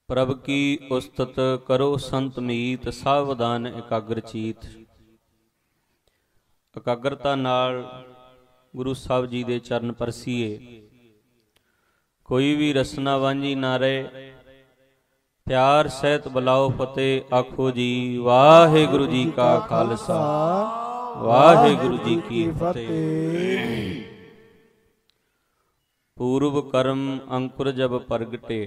प्रभ की उस्तत करो संत मीत, सावधान एकाग्र चीत। एकाग्रता नाल गुरु साहब जी दे चरण परसीए, कोई भी रसना वांझी ना रहे। प्यार सहित बुलाओ फतेह, आखो जी वाहिगुरु जी का खालसा वाहिगुरु जी की फतेह। पूर्व कर्म अंकुर जब प्रगटे,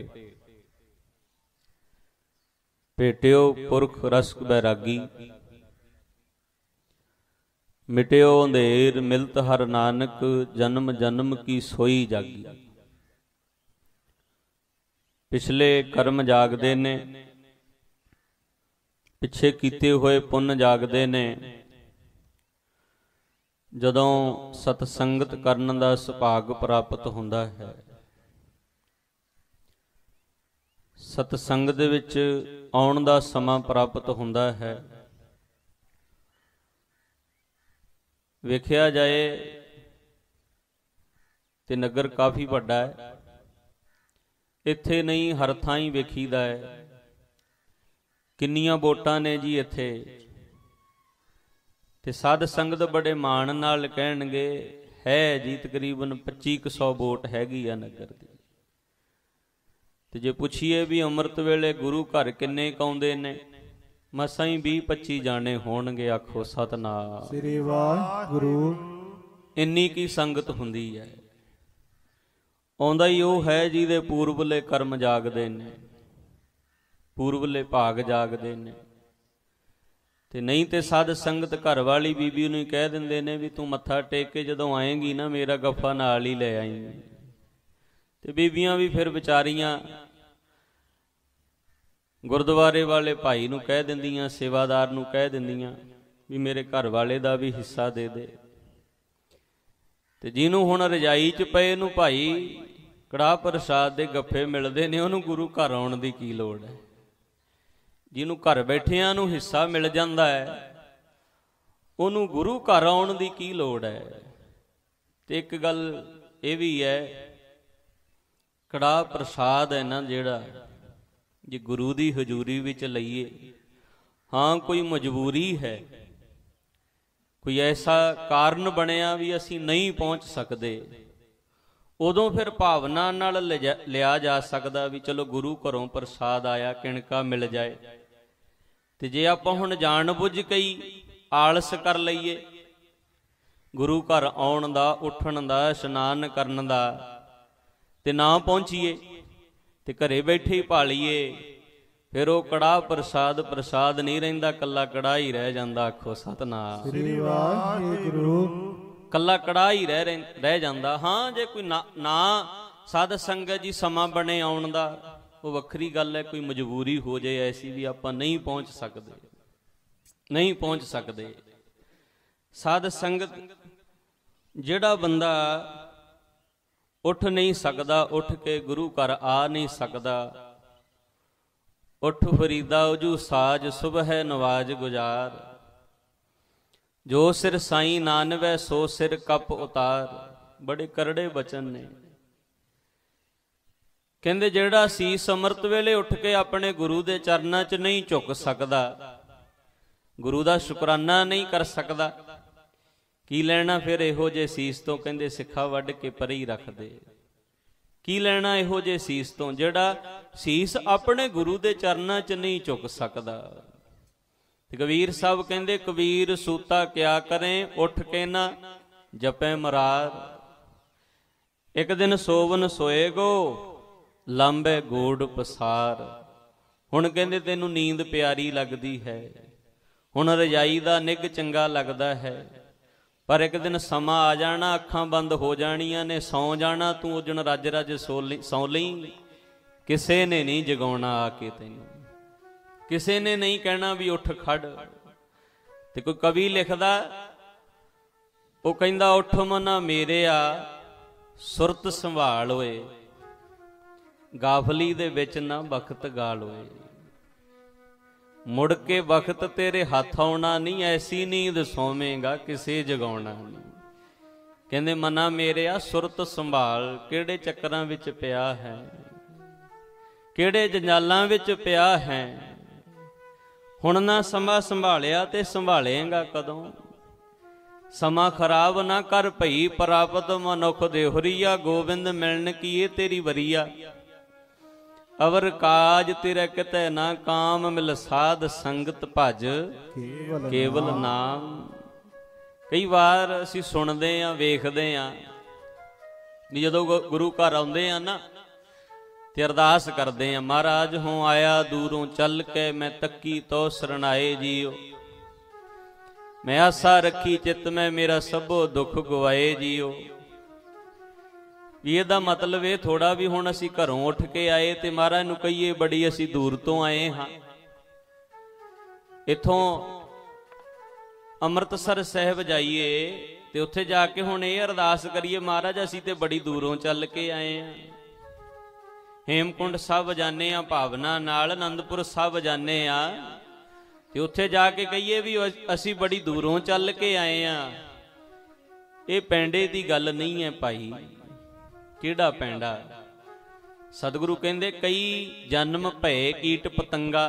भेट्यो पुरख रस बैरागी। मिट्यो अंधेर मिलत हर नानक, जन्म जन्म की सोई जागी। पिछले कर्म जागदे ने, पिछे कीते होए पुण्य जागदे ने। जदों सतसंगत करन दा सुभाग प्राप्त हुंदा है, सतसंग दे विच आउण दा समां प्राप्त हुंदा है। वेखिया जाए ते नगर काफ़ी वड्डा है, इत्थे नहीं हर थां ही वेखीदा है। किन्नियां वोटां ने जी इत्थे, ते साध संगत बड़े माण नाल कहणगे है जी तकरीबन 2500 वोट हैगी आ नगर दी। ते जे पुछीए भी अमृत वेले गुरु घर किन्ने काउंदे ने, मसां ही 20-25 जाने होणगे। आखो सतनाम श्री वाहिगुरू। इन्नी की संगत हुंदी है। आउंदा ही वो है जिहदे पूर्वले कर्म जागदे ने, पूर्वले भाग जागदे ने। ते नहीं ते साध संगत घर वाली बीबी नूं कह दिंदे ने भी तू मत्था टेक के जदों आएंगी ना मेरा गफ्फा नाल ही लै आई। ते बीबियां भी फिर विचारियां गुरद्वारे वाले भाई नूं कह दिंदियां, सेवादार नूं कह दिंदियां भी मेरे घर वाले दा भी हिस्सा दे दे। ते जिन्हों हुण रजाई च पए नूं भाई कड़ाह प्रसाद दे गफ्फे मिलदे ने, उहनूं गुरु घर आउण दी की लोड़ है। जिन्हों घर बैठियां नूं हिस्सा मिल जांदा है, उहनूं गुरु घर आउण दी की लोड़ है। ते एक गल ये भी है, कड़ाह प्रसाद है ना जिहड़ा, जे गुरु दी हजूरी विच लईए, हाँ कोई मजबूरी है, कोई ऐसा कारण बनिया भी असीं नहीं पहुँच सकते, उदों फिर भावना नाल लिया जा सकदा भी चलो गुरु घरों प्रसाद आया किणका मिल जाए। ते जे आपां हुण जाण बुझ के ही आलस कर लईए गुरु घर आउण दा, उठण दा, इशनान करन दा, ते ना पहुंचीए ते घरे बैठे ही भालीए, फिर वो कड़ाह प्रसाद प्रसाद नहीं रहिंदा, कल्ला कड़ाह ही रह जांदा। आखो सतनाम श्री वाहिगुरू। कल्ला कड़ाह ही रह जांदा। हाँ जे कोई ना साध संगत जी समा बने आउण दा, वो वखरी गल है। कोई मजबूरी हो जाए ऐसी भी आपां नहीं पहुंच सकते, नहीं पहुंच सकते। साध संगत जिहड़ा बंदा उठ नहीं सकदा, उठ के गुरु घर आ नहीं सकदा, उठ फरीदा उजू साज सुबह नवाज गुजार, जो सिर साई नानवै सो सिर कप उतार। बड़े करड़े बचन ने। कहंदे जिहड़ा सीस अमृत वेले उठ के अपने गुरु दे चरनां च नहीं झुक सकदा, गुरु दा शुकराना नहीं कर सकदा, की लैना फिर इहो जे सीस तो। कहंदे सिखा वड्ढ के परे ही रख दे। की लैना इहो जे सीस तो जिहड़ा सीस अपने गुरु दे चरनां च नहीं झुक सकदा। कबीर साहब कहंदे कबीर सूता क्या करें, उठ के ना जपै मुरार। एक दिन सोवन सोए गो, लांबे गोड़ पसार। हुण कहंदे तैनूं नींद प्यारी लगदी है, हुण रजाई दा निग चंगा लगदा है, पर एक दिन समा आ जाना, अखां बंद हो जाणियां ने, सौ जाना तू उस दिन रज रज सौ लई। किसे ने नहीं जगाउणा आके तैनूं, किसे ने नहीं कहना भी उठ खड़। ते कोई कवि लिखदा, वो कहंदा उठ मना मेरेआ सुरत संभाल होए, गाफली दे विच ना बखत गाल होए। मुड़ के वक्त तेरे हाथ आउणा नहीं, ऐसी नींद सोवेगा किसे जगाउणा नहीं। कहंदे मना मेरे आ सुरत संभाल, किहड़े चक्करां विच पिया है। ਕਿਹੜੇ ਜੰਜਾਲਾਂ ਵਿੱਚ ਪਿਆ ਹੈ। ਹੁਣ ਨਾ ਸਮਾਂ ਸੰਭਾਲਿਆ ਤੇ ਸੰਭਾਲੇਗਾ ਕਦੋਂ। ਸਮਾਂ ਖਰਾਬ ਨਾ ਕਰ ਭਈ ਪ੍ਰਾਪਤ ਮਨੁੱਖ ਦੇਹੁਰੀਆ। ਗੋਬਿੰਦ ਮਿਲਣ ਕੀਏ ਤੇਰੀ ਵਰੀਆ। ਅਵਰ ਕਾਜ ਤੇਰਾ ਕਿਤੇ ਨਾ ਕਾਮ। ਮਿਲ ਸਾਧ ਸੰਗਤ ਭਜ ਕੇਵਲ ਨਾਮ। ਕਈ ਵਾਰ ਅਸੀਂ ਸੁਣਦੇ ਹਾਂ, ਵੇਖਦੇ ਹਾਂ ਵੀ ਜਦੋਂ ਗੁਰੂ ਘਰ ਆਉਂਦੇ ਆ ਨਾ ਤੇ ਅਰਦਾਸ ਕਰਦੇ ਆ, ਮਹਾਰਾਜ ਹੋਂ ਆਇਆ ਦੂਰੋਂ ਚੱਲ ਕੇ। ਮੈਂ ਤੱਕੀ ਤੋ ਸਰਣਾਏ ਜੀਓ। ਮੈਂ ਆਸਾ ਰੱਖੀ ਚਿੱਤ ਮੈਂ ਮੇਰਾ ਸਭੋ ਦੁੱਖ ਗਵਾਏ ਜੀਓ। ਵੀ ਇਹਦਾ ਮਤਲਬ ਇਹ ਥੋੜਾ ਵੀ ਹੁਣ ਅਸੀਂ ਘਰੋਂ ਉੱਠ ਕੇ ਆਏ ਤੇ ਮਹਾਰਾਜ ਨੂੰ ਕਹੀਏ ਬੜੀ ਅਸੀਂ ਦੂਰ ਤੋਂ ਆਏ ਹਾਂ। ਇੱਥੋਂ ਅੰਮ੍ਰਿਤਸਰ ਸਾਹਿਬ ਜਾਈਏ ਤੇ ਉੱਥੇ ਜਾ ਕੇ ਹੁਣ ਇਹ ਅਰਦਾਸ ਕਰੀਏ, ਮਹਾਰਾਜ ਅਸੀਂ ਤੇ ਬੜੀ ਦੂਰੋਂ ਚੱਲ ਕੇ ਆਏ ਹਾਂ। ਹੇਮਕੁੰਡ ਸਾਹਿਬ ਜਾਂਦੇ ਆ ਭਾਵਨਾ ਨਾਲ, ਅਨੰਦਪੁਰ ਸਾਹਿਬ ਜਾਂਦੇ ਆ ਤੇ ਉੱਥੇ ਜਾ ਕੇ ਕਹੀਏ ਵੀ ਅਸੀਂ ਬੜੀ ਦੂਰੋਂ ਚੱਲ ਕੇ ਆਏ ਆ। ਇਹ ਪੈਂਡੇ ਦੀ ਗੱਲ ਨਹੀਂ ਹੈ ਭਾਈ। ਕਿਹੜਾ ਪੈਂਡਾ? ਸਤਿਗੁਰੂ ਕਹਿੰਦੇ ਕਈ ਜਨਮ ਭਏ ਕੀਟ ਪਤੰਗਾ।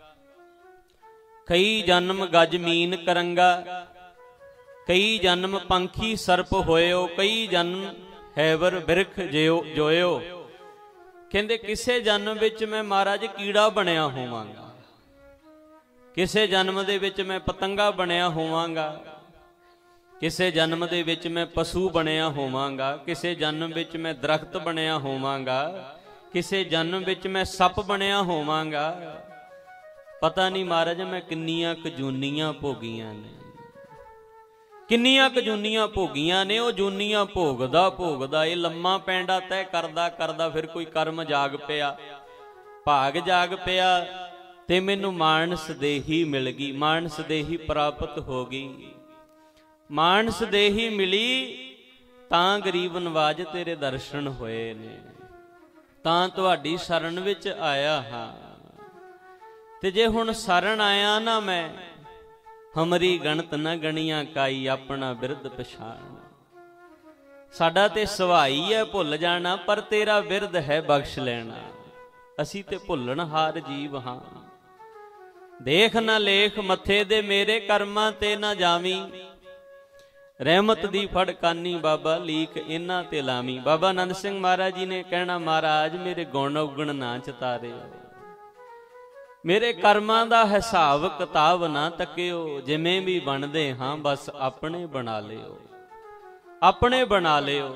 ਕਈ ਜਨਮ ਗਜ ਮੀਨ ਕਰੰਗਾ। ਕਈ ਜਨਮ ਪੰਖੀ ਸਰਪ ਹੋਇਓ। ਕਈ ਜਨਮ ਹੈਵਰ ਬਿਰਖ ਜੋਇਓ। ਕਹਿੰਦੇ ਕਿਸੇ ਜਨਮ ਵਿੱਚ ਮੈਂ ਮਹਾਰਾਜ ਕੀੜਾ ਬਣਿਆ ਹੋਵਾਂਗਾ। ਕਿਸੇ ਜਨਮ ਦੇ ਵਿੱਚ ਮੈਂ ਪਤੰਗਾ ਬਣਿਆ ਹੋਵਾਂਗਾ। ਕਿਸੇ ਜਨਮ ਦੇ ਵਿੱਚ ਮੈਂ ਪਸ਼ੂ ਬਣਿਆ ਹੋਵਾਂਗਾ। ਕਿਸੇ ਜਨਮ ਵਿੱਚ ਮੈਂ ਦਰਖਤ ਬਣਿਆ ਹੋਵਾਂਗਾ। ਕਿਸੇ ਜਨਮ ਵਿੱਚ ਮੈਂ ਸੱਪ ਬਣਿਆ ਹੋਵਾਂਗਾ। ਪਤਾ ਨਹੀਂ ਮਹਾਰਾਜ ਮੈਂ ਕਿੰਨੀਆਂ ਕਜੂਨੀਆਂ ਭੋਗੀਆਂ ਨੇ, ਕਿੰਨੀਆਂ ਕਜੂਨੀਆਂ ਭੋਗੀਆਂ ਨੇ। ਉਹ ਜੂਨੀਆਂ ਭੋਗਦਾ ਭੋਗਦਾ ਇਹ ਲੰਮਾ ਪੈਂਡਾ ਤੈਅ ਕਰਦਾ ਕਰਦਾ ਫਿਰ ਕੋਈ ਕਰਮ ਜਾਗ ਪਿਆ, ਭਾਗ ਜਾਗ ਪਿਆ ਤੇ ਮੈਨੂੰ ਮਾਨਸ ਦੇਹੀ ਮਿਲ ਗਈ। ਮਾਨਸ ਦੇਹੀ ਪ੍ਰਾਪਤ ਹੋ ਗਈ। ਮਾਨਸ ਦੇਹੀ ਮਿਲੀ ਤਾਂ ਗਰੀਬ ਨਵਾਜ ਤੇਰੇ ਦਰਸ਼ਨ ਹੋਏ ਨੇ, ਤਾਂ ਤੁਹਾਡੀ ਸ਼ਰਨ ਵਿੱਚ ਆਇਆ ਹਾਂ। ਤੇ ਜੇ ਹੁਣ ਸ਼ਰਨ ਆਇਆ ਨਾ ਮੈਂ, ਹਮਰੀ ਗਣਤ ਨਾ ਗਣੀਆਂ ਕਾਈ। ਆਪਣਾ ਬਿਰਦ ਪਛਾਣ। ਸਾਡਾ ਤੇ ਸਵਾਈ ਹੈ ਭੁੱਲ ਜਾਣਾ, ਪਰ ਤੇਰਾ ਬਿਰਦ ਹੈ ਬਖਸ਼ ਲੈਣਾ। ਅਸੀਂ ਤੇ ਭੁੱਲਣ ਹਾਰ ਜੀਵ ਹਾਂ। ਦੇਖ ਨਾ ਲੇਖ ਮੱਥੇ ਦੇ ਮੇਰੇ ਕਰਮਾਂ ਤੇ ਨਾ ਜਾਵੀਂ। ਰਹਿਮਤ ਦੀ ਫੜਕਾਨੀ ਬਾਬਾ ਲੀਕ ਇਹਨਾਂ ਤੇ ਲਾਵੀਂ। ਬਾਬਾ ਆਨੰਦ ਸਿੰਘ ਮਹਾਰਾਜ ਜੀ ਨੇ ਕਹਿਣਾ, ਮਹਾਰਾਜ ਮੇਰੇ ਗੁਣ ਉਗਣ ਨਾ ਚਿਤਾਰਿਓ। ਮੇਰੇ ਕਰਮਾਂ ਦਾ ਹਿਸਾਬ ਕਿਤਾਬ ਨਾ ਤੱਕਿਓ। ਜਿਵੇਂ ਵੀ ਬਣਦੇ ਹਾਂ ਬਸ ਆਪਣੇ ਬਣਾ ਲਿਓ, ਆਪਣੇ ਬਣਾ ਲਿਓ।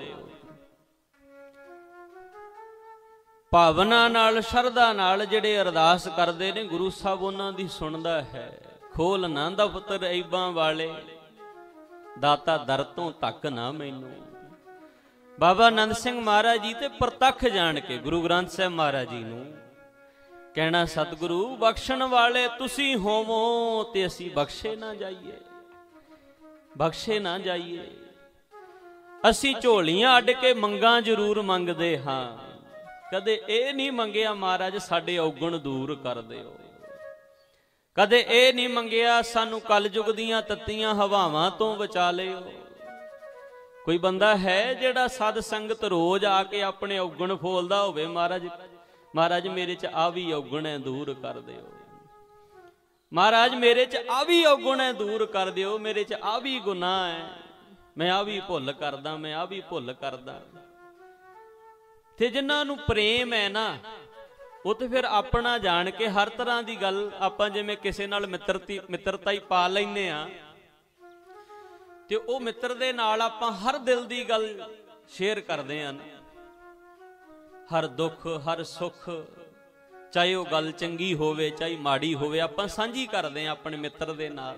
ਭਾਵਨਾ ਨਾਲ ਸ਼ਰਧਾ ਨਾਲ ਜਿਹੜੇ ਅਰਦਾਸ ਕਰਦੇ ਨੇ ਗੁਰੂ ਸਾਹਿਬ ਉਹਨਾਂ ਦੀ ਸੁਣਦਾ ਹੈ। ਖੋਲ ਨਾ ਦਫ਼ਤਰ ਐਬਾਂ ਵਾਲੇ, ਦਾਤਾ ਦਰ ਤੋਂ ਤੱਕ ਨਾ ਮੈਨੂੰ। ਬਾਬਾ ਆਨੰਦ ਸਿੰਘ ਮਹਾਰਾਜ ਜੀ ਤੇ ਪ੍ਰਤੱਖ ਜਾਣ ਕੇ ਗੁਰੂ ਗ੍ਰੰਥ ਸਾਹਿਬ ਮਹਾਰਾਜ ਜੀ ਨੂੰ ਕਹਿਣਾ, ਸਤਿਗੁਰੂ ਬਖਸ਼ਣ ਵਾਲੇ ਤੁਸੀਂ ਹੋਵੋ ਤੇ ਅਸੀਂ ਬਖਸ਼ੇ ਨਾ ਜਾਈਏ, ਬਖਸ਼ੇ ਨਾ ਜਾਈਏ। ਅਸੀਂ ਝੋਲੀਆਂ ਅੱਡ ਕੇ ਮੰਗਾਂ ਜ਼ਰੂਰ ਮੰਗਦੇ ਹਾਂ, ਕਦੇ ਇਹ ਨਹੀਂ ਮੰਗਿਆ ਮਹਾਰਾਜ ਸਾਡੇ ਔਗਣ ਦੂਰ ਕਰ ਦਿਓ। ਕਦੇ ਇਹ ਨਹੀਂ ਮੰਗਿਆ ਸਾਨੂੰ ਕਲਯੁਗ ਦੀਆਂ ਤੱਤੀਆਂ ਹਵਾਵਾਂ ਤੋਂ ਬਚਾ ਲਿਓ। ਕੋਈ ਬੰਦਾ ਹੈ ਜਿਹੜਾ ਸਦ ਸੰਗਤ ਰੋਜ਼ ਆ ਕੇ ਆਪਣੇ ਔਗਣ ਫੋਲਦਾ ਹੋਵੇ, ਮਹਾਰਾਜ ਮਹਾਰਾਜ ਮੇਰੇ 'ਚ ਆ ਵੀ ਔਗਣ ਹੈ ਦੂਰ ਕਰ ਦਿਓ। ਮਹਾਰਾਜ ਮੇਰੇ 'ਚ ਆ ਵੀ ਔਗਣ ਹੈ ਦੂਰ ਕਰ ਦਿਓ। ਮੇਰੇ 'ਚ ਆ ਵੀ ਗੁਨਾਹ ਹੈ, ਮੈਂ ਆ ਵੀ ਭੁੱਲ ਕਰਦਾ, ਮੈਂ ਆ ਵੀ ਭੁੱਲ ਕਰਦਾ। ਤੇ ਜਿਨ੍ਹਾਂ ਨੂੰ ਪ੍ਰੇਮ ਹੈ ਨਾ, ਉਹ ਤੇ ਫਿਰ ਆਪਣਾ ਜਾਣ ਕੇ ਹਰ ਤਰ੍ਹਾਂ ਦੀ ਗੱਲ, ਆਪਾਂ ਜਿਵੇਂ ਕਿਸੇ ਨਾਲ ਮਿੱਤਰਤਾ ਹੀ ਪਾ ਲੈਂਦੇ ਆ ਤੇ ਉਹ ਮਿੱਤਰ ਦੇ ਨਾਲ ਆਪਾਂ ਹਰ ਦਿਲ ਦੀ ਗੱਲ ਸ਼ੇਅਰ ਕਰਦੇ ਆ ਨਾ। ਹਰ ਦੁੱਖ ਹਰ ਸੁੱਖ, ਚਾਹੇ ਉਹ ਗੱਲ ਚੰਗੀ ਹੋਵੇ ਚਾਹੇ ਮਾੜੀ ਹੋਵੇ, ਆਪਾਂ ਸਾਂਝੀ ਕਰਦੇ ਆ ਆਪਣੇ ਮਿੱਤਰ ਦੇ ਨਾਲ।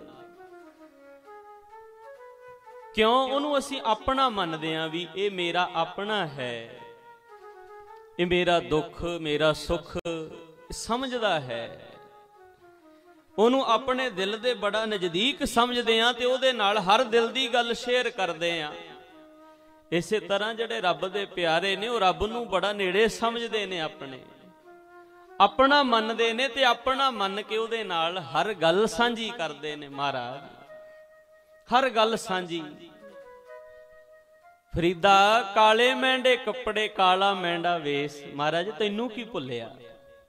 ਕਿਉਂ? ਉਹਨੂੰ ਅਸੀਂ ਆਪਣਾ ਮੰਨਦੇ ਆ ਵੀ ਇਹ ਮੇਰਾ ਆਪਣਾ ਹੈ, ਇਹ ਮੇਰਾ ਦੁੱਖ ਮੇਰਾ ਸੁੱਖ ਸਮਝਦਾ ਹੈ। ਉਹਨੂੰ ਆਪਣੇ ਦਿਲ ਦੇ ਬੜਾ ਨਜ਼ਦੀਕ ਸਮਝਦੇ ਆ ਤੇ ਉਹਦੇ ਨਾਲ ਹਰ ਦਿਲ ਦੀ ਗੱਲ ਸ਼ੇਅਰ ਕਰਦੇ ਆ। ਇਸੇ ਤਰ੍ਹਾਂ ਜਿਹੜੇ ਰੱਬ ਦੇ ਪਿਆਰੇ ਨੇ ਉਹ ਰੱਬ ਨੂੰ ਬੜਾ ਨੇੜੇ ਸਮਝਦੇ ਨੇ, ਆਪਣੇ ਆਪਣਾ ਮੰਨਦੇ ਨੇ ਤੇ ਆਪਣਾ ਮੰਨ ਕੇ ਉਹਦੇ ਨਾਲ ਹਰ ਗੱਲ ਸਾਂਝੀ ਕਰਦੇ ਨੇ। ਮਹਾਰਾਜ ਹਰ ਗੱਲ ਸਾਂਝੀ। ਫਰੀਦਾ ਕਾਲੇ ਮਹਿੰਡੇ ਕੱਪੜੇ ਕਾਲਾ ਮਹਿੰਡਾ ਵੇਸ। ਮਹਾਰਾਜ ਤੈਨੂੰ ਕੀ ਭੁੱਲਿਆ?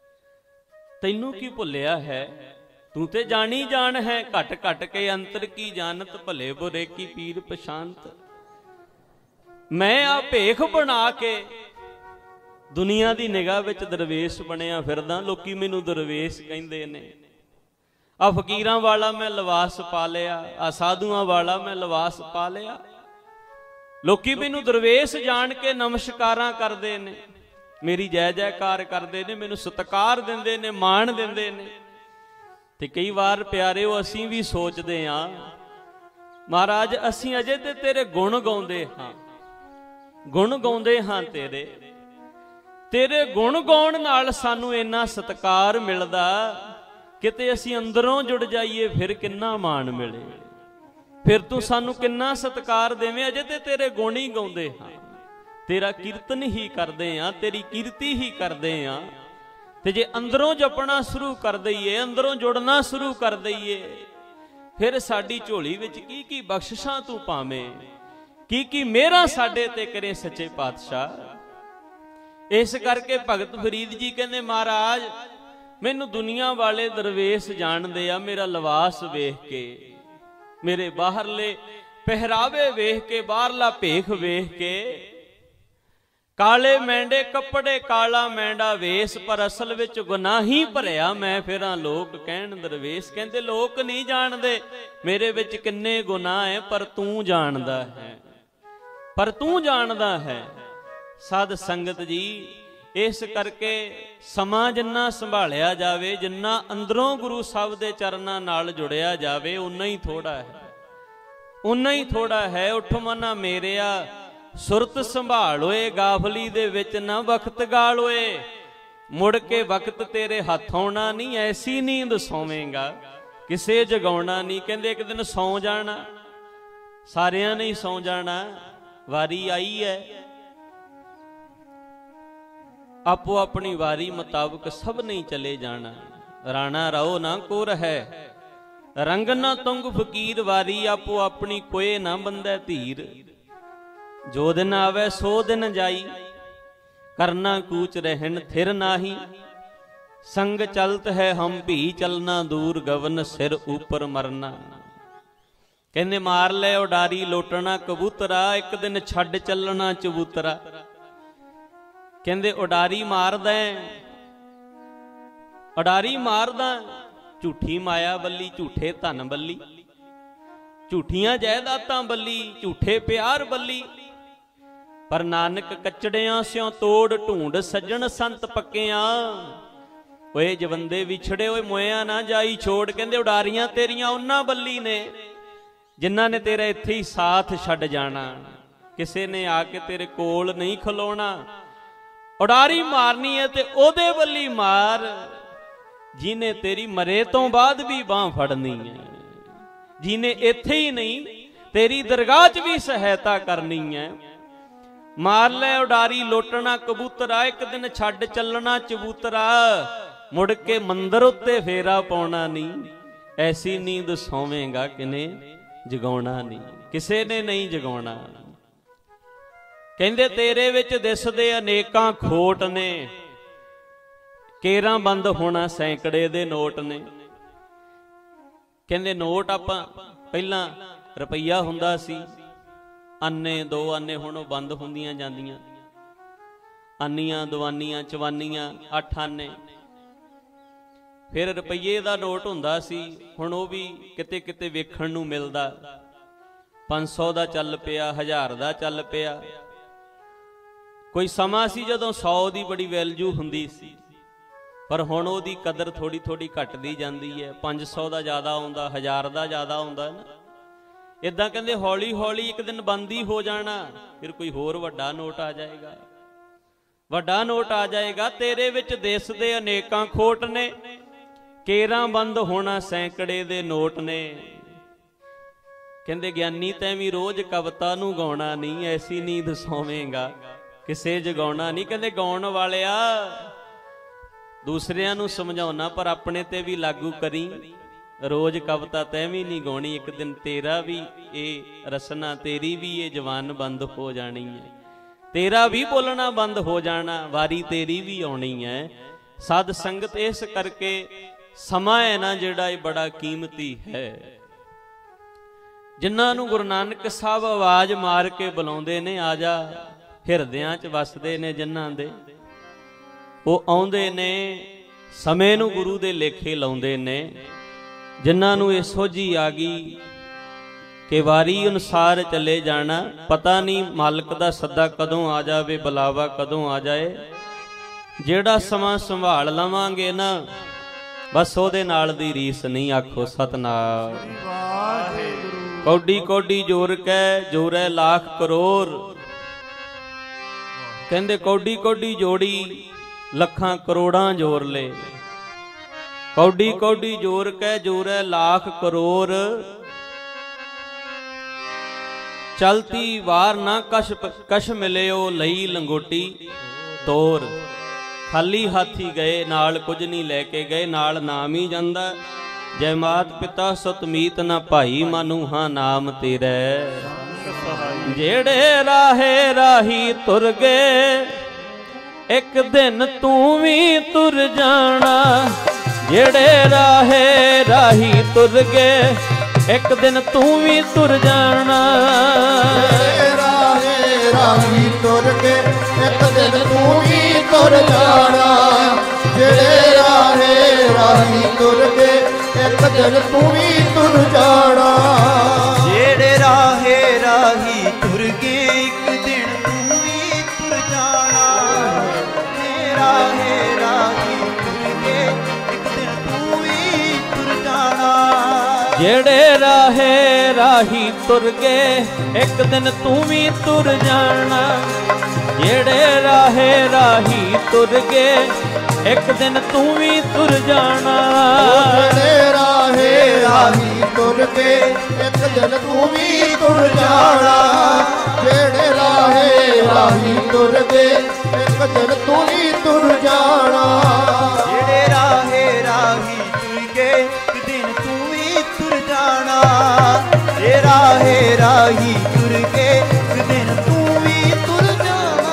तैनू की भुलिया है, तू ते जानी जान है। घट घट के अंतर की जानत, भले बुरे की पीर पछानत। मैं आ भेख बना के दुनिया की निगाह विच दरवेश बनिया फिरदा। लोकी मैनू दरवेश कहंदे ने। आ फकीरां वाला मैं लिबास पा लिया, आ साधुआं वाला मैं लिबास पा लिया। लोकी मैनू दरवेश जान के नमस्कारां करदे ने, मेरी जय जयकार करदे ने, मैनू सत्कार दिंदे ने, मान दिंदे ने। ते कई बार प्यारेओ असीं भी सोचदे हां, महाराज असीं अजे ते तेरे गुण गाउंदे हां, गुण गाउंदे हां तेरे। तेरे गुण गाउण नाल सानू इन्ना सत्कार मिलदा, किते असीं अंदरों जुड़ जाइए फिर किन्ना मान मिले, फिर तू सानू किन्ना सत्कार देवें। अजे ते तेरे गुण ही गाउंदे हां, तेरा कीर्तन ही करदे हां, तेरी कीर्ति ही करदे हां। ते जे अंदरों जपना शुरू कर दईए, अंदरों जुड़ना शुरू कर दईए, फिर साडी झोली विच की बख्शिशां तू पावें, की मेहरां साडे ते करे सच्चे पातशाह। इस करके भगत फरीद जी कहंदे, महाराज मैनू दुनिया वाले दरवेश जानदे आ, मेरा लिबास वेख के, मेरे बाहरले पहरावे वेख के, बाहरला भेख वेख के, काले मैंडे कपड़े काला मैंडा वेश, पर असल विच गुनाही भरिया मैं फिरां। लोक कहण दरवेश, कहंदे लोक नहीं जानदे मेरे विच किन्ने गुनाह है, पर तू जानदा है, पर तू जानदा है। साध संगत जी, इस करके समा जिन्ना संभालिया जावे, जिन्ना अंदरों गुरु साहब दे चरनां नाल जुड़िया जावे, उन्ना ही थोड़ा है, उन्ना ही थोड़ा है। उठ मना मेरिया सुरत संभालोए, गाफली दे विच ना वक्त गालोए, मुड़ के वक्त तेरे हथ आउणा नहीं, ऐसी नींद सोवेंगा किसे जगाउणा नहीं। कहंदे एक दिन सौ जाना, सारियां ने सौ जाना, वारी आई है, आपो अपनी वारी मुताबिक सब नहीं चले जाना। राणा रहो ना को रहे, रंग ना तुंग फकीर, वारी आपो अपनी कोई ना बंदे धीर। जो दिन आवे सो दिन जाई, करना कूच रहन थिर नाही। संग चलत है हम भी चलना, दूर गवन सिर ऊपर मरना। कहने मार ले उडारी लोटना कबूतरा, एक दिन छड़ चलना चबूतरा। कहंदे उडारी मारदा, उडारी मारदा, झूठी माया बल्ली, झूठे धन बल्ली, झूठियां जायदातां बल्ली, झूठे प्यार बल्ली। पर नानक कचड़ियां स्यों तोड़ ढूंढ, सज्जन संत पक्कियां। ओए जवंदे विछड़े ओए मोया ना जाई छोड़। कहंदे उडारियां तेरियां उन्हां बल्ली ने जिन्हां ने तेरा इत्थे ही साथ छड्ड जाना, किसे ने आके तेरे कोल नहीं खलोना। उडारी मारनी है ते ओदे बल्ली मार, जिन्हें तेरी मरे तो बाद भी बांह फड़नी है, जिन्हें इत्थे ही नहीं तेरी दरगाह च भी सहायता करनी है। मार ले उडारी लोटना कबूतरा, एक दिन छड्ड चलना चबूतरा। मुड़ के मंदिर उत्ते फेरा पाउणा नहीं, ऐसी नींद सोवेंगा किने जगाउणा नहीं, किसे ने नहीं जगाउणा। कहंदे तेरे विच दिसदे अनेकां खोट ने, केरां बंद होना सैकड़े दे नोट ने। कहंदे नोट आपां पहिलां रुपईया हुंदा सी, आने दो आने हुण बंद हुंदियां जांदियां, आनियां दवानियां चवानियां 8 आने। फिर रुपये का नोट हुंदा सी, हुण ओह भी किते किते वेखण नूं मिलदा। 500 दा चल पिया, 1000 दा चल पिया। कोई समा सी जदों 100 दी बड़ी वैल्यू हुंदी सी, पर हुण ओहदी कदर थोड़ी थोड़ी घटदी जांदी है। 500 दा ज़्यादा आउंदा, 1000 दा ज़्यादा आउंदा ना। इदां कहंदे हौली हौली एक दिन बंद ही हो जाना, फिर कोई होर वड्डा नोट आ जाएगा, वड्डा नोट आ जाएगा। तेरे विच दिसदे अनेकां खोट ने, केरां बंद होना सैकड़े दे नोट ने। कहंदे ज्ञानी तैं भी रोज कविता नूं गाउणा नहीं, ऐसी नींद सोवेंगा किसे जगाउणा नहीं। कहंदे गाउण वालिया दूसरियां नूं समझाउणा, पर अपने ते भी लागू करी। रोज कविता तैं भी नहीं गाउणी, एक दिन तेरा भी ये रसना, तेरी भी ये जवान बंद हो जानी है, तेरा भी बोलना बंद हो जाना, वारी तेरी भी आउणी है। साध संगत इस करके समा है ना जिहड़ा ये बड़ा कीमती है। जिन्हां नूं गुरु नानक साहब आवाज़ मार के बुलाउंदे ने, आ जा, हिरदियां च वसदे ने जिन्हां दे, ਉਹ ਆਉਂਦੇ ਨੇ, ਸਮੇਂ ਨੂੰ ਗੁਰੂ ਦੇ ਲੇਖੇ ਲਾਉਂਦੇ ਨੇ। ਜਿਨ੍ਹਾਂ ਨੂੰ ਇਹ ਸੋਝੀ ਆ ਗਈ ਕਿ ਵਾਰੀ ਅਨੁਸਾਰ ਚੱਲੇ ਜਾਣਾ, ਪਤਾ ਨਹੀਂ ਮਾਲਕ ਦਾ ਸੱਦਾ ਕਦੋਂ ਆ ਜਾਵੇ, ਬੁਲਾਵਾ ਕਦੋਂ ਆ ਜਾਏ। ਜਿਹੜਾ ਸਮਾਂ ਸੰਭਾਲ ਲਵਾਂਗੇ ਨਾ, ਬਸ ਉਹਦੇ ਨਾਲ ਦੀ ਰੀਸ ਨਹੀਂ। ਆਖੋ ਸਤਨਾਮ ਵਾਹਿਗੁਰੂ। ਕੌਡੀ ਕੌਡੀ ਜੋਰ ਕੈ ਜੋਰੈ ਲੱਖ ਕਰੋੜ। ਕਹਿੰਦੇ ਕੌਡੀ ਕੌਡੀ ਜੋੜੀ ਲੱਖਾਂ ਕਰੋੜਾਂ ਜੋਰ ਲੈ। ਕੌਡੀ ਕੌਡੀ ਜੋਰ ਕੈ ਜੋਰੈ ਲੱਖ ਕਰੋੜ। ਚਲਤੀ ਵਾਰ ਨਾ ਕਸ਼ ਮਿਲਿਓ ਲਈ ਲੰਗੋਟੀ ਤੋਰ। ਖਾਲੀ ਹਾਥੀ ਗਏ, ਨਾਲ ਕੁਝ ਨਹੀਂ ਲੈ ਕੇ ਗਏ, ਨਾਲ ਨਾਮ ਹੀ ਜਾਂਦਾ। ਜੈ ਮਾਤ ਪਿਤਾ ਸੁਤ ਮੀਤ ਨਾ ਭਾਈ, ਮਾਨੂ ਹਾਂ ਨਾਮ ਤੇਰੇ। ਜਿਹੜੇ ਰਾਹੇ ਰਾਹੀ ਤੁਰ ਗਏ, ਇੱਕ ਦਿਨ ਤੂੰ ਵੀ ਤੁਰ ਜਾਣਾ। ਜਿਹੜੇ ਰਾਹੇ ਰਾਹੀ ਤੁਰ ਗਏ, ਇੱਕ ਦਿਨ ਤੂੰ ਵੀ ਤੁਰ ਜਾਣਾ। ਰਾਹੇ ਰਾਹੀ ਤੁਰ ਗਏ, ਇੱਕ ਦਿਨ ਤੂੰ ਵੀ ਤੁਰ ਜਾਣਾ। ਜਿਹੜੇ ਰਾਹੇ ਰਾਹੀ ਤੁਰ ਗਏ, ਇੱਕ ਦਿਨ ਤੂੰ ਵੀ ਤੁਰ ਜਾਣਾ। ਜਿਹੜੇ ਰਾਹੇ ਰਾਹੀ ਤੁਰ ਗਏ, ਇੱਕ ਦਿਨ ਤੂੰ ਵੀ ਤੁਰ ਜਾਣਾ। ਰਾਹੇ ਰਾਹੀ ਤੁਰ ਗਏ, ਇੱਕ ਦਿਨ ਤੂੰ ਵੀ ਤੁਰ ਜਾਣਾ। ਜਿਹੜੇ ਰਾਹੇ ਰਾਹੀ ਤੁਰ ਗਏ, ਇੱਕ ਦਿਨ ਤੂੰ ਵੀ ਤੁਰ ਜਾਣਾ। ਜਿਹੜੇ ਰਾਹੇ ਰਾਹੀ ਤੁਰ ਗਏ, ਇੱਕ ਦਿਨ ਤੂੰ ਵੀ ਤੁਰ ਜਾਣਾ। ਜਿਹੜੇ ਰਾਹੇ ਰਾਹੀ ਤੁਰ ਗਏ, ਇੱਕ ਦਿਨ ਤੂੰ ਵੀ ਤੁਰ ਜਾਣਾ। ਜਿਹੜੇ ਰਾਹੇ ਰਾਹੀ ਤੁਰ ਗਏ, ਇੱਕ ਦਿਨ ਤੂੰ ਵੀ ਤੁਰ ਜਾਣਾ। ਜਿਹੜੇ ਰਾਹੇ ਰਾਹੀ ਤੁਰ ਗਏ, ਇੱਕ ਦਿਨ ਤੂੰ ਵੀ ਤੁਰ ਜਾਣਾ। ਜੇ ਰਾਹੇ ਰਾਹੀ ਤੁਰ ਗਏ, ਇੱਕ ਦਿਨ ਤੂੰ ਵੀ ਤੁਰ ਜਾਣਾ।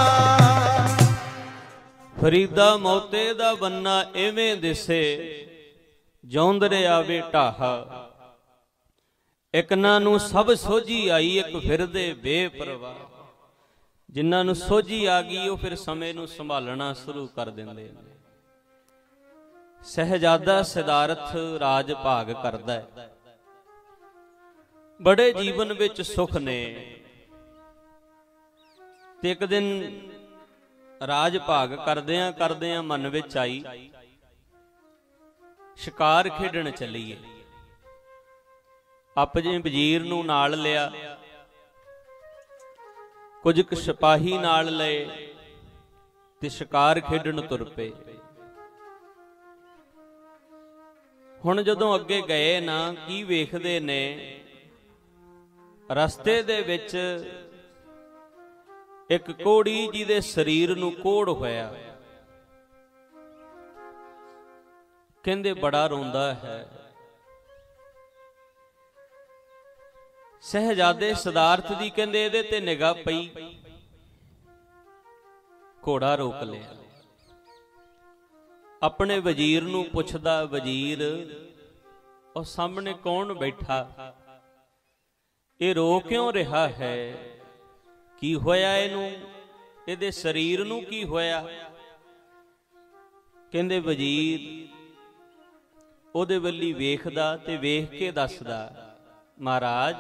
ਫਰੀਦਾ ਮੌਤੇ ਦਾ ਬੰਨਾ ਐਵੇਂ ਦਿਸੇ, ਜੌਂਦਰੇ ਆਵੇ ਢਾਹਾ। ਇਕਨਾਂ ਨੂੰ ਸਭ ਸੋਝੀ ਆਈ, ਇੱਕ ਫਿਰਦੇ ਬੇਪਰਵਾਹ। ਜਿਨ੍ਹਾਂ ਨੂੰ ਸੋਝੀ ਆ ਗਈ, ਉਹ ਫਿਰ ਸਮੇਂ ਨੂੰ ਸੰਭਾਲਣਾ ਸ਼ੁਰੂ ਕਰ ਦਿੰਦੇ ਨੇ। ਸਹਿਜਾਦਾ ਸਿਦਾਰਥ ਰਾਜ ਭਾਗ ਕਰਦਾ ਹੈ। ਬੜੇ ਜੀਵਨ ਵਿੱਚ ਸੁਖ ਨੇ, ਤੇ ਇੱਕ ਦਿਨ ਰਾਜ ਭਾਗ ਕਰਦਿਆਂ ਕਰਦਿਆਂ ਮਨ ਵਿੱਚ ਆਈ, ਸ਼ਿਕਾਰ ਖੇਡਣ ਚੱਲੀਏ। ਆਪਣੇ ਵਜ਼ੀਰ ਨੂੰ ਨਾਲ ਲਿਆ, ਕੁਝ ਕੁ ਸਿਪਾਹੀ ਨਾਲ ਲਏ, ਤੇ ਸ਼ਿਕਾਰ ਖੇਡਣ ਤੁਰ ਪਏ। ਹੁਣ ਜਦੋਂ ਅੱਗੇ ਗਏ ਨਾ, ਕੀ ਵੇਖਦੇ ਨੇ, ਰਸਤੇ ਦੇ ਵਿੱਚ ਇੱਕ ਕੋੜੀ ਜਿਹਦੇ ਸਰੀਰ ਨੂੰ ਕੋੜ ਹੋਇਆ। ਕਹਿੰਦੇ ਬੜਾ ਰੋਂਦਾ ਹੈ। ਸਹਿਜਾਦੇ ਸਿਦਾਰਥ ਦੀ ਕਹਿੰਦੇ ਇਹਦੇ ਤੇ ਨਿਗਾਹ ਪਈ, ਘੋੜਾ ਰੋਕ ਲਿਆ। ਆਪਣੇ ਵਜ਼ੀਰ ਨੂੰ ਪੁੱਛਦਾ, ਵਜ਼ੀਰ ਉਹ ਸਾਹਮਣੇ ਕੌਣ ਬੈਠਾ, ਇਹ ਰੋ ਕਿਉਂ ਰਿਹਾ ਹੈ? ਕੀ ਹੋਇਆ ਇਹਨੂੰ, ਇਹਦੇ ਸਰੀਰ ਨੂੰ ਕੀ ਹੋਇਆ? ਕਹਿੰਦੇ ਵਜ਼ੀਰ ਉਹਦੇ ਵੱਲੀ ਵੇਖਦਾ ਤੇ ਵੇਖ ਕੇ ਦੱਸਦਾ, ਮਹਾਰਾਜ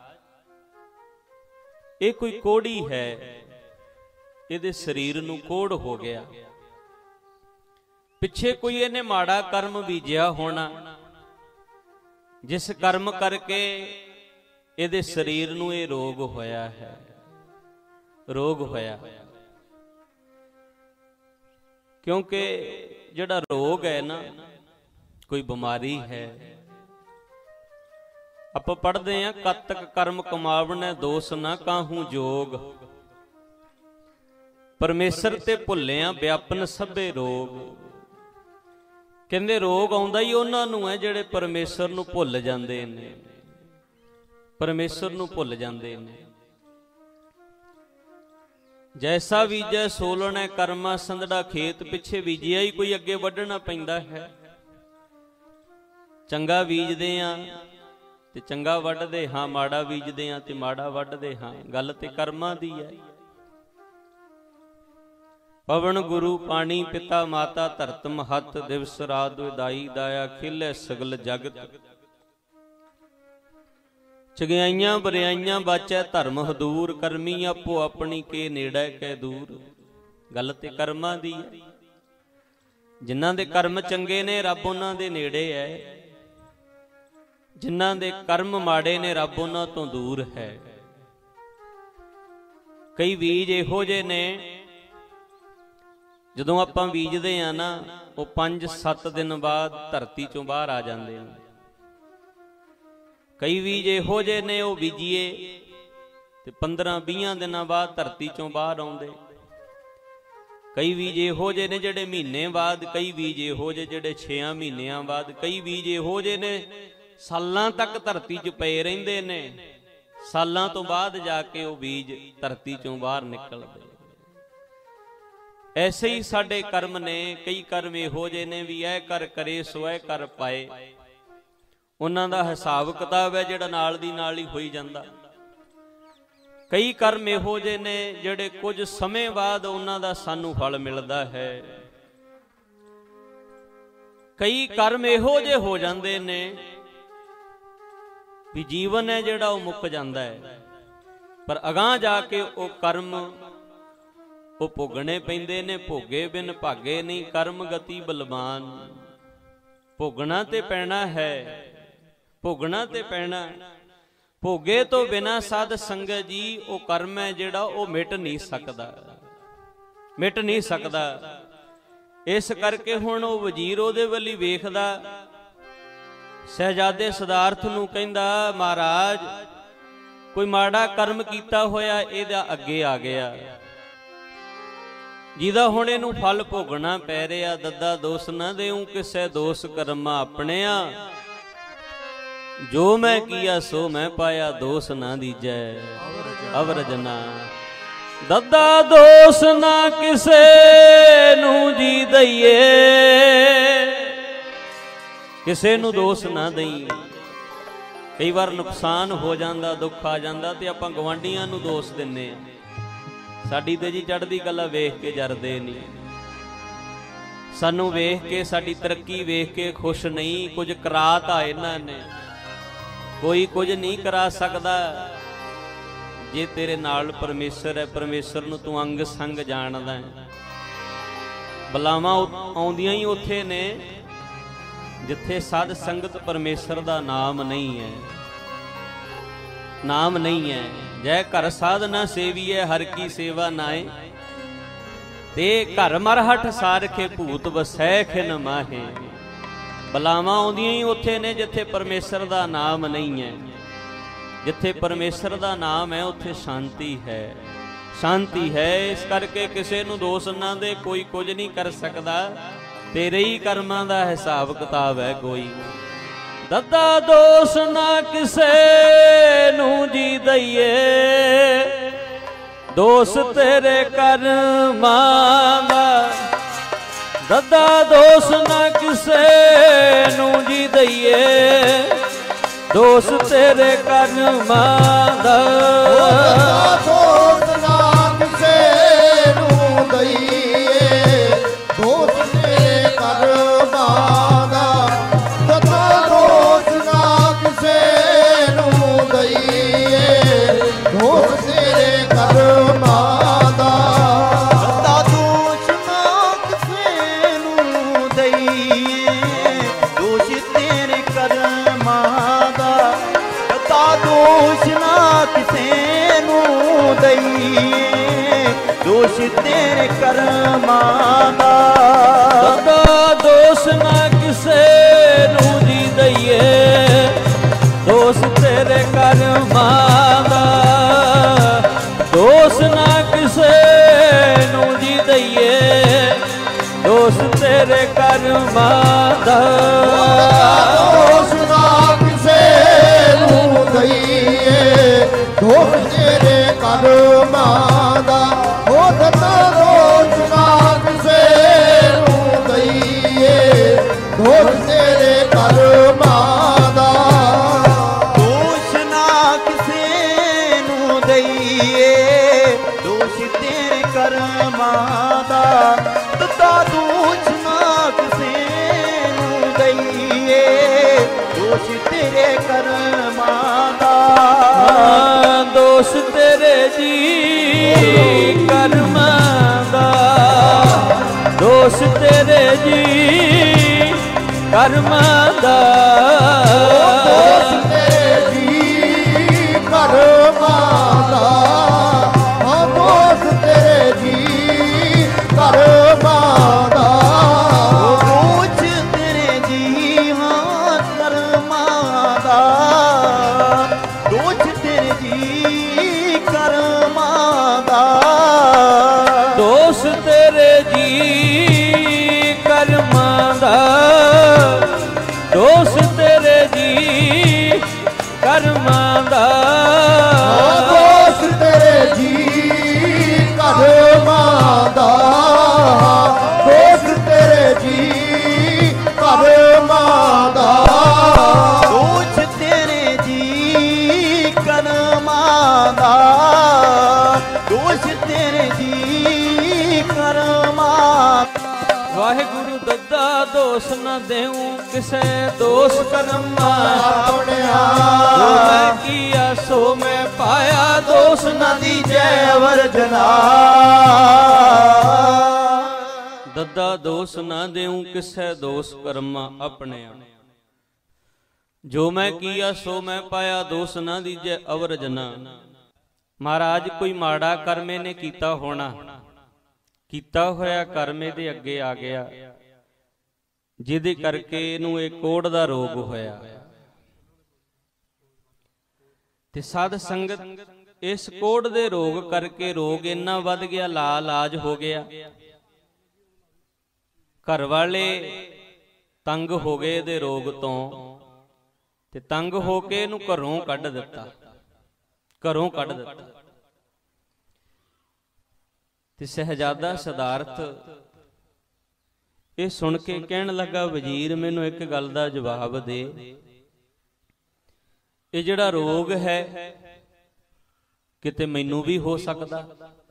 ਇਹ ਕੋਈ ਕੋੜੀ ਹੈ, ਇਹਦੇ ਸਰੀਰ ਨੂੰ ਕੋੜ ਹੋ ਗਿਆ। ਪਿੱਛੇ ਕੋਈ ਇਹਨੇ ਮਾੜਾ ਕਰਮ ਬੀਜਿਆ ਹੋਣਾ, ਜਿਸ ਕਰਮ ਕਰਕੇ ਇਹਦੇ ਸਰੀਰ ਨੂੰ ਇਹ ਰੋਗ ਹੋਇਆ ਹੈ। ਰੋਗ ਹੋਇਆ ਕਿਉਂਕਿ ਜਿਹੜਾ ਰੋਗ ਹੈ ਨਾ, ਕੋਈ ਬਿਮਾਰੀ ਹੈ। ਆਪਾਂ ਪੜ੍ਹਦੇ ਆਂ, ਕਤਕ ਕਰਮ ਕਮਾਵਣੈ ਦੋਸ ਨਾ ਕਾਹੂ ਜੋਗ। ਪਰਮੇਸ਼ਰ ਤੇ ਭੁੱਲਿਆਂ ਵਿਆਪਨ ਸਭੇ ਰੋਗ। ਕਹਿੰਦੇ ਰੋਗ ਆਉਂਦਾ ਹੀ ਉਹਨਾਂ ਨੂੰ ਹੈ ਜਿਹੜੇ ਪਰਮੇਸ਼ਰ ਨੂੰ ਭੁੱਲ ਜਾਂਦੇ ਨੇ, ਪਰਮੇਸ਼ਰ ਨੂੰ ਭੁੱਲ ਜਾਂਦੇ ਨੇ। जैसा बीजै सोलण है कर्मा संदड़ा खेत, पिछे बीजिया ही कोई अगे वढ़ना पैंदा है। चंगा बीजदे आ ते चंगा वढ़दे हां, माड़ा बीजदे आ ते माड़ा वढ़दे हां। गल ते कर्मां दी है। पवन गुरु पानी पिता माता धरत महत, दिवस रात विदाई दाया खिले सगल जगत। चगियाइयां बरियाइयां बाचै धर्म हदूर, करमी आपो अपनी के नेड़े कै दूर। गल ते कर्मां दी है। जिन्हां दे कर्म चंगे ने रब उन्हां दे नेड़े है, जिन्हां दे कर्म माड़े ने रब उन्हां तो दूर है। कई बीज इहो जे ने जदों आपां बीजदे आ ना, वो 5-7 दिन बाद धरती चों बाहर आ जांदे ने। कई बीज इहो जे ने वो बीजीए ते 15-20 दिनों बाद धरती चों बाहर आउंदे। कई बीज इहो जे ने जिहड़े महीने बाद, कई बीज इहो जे जिहड़े 6 महीनों बाद, कई बीज इहो जे ने सालां तक धरती च पए रहिंदे ने, सालां तो बाद जाके वो बीज धरती चों बाहर निकलदे। ऐसे ही साडे कर्म ने। कई कर्म इहो जे ने भी ऐ कर करे सो ऐ कर पाए, उन्हां दा हिसाब किताब है जिहड़ा नाल दी नाल ही होई जांदा। कई कर्म इहो जे ने जिहड़े कुछ समय बाद उन्हां दा सानू फल मिलदा है। कई कर्म इहो जे हो जांदे ने भी जीवन है जिहड़ा वो मुक जांदा है, पर अगां जाके वो कर्म वो भोगने पैंदे ने। भोगे बिन भागे नहीं, कर्म गति बलवान। भोगना ते पैना है, भोगना ते पैना। भोगे तो बिना साध संगत जी वो कर्म है जिहड़ा वो मिट नहीं सकदा, मिट नहीं सकदा। इस करके हुण वो वजीर ओहदे वल ही वेखदा, सहजादे सिद्धार्थ नूं कहंदा, महाराज कोई माड़ा कर्म कीता होया इहदा अगे आ गया, जिहदा हुण इहनूं फल भोगना पै रिहा। दद्दा दोष ना देऊं किसे दोष कर्मा अपणिया, जो मैं किया सो मैं पाया दोष ना दीजै अवरजना। दद्दा दोष ना किसे नूं जी दईए, किसे नूं दोष ना दई। कई बार नुकसान हो जांदा, दुख आ जांदा ते आपां गवांढियां नूं दोष दिंने आ। साडी ते जी चढ़दी कला वेख के जरदे नहीं, सानू वेख के साडी तरक्की वेख के खुश नहीं। कुछ कराता इन्हां ने, कोई कुछ नहीं करा सकदा। जे तेरे नाल परमेश्वर है, परमेश्वर नूं तूं अंग संग जाणदा है। बलावां आउंदियां ही उत्थे ने जिथे साध संगत परमेश्वर दा नाम नहीं है, नाम नहीं है। जय घर साधना सेवीए हर की सेवा नाए, ते घर मरहट सारखे भूत वसै खिन माहे। बलावां आउंदियां ही उत्थे ने जिथे परमेश्वर दा नाम नहीं है। जिथे परमेश्वर दा नाम है उत्थे शांति है, शांति है। इस करके किसे नूं दोष ना दे, कोई कुछ नहीं कर सकदा। तेरे ही कर्मां दा हिसाब किताब है कोई। दद्दा दोष ना किसे नूं जी दईए, दोष तेरे कर्मां दा। दद्दा दोष ना किसे नूं जी दईए, दोष तेरे कर्मां दा। दोष ना किसे नूं दईए, दोष तेरे कर्मां दा। दद्दा दोष ना किसे नूं दईए, दोष तेरे कर्मां दा। दद्दा दोष ना किसे नूं दईए, दोष तेरे कर्मां दा। दद्दा दोष ना किसे नूं दईए, दोष तेरे कर्मां दा। दद्दा दोष ना किसे नूं जी दईए, दोष तेरे कर्मां दा। दोष ना किसे नूं जी दईए, दोष तेरे कर्मां दा। दोष ना किसे नूं दईए, दोष तेरे कर्मां दा। ਦੋਸ਼ ਤੇਰੇ ਕਰਮਾਂ ਦਾ। ਦੋਸ਼ ਨਾ ਕਿਸੇ ਨੂੰ ਦਈਏ, ਦੋਸ਼ ਤੇਰੇ ਕਰਮਾਂ ਦਾ। ਦਿੱਤਾ ਦੋਸ਼ ਨਾ ਕਿਸੇ ਨੂੰ ਦਈਏ, ਦੋਸ਼ ਤੇਰੇ ਕਰਮਾਂ ਦਾ। ਦੋਸ਼ ਤੇਰੇ ਜੀ ਕਰਮਾਂ ਦਾ, ਦੋਸ਼ ਤੇਰੇ ਜੀ ਕਰਮਾਂ ਦਾ। ਦੋਸ਼ ਤੇਰੇ ਜੀ ਕਰਮਾਂ ਦਾ, ਹਾਂ ਦੋਸ਼ ਤੇਰੇ ਜੀ ਕਰਮਾਂ ਦਾ। ਦੋਸ਼ ਤੇਰੇ ਜੀ ਹਾਂ ਕਰਮਾਂ ਦਾ, ਦੋਸ਼ ਤੇਰੇ ਜੀ ਕਰਮਾਂ ਦਾ। ਦੋਸ਼ ਤੇਰੇ ਜੀ ਕਰਮਾਂ ਦਾ, ਦੋਸ਼ ਤੇਰੇ ਜੀ ਕਰਮਾਂ ਦਾ। ਦੋਸ਼ ਤੇਰੇ ਜੀ ਕਰਮਾਂ ਦਾ, ਦੋਸ਼ ਤੇਰੇ ਜੀ ਕਰਮਾਂ ਦਾ। ਦੋਸ਼ ਤੇਰੇ ਜੀ ਕਰਮਾਂ ਦਾ, ਦੋਸ਼ ਤੇਰੇ ਜੀ ਕਰਮਾਂ। ਵਾਹਿਗੁਰੂ ਦੱਦਾ ਦੋਸ਼ ਨਾ ਦੇਉ ਕਿਸੇ ਦੋਸ਼ ਕਰਮਾਂ ਆਪਣਿਆ। ਜੋ ਮੈਂ ਕੀਆ ਸੋ ਮੈਂ ਪਾਇਆ, ਦੋਸ਼ ਨਾ ਦੀਜੈ ਵਰਜਨਾ। ਦੱਦਾ ਦੋਸ਼ ਨਾ ਦੇਉ ਕਿਸੇ ਦੋਸ਼ ਕਰਮਾਂ ਆਪਣਿਆ। ਜੋ ਮੈਂ ਕੀਆ ਸੋ ਮੈਂ ਪਾਇਆ, ਦੋਸ਼ ਨਾ ਦੀਜੈ ਅਵਰਜਨਾ। ਮਹਾਰਾਜ ਕੋਈ ਮਾੜਾ ਕਰਮ ਇਹਨੇ ਕੀਤਾ ਹੋਣਾ, ਕੀਤਾ ਹੋਇਆ ਕਰਮ ਇਹਦੇ ਅੱਗੇ ਆ ਗਿਆ, ਜਿਹਦੇ ਕਰਕੇ ਇਹਨੂੰ ਇਹ ਕੋੜ ਦਾ ਰੋਗ ਹੋਇਆ। ਤੇ ਸਾਧ ਸੰਗਤ ਇਸ ਕੋੜ ਦੇ ਰੋਗ ਕਰਕੇ ਰੋਗ ਇੰਨਾ ਵੱਧ ਗਿਆ, ਲਾਜ ਹੋ ਗਿਆ। ਘਰ ਵਾਲੇ ਤੰਗ ਹੋ ਗਏ ਇਹਦੇ ਰੋਗ ਤੋਂ, ਤੇ ਤੰਗ ਹੋ ਕੇ ਇਹਨੂੰ ਘਰੋਂ ਕੱਢ ਦਿੱਤਾ, ਘਰੋਂ ਕੱਢ ਦਿੱਤਾ। ਤੇ ਸਹਿਜਾਦਾ ਸਿਧਾਰਥ ਇਹ ਸੁਣ ਕੇ ਕਹਿਣ ਲੱਗਾ, ਵਜ਼ੀਰ ਮੈਨੂੰ ਇੱਕ ਗੱਲ ਦਾ ਜਵਾਬ ਦੇ, ਇਹ ਜਿਹੜਾ ਰੋਗ ਹੈ ਕਿਤੇ ਮੈਨੂੰ ਵੀ ਹੋ ਸਕਦਾ?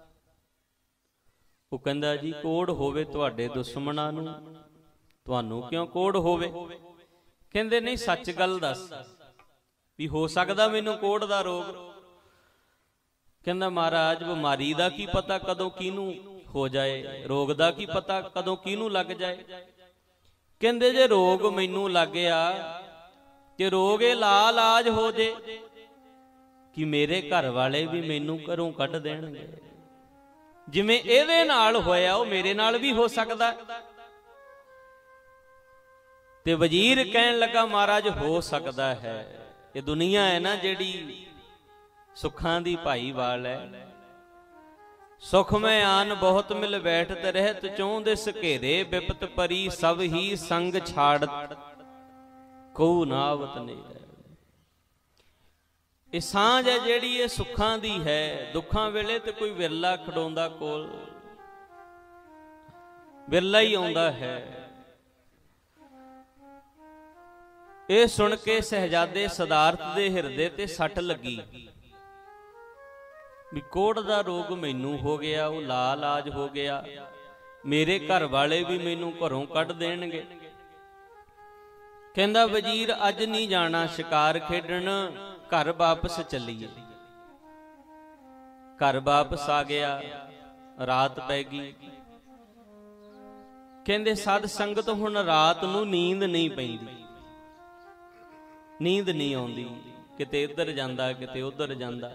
ਉਹ ਕਹਿੰਦਾ ਜੀ ਕੋੜ ਹੋਵੇ ਤੁਹਾਡੇ ਦੁਸ਼ਮਣਾਂ ਨੂੰ, ਤੁਹਾਨੂੰ ਕਿਉਂ ਕੋੜ ਹੋਵੇ? ਕਹਿੰਦੇ ਨਹੀਂ ਸੱਚ ਗੱਲ ਦੱਸ ਵੀ ਹੋ ਸਕਦਾ ਮੈਨੂੰ ਕੋੜ ਦਾ ਰੋਗ? ਕਹਿੰਦਾ ਮਹਾਰਾਜ ਬਿਮਾਰੀ ਦਾ ਕੀ ਪਤਾ ਕਦੋਂ ਕਿਹਨੂੰ ਹੋ ਜਾਏ, ਰੋਗ ਦਾ ਕੀ ਪਤਾ ਕਦੋਂ ਕਿਹਨੂੰ ਲੱਗ ਜਾਏ। ਕਹਿੰਦੇ ਜੇ ਰੋਗ ਮੈਨੂੰ ਲੱਗ ਗਿਆ ਕਿ ਰੋਗ ਇਹ ਲਾਜ ਹੋ ਜੇ ਕਿ ਮੇਰੇ ਘਰ ਵਾਲੇ ਵੀ ਮੈਨੂੰ ਘਰੋਂ ਕੱਢ ਦੇਣਗੇ। ਜਿਵੇਂ ਇਹਦੇ ਨਾਲ ਹੋਇਆ ਉਹ ਮੇਰੇ ਨਾਲ ਵੀ ਹੋ ਸਕਦਾ। ਤੇ ਵਜ਼ੀਰ ਕਹਿਣ ਲੱਗਾ ਮਹਾਰਾਜ ਹੋ ਸਕਦਾ ਹੈ, ਇਹ ਦੁਨੀਆ ਹੈ ਨਾ ਜਿਹੜੀ ਸੁੱਖਾਂ ਦੀ ਭਾਈਵਾਲ ਹੈ। ਸੁਖ ਮੈਂ ਆਨ ਬਹੁਤ ਮਿਲ ਬੈਠਤ ਰਹਿਤ ਚੋਂਦੇ ਘੇਰੇ, ਬਿਪਤ ਪਰੀ ਸਭ ਹੀ ਸੰਗ ਛਾੜ ਕਉ ਨਾਵਤ ਨਹੀਂ। ਇਹ ਸਾਂਝ ਹੈ ਜਿਹੜੀ ਇਹ ਸੁੱਖਾਂ ਦੀ ਹੈ। ਦੁੱਖਾਂ ਵੇਲੇ ਤੇ ਕੋਈ ਵਿਰਲਾ ਖੜਾਉਂਦਾ ਕੋਲ, ਵਿਰਲਾ ਹੀ ਆਉਂਦਾ ਹੈ। ਇਹ ਸੁਣ ਕੇ ਸਹਿਜਾਦੇ ਸਿਧਾਰਥ ਦੇ ਹਿਰਦੇ ਤੇ ਸੱਟ ਲੱਗੀ ਵੀ ਕੋੜ ਦਾ ਰੋਗ ਮੈਨੂੰ ਹੋ ਗਿਆ, ਉਹ ਲਾਜ ਹੋ ਗਿਆ, ਮੇਰੇ ਘਰ ਵਾਲੇ ਵੀ ਮੈਨੂੰ ਘਰੋਂ ਕੱਢ ਦੇਣਗੇ। ਕਹਿੰਦਾ ਵਜ਼ੀਰ ਅੱਜ ਨਹੀਂ ਜਾਣਾ ਸ਼ਿਕਾਰ ਖੇਡਣ, ਘਰ ਵਾਪਸ ਚੱਲੀਏ। ਘਰ ਵਾਪਸ ਆ ਗਿਆ, ਰਾਤ ਪੈ ਗਈ। ਕਹਿੰਦੇ ਸਾਧ ਸੰਗਤ ਹੁਣ ਰਾਤ ਨੂੰ ਨੀਂਦ ਨਹੀਂ ਪੈਂਦੀ, ਨੀਂਦ ਨਹੀਂ ਆਉਂਦੀ, ਕਿਤੇ ਇੱਧਰ ਜਾਂਦਾ ਕਿਤੇ ਉੱਧਰ ਜਾਂਦਾ।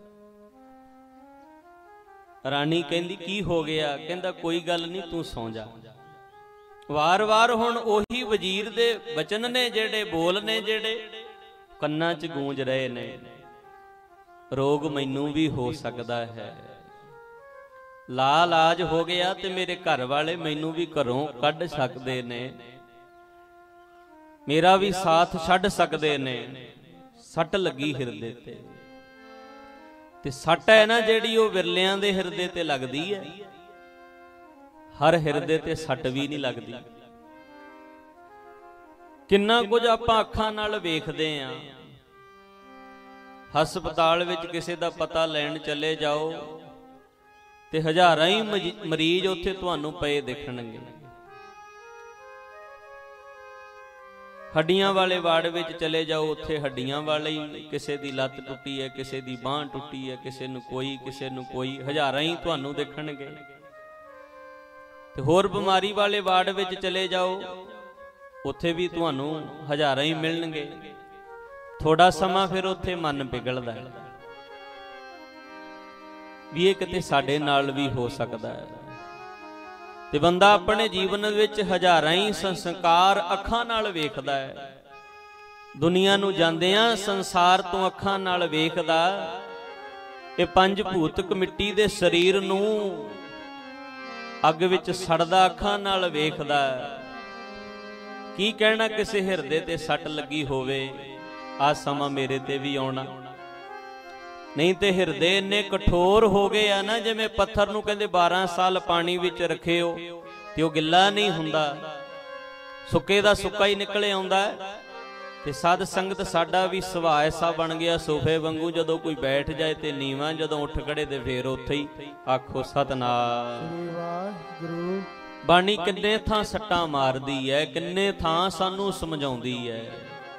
ਰਾਣੀ ਕਹਿੰਦੀ ਕੀ ਹੋ ਗਿਆ? ਕਹਿੰਦਾ ਕੋਈ ਗੱਲ ਨਹੀਂ ਤੂੰ ਸੌਂ ਜਾ। ਵਾਰ-ਵਾਰ ਹੁਣ ਉਹੀ ਵਜ਼ੀਰ ਦੇ ਬਚਨ ਨੇ ਜਿਹੜੇ, ਬੋਲ ਨੇ ਜਿਹੜੇ ਕੰਨਾਂ 'ਚ ਗੂੰਜ ਰਹੇ ਨੇ, ਰੋਗ ਮੈਨੂੰ ਵੀ ਹੋ ਸਕਦਾ ਹੈ, ਲਾਜ ਹੋ ਗਿਆ ਤੇ ਮੇਰੇ ਘਰ ਵਾਲੇ ਮੈਨੂੰ ਵੀ ਘਰੋਂ ਕੱਢ ਸਕਦੇ ਨੇ, ਮੇਰਾ ਵੀ ਸਾਥ ਛੱਡ ਸਕਦੇ ਨੇ। ਸੱਟ ਲੱਗੀ ਹਿਰਦੇ ਤੇ ਸੱਟ ਹੈ ਨਾ ਜਿਹੜੀ ਉਹ ਵਿਰਲਿਆਂ ਦੇ ਹਿਰਦੇ ਤੇ ਲੱਗਦੀ ਹੈ, ਹਰ ਹਿਰਦੇ ਤੇ ਸੱਟ ਵੀ ਨਹੀਂ ਲੱਗਦੀ। ਕਿੰਨਾ ਕੁਝ ਆਪਾਂ ਅੱਖਾਂ ਨਾਲ ਵੇਖਦੇ ਆਂ। ਹਸਪਤਾਲ ਵਿੱਚ ਕਿਸੇ ਦਾ ਪਤਾ ਲੈਣ ਚਲੇ ਜਾਓ ਤੇ ਹਜ਼ਾਰਾਂ ਹੀ ਮਰੀਜ਼ ਉੱਥੇ ਤੁਹਾਨੂੰ ਪਏ ਦਿਖਣਗੇ। ਹੱਡੀਆਂ ਵਾਲੇ ਵਾਰਡ ਵਿੱਚ ਚਲੇ ਜਾਓ, ਉੱਥੇ ਹੱਡੀਆਂ ਵਾਲੇ ਹੀ, ਕਿਸੇ ਦੀ ਲੱਤ ਟੁੱਟੀ ਹੈ, ਕਿਸੇ ਦੀ ਬਾਂਹ ਟੁੱਟੀ ਹੈ, ਕਿਸੇ ਨੂੰ ਕੋਈ, ਹਜ਼ਾਰਾਂ ਹੀ ਤੁਹਾਨੂੰ ਦਿਖਣਗੇ। ਤੇ ਹੋਰ ਬਿਮਾਰੀ ਵਾਲੇ ਵਾਰਡ ਵਿੱਚ ਚਲੇ ਜਾਓ, ਉੱਥੇ ਵੀ ਤੁਹਾਨੂੰ ਹਜ਼ਾਰਾਂ ਹੀ ਮਿਲਣਗੇ। ਥੋੜਾ ਸਮਾਂ ਫਿਰ ਉੱਥੇ ਮਨ ਪਿਘਲਦਾ ਹੈ ਵੀ ਇਹ ਕਿਤੇ ਸਾਡੇ ਨਾਲ ਵੀ ਹੋ ਸਕਦਾ ਹੈ। ਤੇ ਬੰਦਾ ਆਪਣੇ ਜੀਵਨ ਵਿੱਚ ਹਜ਼ਾਰਾਂ ਹੀ ਸੰਸਕਾਰ ਅੱਖਾਂ ਨਾਲ ਵੇਖਦਾ ਹੈ। ਦੁਨੀਆ ਨੂੰ ਜਾਂਦਿਆਂ ਸੰਸਾਰ ਤੋਂ ਅੱਖਾਂ ਨਾਲ ਵੇਖਦਾ। ਇਹ ਪੰਜ ਭੂਤਕ ਮਿੱਟੀ ਦੇ ਸਰੀਰ ਨੂੰ ਅੱਗ ਵਿੱਚ ਸੜਦਾ ਅੱਖਾਂ ਨਾਲ ਵੇਖਦਾ। ਕੀ ਕਹਿਣਾ ਕਿਸੇ ਹਿਰਦੇ ਤੇ ਸੱਟ ਲੱਗੀ ਹੋਵੇ, ਆਹ ਸਮਾਂ ਮੇਰੇ ਤੇ ਵੀ ਆਉਣਾ। ਨਹੀਂ ਤੇ ਹਿਰਦੇ ਇੰਨੇ ਕਠੋਰ ਹੋ ਗਏ ਆ ਨਾ, ਜਿਵੇਂ ਪੱਥਰ ਨੂੰ ਕਹਿੰਦੇ 12 ਸਾਲ ਪਾਣੀ ਵਿੱਚ ਰੱਖਿਓ ਤੇ ਉਹ ਗਿੱਲਾ ਨਹੀਂ ਹੁੰਦਾ, ਸੁੱਕੇ ਦਾ ਸੁੱਕਾ ਹੀ ਨਿਕਲੇ ਆਉਂਦਾ। ਤੇ ਸਾਧ ਸੰਗਤ ਸਾਡਾ ਵੀ ਸੁਭਾਅ ਐਸਾ ਬਣ ਗਿਆ ਸੋਫੇ ਵਾਂਗੂ, ਜਦੋਂ ਕੋਈ ਬੈਠ ਜਾਏ ਤੇ ਨੀਵਾਂ, ਜਦੋਂ ਉੱਠ ਖੜੇ ਤੇ ਫੇਰ ਉੱਥੇ ਹੀ ਆਖੋ ਸਤਿਨਾਮ। ਬਾਣੀ ਕਿੰਨੇ ਥਾਂ ਸੱਟਾਂ ਮਾਰਦੀ ਹੈ, ਕਿੰਨੇ ਥਾਂ ਸਾਨੂੰ ਸਮਝਾਉਂਦੀ ਹੈ।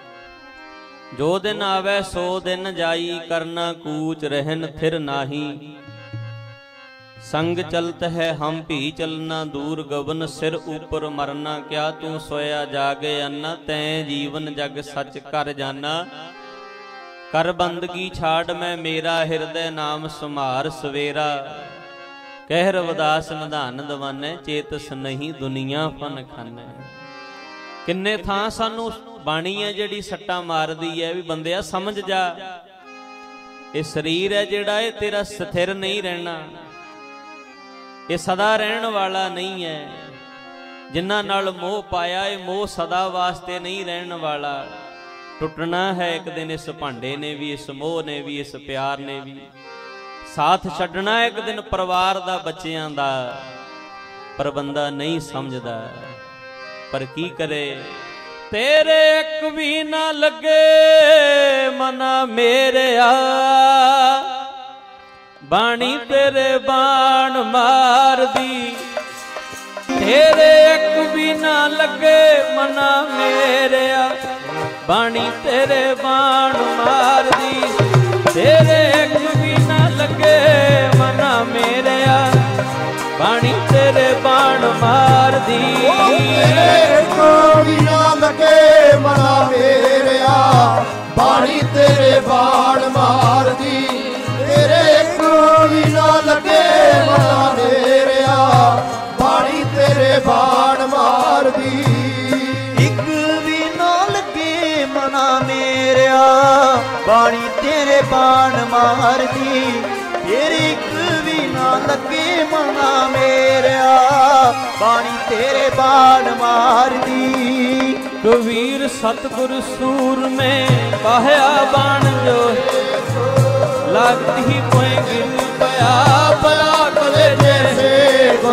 ਜੋ ਦਿਨ ਆਵੇ ਸੋ ਦਿਨ ਜਾਈ, ਕਰਨਾ ਕੂਚ ਰਹਿਨ ਥਿਰ ਨਾਹੀ। संग चलत है हम भी चलना, दूर गगन सिर ऊपर मरना। क्या तू सोया जागे अन्ना, तैं जीवन जग सच कर जाना। कर बंदगी छाड़ मैं मेरा, हृदय नाम सुमार सवेरा। कह रविदास निधान दवाने, चेतस नहीं दुनिया फन खाने। किन्ने थां सानू बाणी है जिहड़ी सट्टा मारदी है भी बंदिया समझ जा, ये शरीर है जिहड़ा ये तेरा स्थिर नहीं रहना, ये सदा रहन वाला नहीं है। जिन्हां नाल मोह पाया ये मोह सदा वास्ते नहीं रहन वाला। टुटना है एक दिन इस भांडे ने भी, इस मोह ने भी, इस प्यार ने भी। साथ छड्डना एक दिन परिवार दा, बच्चियां दा। पर बंदा नहीं समझदा, पर की करे। तेरे एक भी ना लगे मना मेरे आ, बाणी तेरे बाण मार दी। तेरे एक भी ना लगे मना मेरे आ, बाणी तेरे बाण मार दी। तेरे एक भी ना लगे मना मेरे आ, बाणी तेरे बाण मार दी। तेरे एक भी ना लगे मना मेरे आ, बाणी तेरे बाण मार दी। तेरे एक भी ना लगे मना मेरे आ, बाणी तेरे बाण मार दी। एक भी ना लगे मना मेरे आ, बाणी तेरे बाण मार दी। तेरे एक भी ना लगे मना मेरे आ, बाणी तेरे बाण मार दी। कबीर सतगुर सूर में बाह्या बाण जो, लगती ही कोई गिर पया भला कले जैसे को।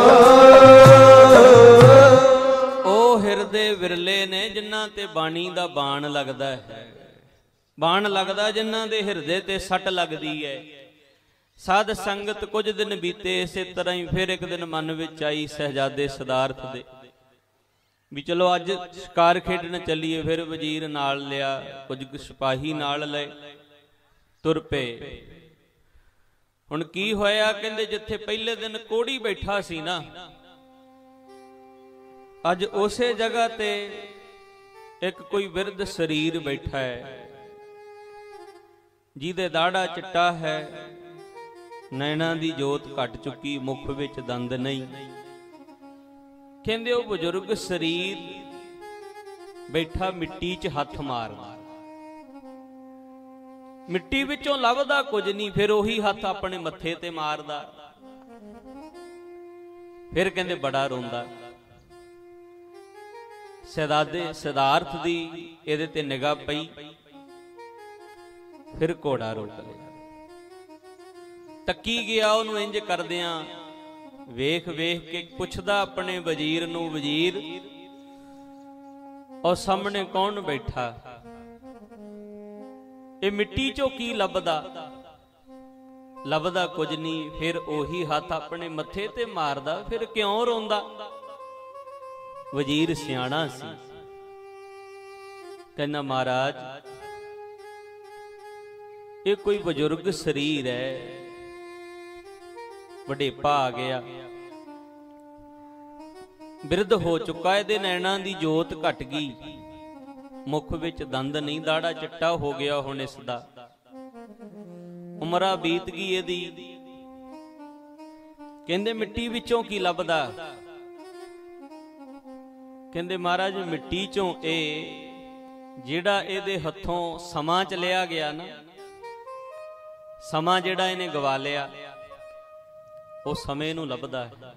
ओ हिरदे विरले ने जिन्हां ते बाणी दा बाण लगदा है, बाण लगदा जिन्हां दे हिरदे ते सट लगदी है। साध संगत कुछ दिन बीते इसे तरह ही फिर एक दिन मन विच आई सहजादे सिद्धार्थ दे भी चलो अज शिकार खेडन चलीए। फिर वजीर नाल लिया, कुछ सिपाही नाल लए, तुर पे। हुण की होया, कहंदे जिथे पहले दिन कोड़ी बैठा सी ना, अज उसे जगह ते एक कोई विरध शरीर बैठा है, जिहदे दाड़ा चिट्टा है, नैना दी जोत घट चुकी, मुख विच दंद नहीं। कहंदे ओ बुजुर्ग शरीर बैठा मिट्टी च हथ मारदा, मिट्टी विचों लभदा कुछ नहीं, फिर ओही हथ अपने मत्थे ते मारदा। फिर कहंदे बड़ा रोंदा। सिद्धार्थ दी इहदे ते निगाह पई, फिर घोड़ा रोक लिया। तकी गया उहनूं इंज करदियां, वेख वेख के पुछदा अपने वजीर नूं, वजीर और सामने कौन बैठा, ये मिट्टी चो की लभदा, लभदा कुछ नहीं। फिर ओही हाथ अपने मथे ते मारदा, फिर क्यों रोंदा। वजीर सियाणा सी, कहना महाराज ये कोई बजुर्ग शरीर है, वडेपा आ गया, बिरध हो चुका, इहदे नैणां दी जोत घट गई, मुख विच दंद नहीं, दाड़ा चिट्टा हो गया हुण इसदा, उमरा बीत गई इहदी। कहंदे मिट्टी विचों की लभदा, कहंदे महाराज मिट्टी चों ए जिहड़ा इहदे हत्थों समा च लिया गया ना, समा जिहड़ा इहने गवा लिया, वो समय नूं लभदा है।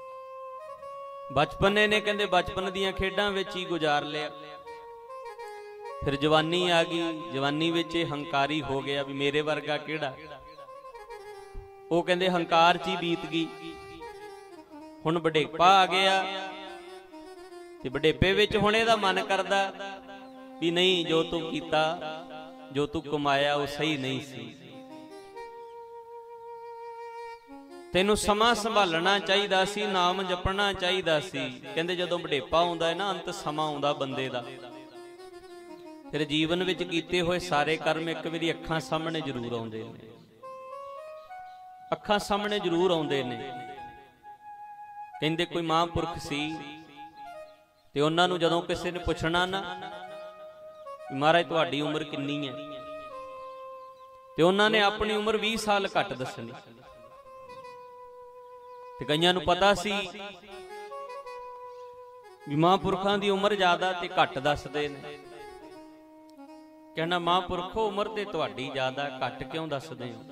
बचपन ने कहंदे बचपन दीयां खेडां विच ही गुजार लिया, फिर जवानी आ गई, जवानी विच हंकारी हो गया भी मेरे वर्गा किहड़ा, वो कहंदे हंकार च ही बीत गई। हुण वडेपा आ गया ते वडेपे विच हुण इहदा मन करदा भी नहीं, जो तू कीता, जो तू कमाया वो सही नहीं सी, तैनू समा संभालना चाहिदा सी, नाम जपना चाहिदा सी। कहंदे जदों वडेपा आउंदा है ना, अंत समा आउंदा बंदे दा, फिर जीवन विच कीते होए सारे कर्म एक वारी अखां सामने जरूर आउंदे ने, अखां सामने जरूर आउंदे ने। कहंदे कोई महापुरख सी ते उन्हां नूं जदों किसी ने पुछना ना महाराज तुहाडी उम्र किन्नी है, ते उन्हां ने अपनी उम्र 20 साल घट दसनी, ते कईयां नूं पता सी भी महापुरखां दी उम्र ज्यादा ते घट दसदे ने। कहना महापुरखो उम्र ते तुहाडी ज्यादा, घट क्यों दसदे हो।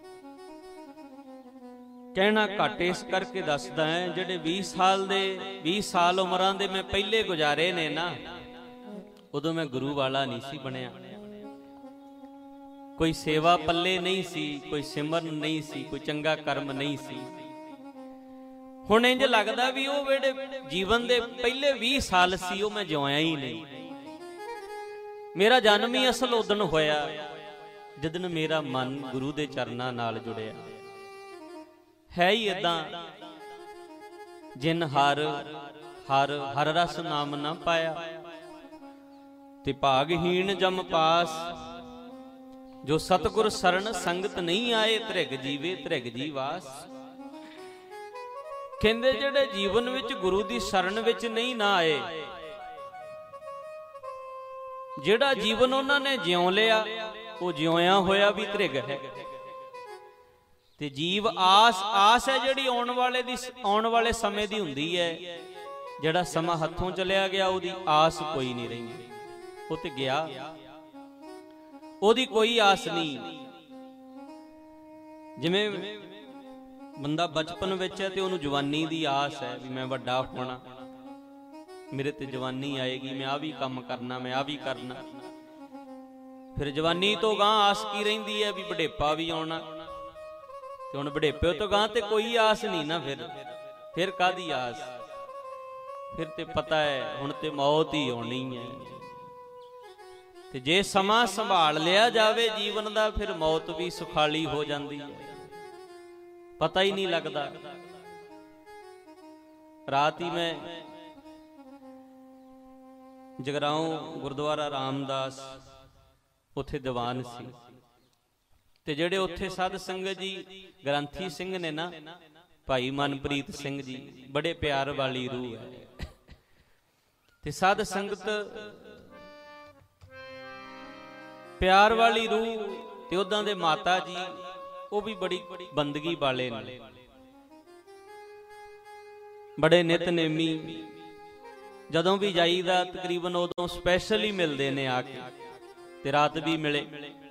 कहना घट इस करके दसदा है, जिहड़े 20 साल उमरां दे मैं पहले गुजारे ने ना, उदों मैं गुरु वाला नहीं सी बनया, कोई सेवा पल्ले नहीं सी, कोई सिमरन नहीं सी, कोई चंगा कर्म नहीं सी। हुण इंज लगदा भी वो जिहड़े जीवन दे पहले 20 साल सी, वो मैं जिउया ही नहीं। मेरा जन्म ही असल उदन होया जिदन मेरा मन गुरु दे चरनां नाल जुड़िया। है ही इदां, जिन हर हर हर रस नाम ना पाया, ते भागहीन जम पास, जो सतगुर सरन संगत नहीं आए, त्रिग जीवे त्रिग जी वास। कहंदे जिहड़े जीवन विच गुरु दी शरण विच नहीं ना आए, जिहड़ा जीवन उन्हां ने जिउं लिया, वो जिउया होया भी त्रिग है। ते जीव आस आस है जिहड़ी आउण वाले समय दी हुंदी है, जिहड़ा समा हत्थों चलिया गया उहदी आस कोई नहीं रही, वो ते गया, ओदी कोई आस नहीं। जिवें बंदा बचपन विच है ते ओनू जवानी दी आस है भी मैं वड्डा होना, मेरे ते जवानी आएगी, मैं आ भी काम करना, मैं आ भी करना। फिर जवानी तो गां आस की रहिंदी है भी वडेपा भी आउणा, ते हुण वडेपे तो गां ते कोई आस नहीं ना, फिर कादी आस। फिर ते पता है हुण ते मौत ही आउणी है, ते जे समा संभाल लिया जावे जीवन दा, फिर मौत भी सुखाली हो जाती है, पता ही नहीं लगता। रात ही मैं जगराओं गुरुद्वारा रामदास उथे दीवान सी, ते जेड़े उथे साध संगत जी ग्रंथी सिंह ने ना, भाई मनप्रीत सिंह जी, बड़े प्यार वाली रूह है। ते साध संगत प्यार वाली रूह, ते उदां दे माता जी वो भी बड़ी बंदगी वाले ने, बड़े नितनेमी। जदों भी जाईदा तकरीबन उदों स्पैशल ही मिलते ने आके, ते रात भी मिले।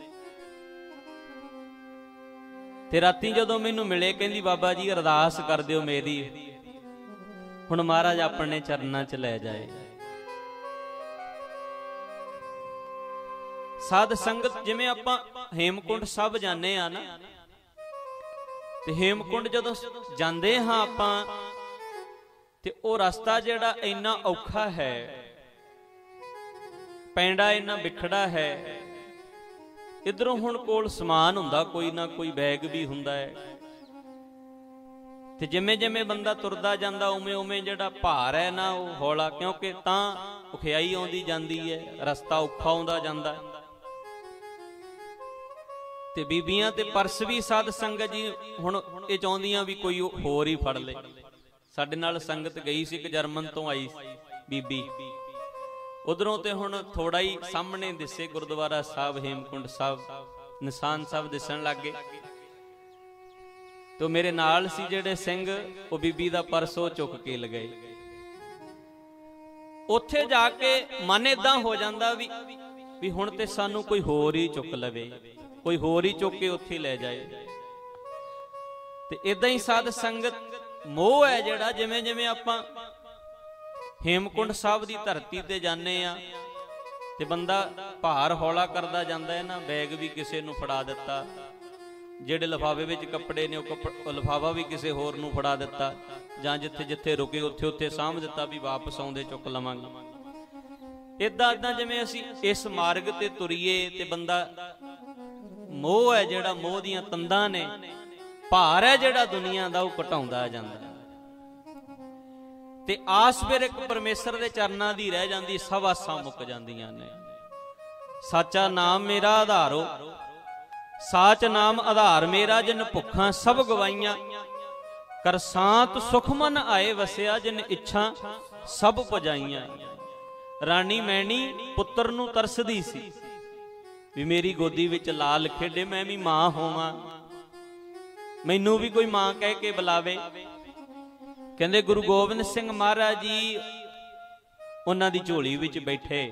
ते राती जदों मैनू मिले, कहंदी बाबा जी अरदास कर दिओ मेरी, हुण महाराज अपने चरनां च लै जाए। साध संगत जिवें आपां हेमकुंड साहब जाने आ ना, ते हेमकुंड जदों जांदे हां आपां, ते ओ रास्ता जिहड़ा इन्ना औखा है ਪੈਂਡਾ ਇੰਨਾ ਵਿਖੜਾ ਹੈ। ਇਧਰੋਂ ਹੁਣ ਕੋਲ ਸਮਾਨ ਹੁੰਦਾ, ਕੋਈ ਨਾ ਕੋਈ ਬੈਗ ਵੀ ਹੁੰਦਾ ਹੈ, ਤੇ ਜਿਵੇਂ ਜਿਵੇਂ ਬੰਦਾ ਤੁਰਦਾ ਜਾਂਦਾ ਉਵੇਂ ਉਵੇਂ ਜਿਹੜਾ ਭਾਰ ਹੈ ਨਾ ਉਹ ਹੌਲਾ, ਕਿਉਂਕਿ ਤਾਂ ਔਖਿਆਈ ਆਉਂਦੀ ਜਾਂਦੀ ਹੈ, ਰਸਤਾ ਔਖਾ ਆਉਂਦਾ ਜਾਂਦਾ। ਤੇ ਬੀਬੀਆਂ ਤੇ ਪਰਸ ਵੀ ਸਾਧ ਸੰਗਤ ਜੀ ਹੁਣ ਇਹ ਚਾਹੁੰਦੀਆਂ ਵੀ ਕੋਈ ਹੋਰ ਹੀ ਫੜ ਲੇ। ਸਾਡੇ ਨਾਲ ਸੰਗਤ ਗਈ ਸੀ, ਇੱਕ ਜਰਮਨ ਤੋਂ ਆਈ ਬੀਬੀ, ਉਧਰੋਂ ਤੇ ਹੁਣ ਥੋੜਾ ਹੀ ਸਾਹਮਣੇ ਦਿਸੇ ਗੁਰਦੁਆਰਾ ਸਾਹਿਬ ਹੇਮਕੁੰਟ ਸਾਹਿਬ, ਨਿਸ਼ਾਨ ਸਾਹਿਬ ਦਿਸਣ ਲੱਗ ਗਏ। ਤੇ ਮੇਰੇ ਨਾਲ ਸੀ ਜਿਹੜੇ ਸਿੰਘ, ਉਹ ਬੀਬੀ ਦਾ ਪਰਸ ਉਹ ਚੁੱਕ ਕੇ ਲਗਾਏ। ਉੱਥੇ ਜਾ ਕੇ ਮਨ ਏਦਾਂ ਹੋ ਜਾਂਦਾ ਵੀ ਹੁਣ ਤੇ ਸਾਨੂੰ ਕੋਈ ਹੋਰ ਹੀ ਚੁੱਕ ਲਵੇ, ਕੋਈ ਹੋਰ ਹੀ ਚੁੱਕ ਕੇ ਉੱਥੇ ਲੈ ਜਾਏ। ਤੇ ਇਦਾਂ ਹੀ ਸਾਧ ਸੰਗਤ ਮੋਹ ਹੈ ਜਿਹੜਾ, ਜਿਵੇਂ ਜਿਵੇਂ ਆਪਾਂ ਹੇਮਕੁੰਟ ਸਾਹਿਬ ਦੀ ਧਰਤੀ ਤੇ ਜਾਂਦੇ ਆ ਤੇ ਬੰਦਾ ਭਾਰ ਹੌਲਾ ਕਰਦਾ ਜਾਂਦਾ ਹੈ ਨਾ, ਬੈਗ ਵੀ ਕਿਸੇ ਨੂੰ ਫੜਾ ਦਿੱਤਾ, ਜਿਹੜੇ ਲਿਫਾਫੇ ਵਿੱਚ ਕੱਪੜੇ ਨੇ ਉਹ ਲਿਫਾਫਾ ਵੀ ਕਿਸੇ ਹੋਰ ਨੂੰ ਫੜਾ ਦਿੱਤਾ, ਜਾਂ ਜਿੱਥੇ ਜਿੱਥੇ ਰੁਕੇ ਉੱਥੇ ਉੱਥੇ ਸਾਂਭ ਦਿੱਤਾ ਵੀ ਵਾਪਸ ਆਉਂਦੇ ਚੁੱਕ ਲਵਾਂਗੇ। ਇਦਾਂ ਇਦਾਂ ਜਿਵੇਂ ਅਸੀਂ ਇਸ ਮਾਰਗ ਤੇ ਤੁਰੀਏ ਤੇ ਬੰਦਾ ਮੋਹ ਹੈ ਜਿਹੜਾ, ਮੋਹ ਦੀਆਂ ਤੰਦਾਂ ਨੇ, ਭਾਰ ਹੈ ਜਿਹੜਾ ਦੁਨੀਆ ਦਾ ਉਹ ਘਟਾਉਂਦਾ ਜਾਂਦਾ ਤੇ ਆਸ ਫਿਰ ਇੱਕ ਪਰਮੇਸ਼ਰ ਦੇ ਚਰਨਾਂ ਦੀ ਰਹਿ ਜਾਂਦੀ, ਸਭ ਆਸਾਂ ਮੁੱਕ ਜਾਂਦੀਆਂ ਨੇ। ਸਾਚਾ ਨਾਮ ਮੇਰਾ ਆਧਾਰੋ, ਸਾਚ ਨਾਮ ਆਧਾਰ ਮੇਰਾ, ਜਿਨ ਭੁੱਖਾਂ ਸਭ ਗਵਾਈਆਂ, ਕਰ ਸਾਤ ਸੁਖ ਮਨ ਆਏ ਵਸਿਆ, ਜਿਨ ਇੱਛਾ ਸਭ ਪੁਜਾਈਆਂ। ਰਾਣੀ ਮੈਣੀ ਪੁੱਤਰ ਨੂੰ ਤਰਸਦੀ ਸੀ ਵੀ ਮੇਰੀ ਗੋਦੀ ਵਿੱਚ ਲਾਲ ਖੇਡੇ, ਮੈਂ ਵੀ ਮਾਂ ਹੋਵਾਂ, ਮੈਨੂੰ ਵੀ ਕੋਈ ਮਾਂ ਕਹਿ ਕੇ ਬੁਲਾਵੇ। ਕਹਿੰਦੇ ਗੁਰੂ ਗੋਬਿੰਦ ਸਿੰਘ ਮਹਾਰਾਜ ਜੀ ਉਹਨਾਂ ਦੀ ਝੋਲੀ ਵਿੱਚ ਬੈਠੇ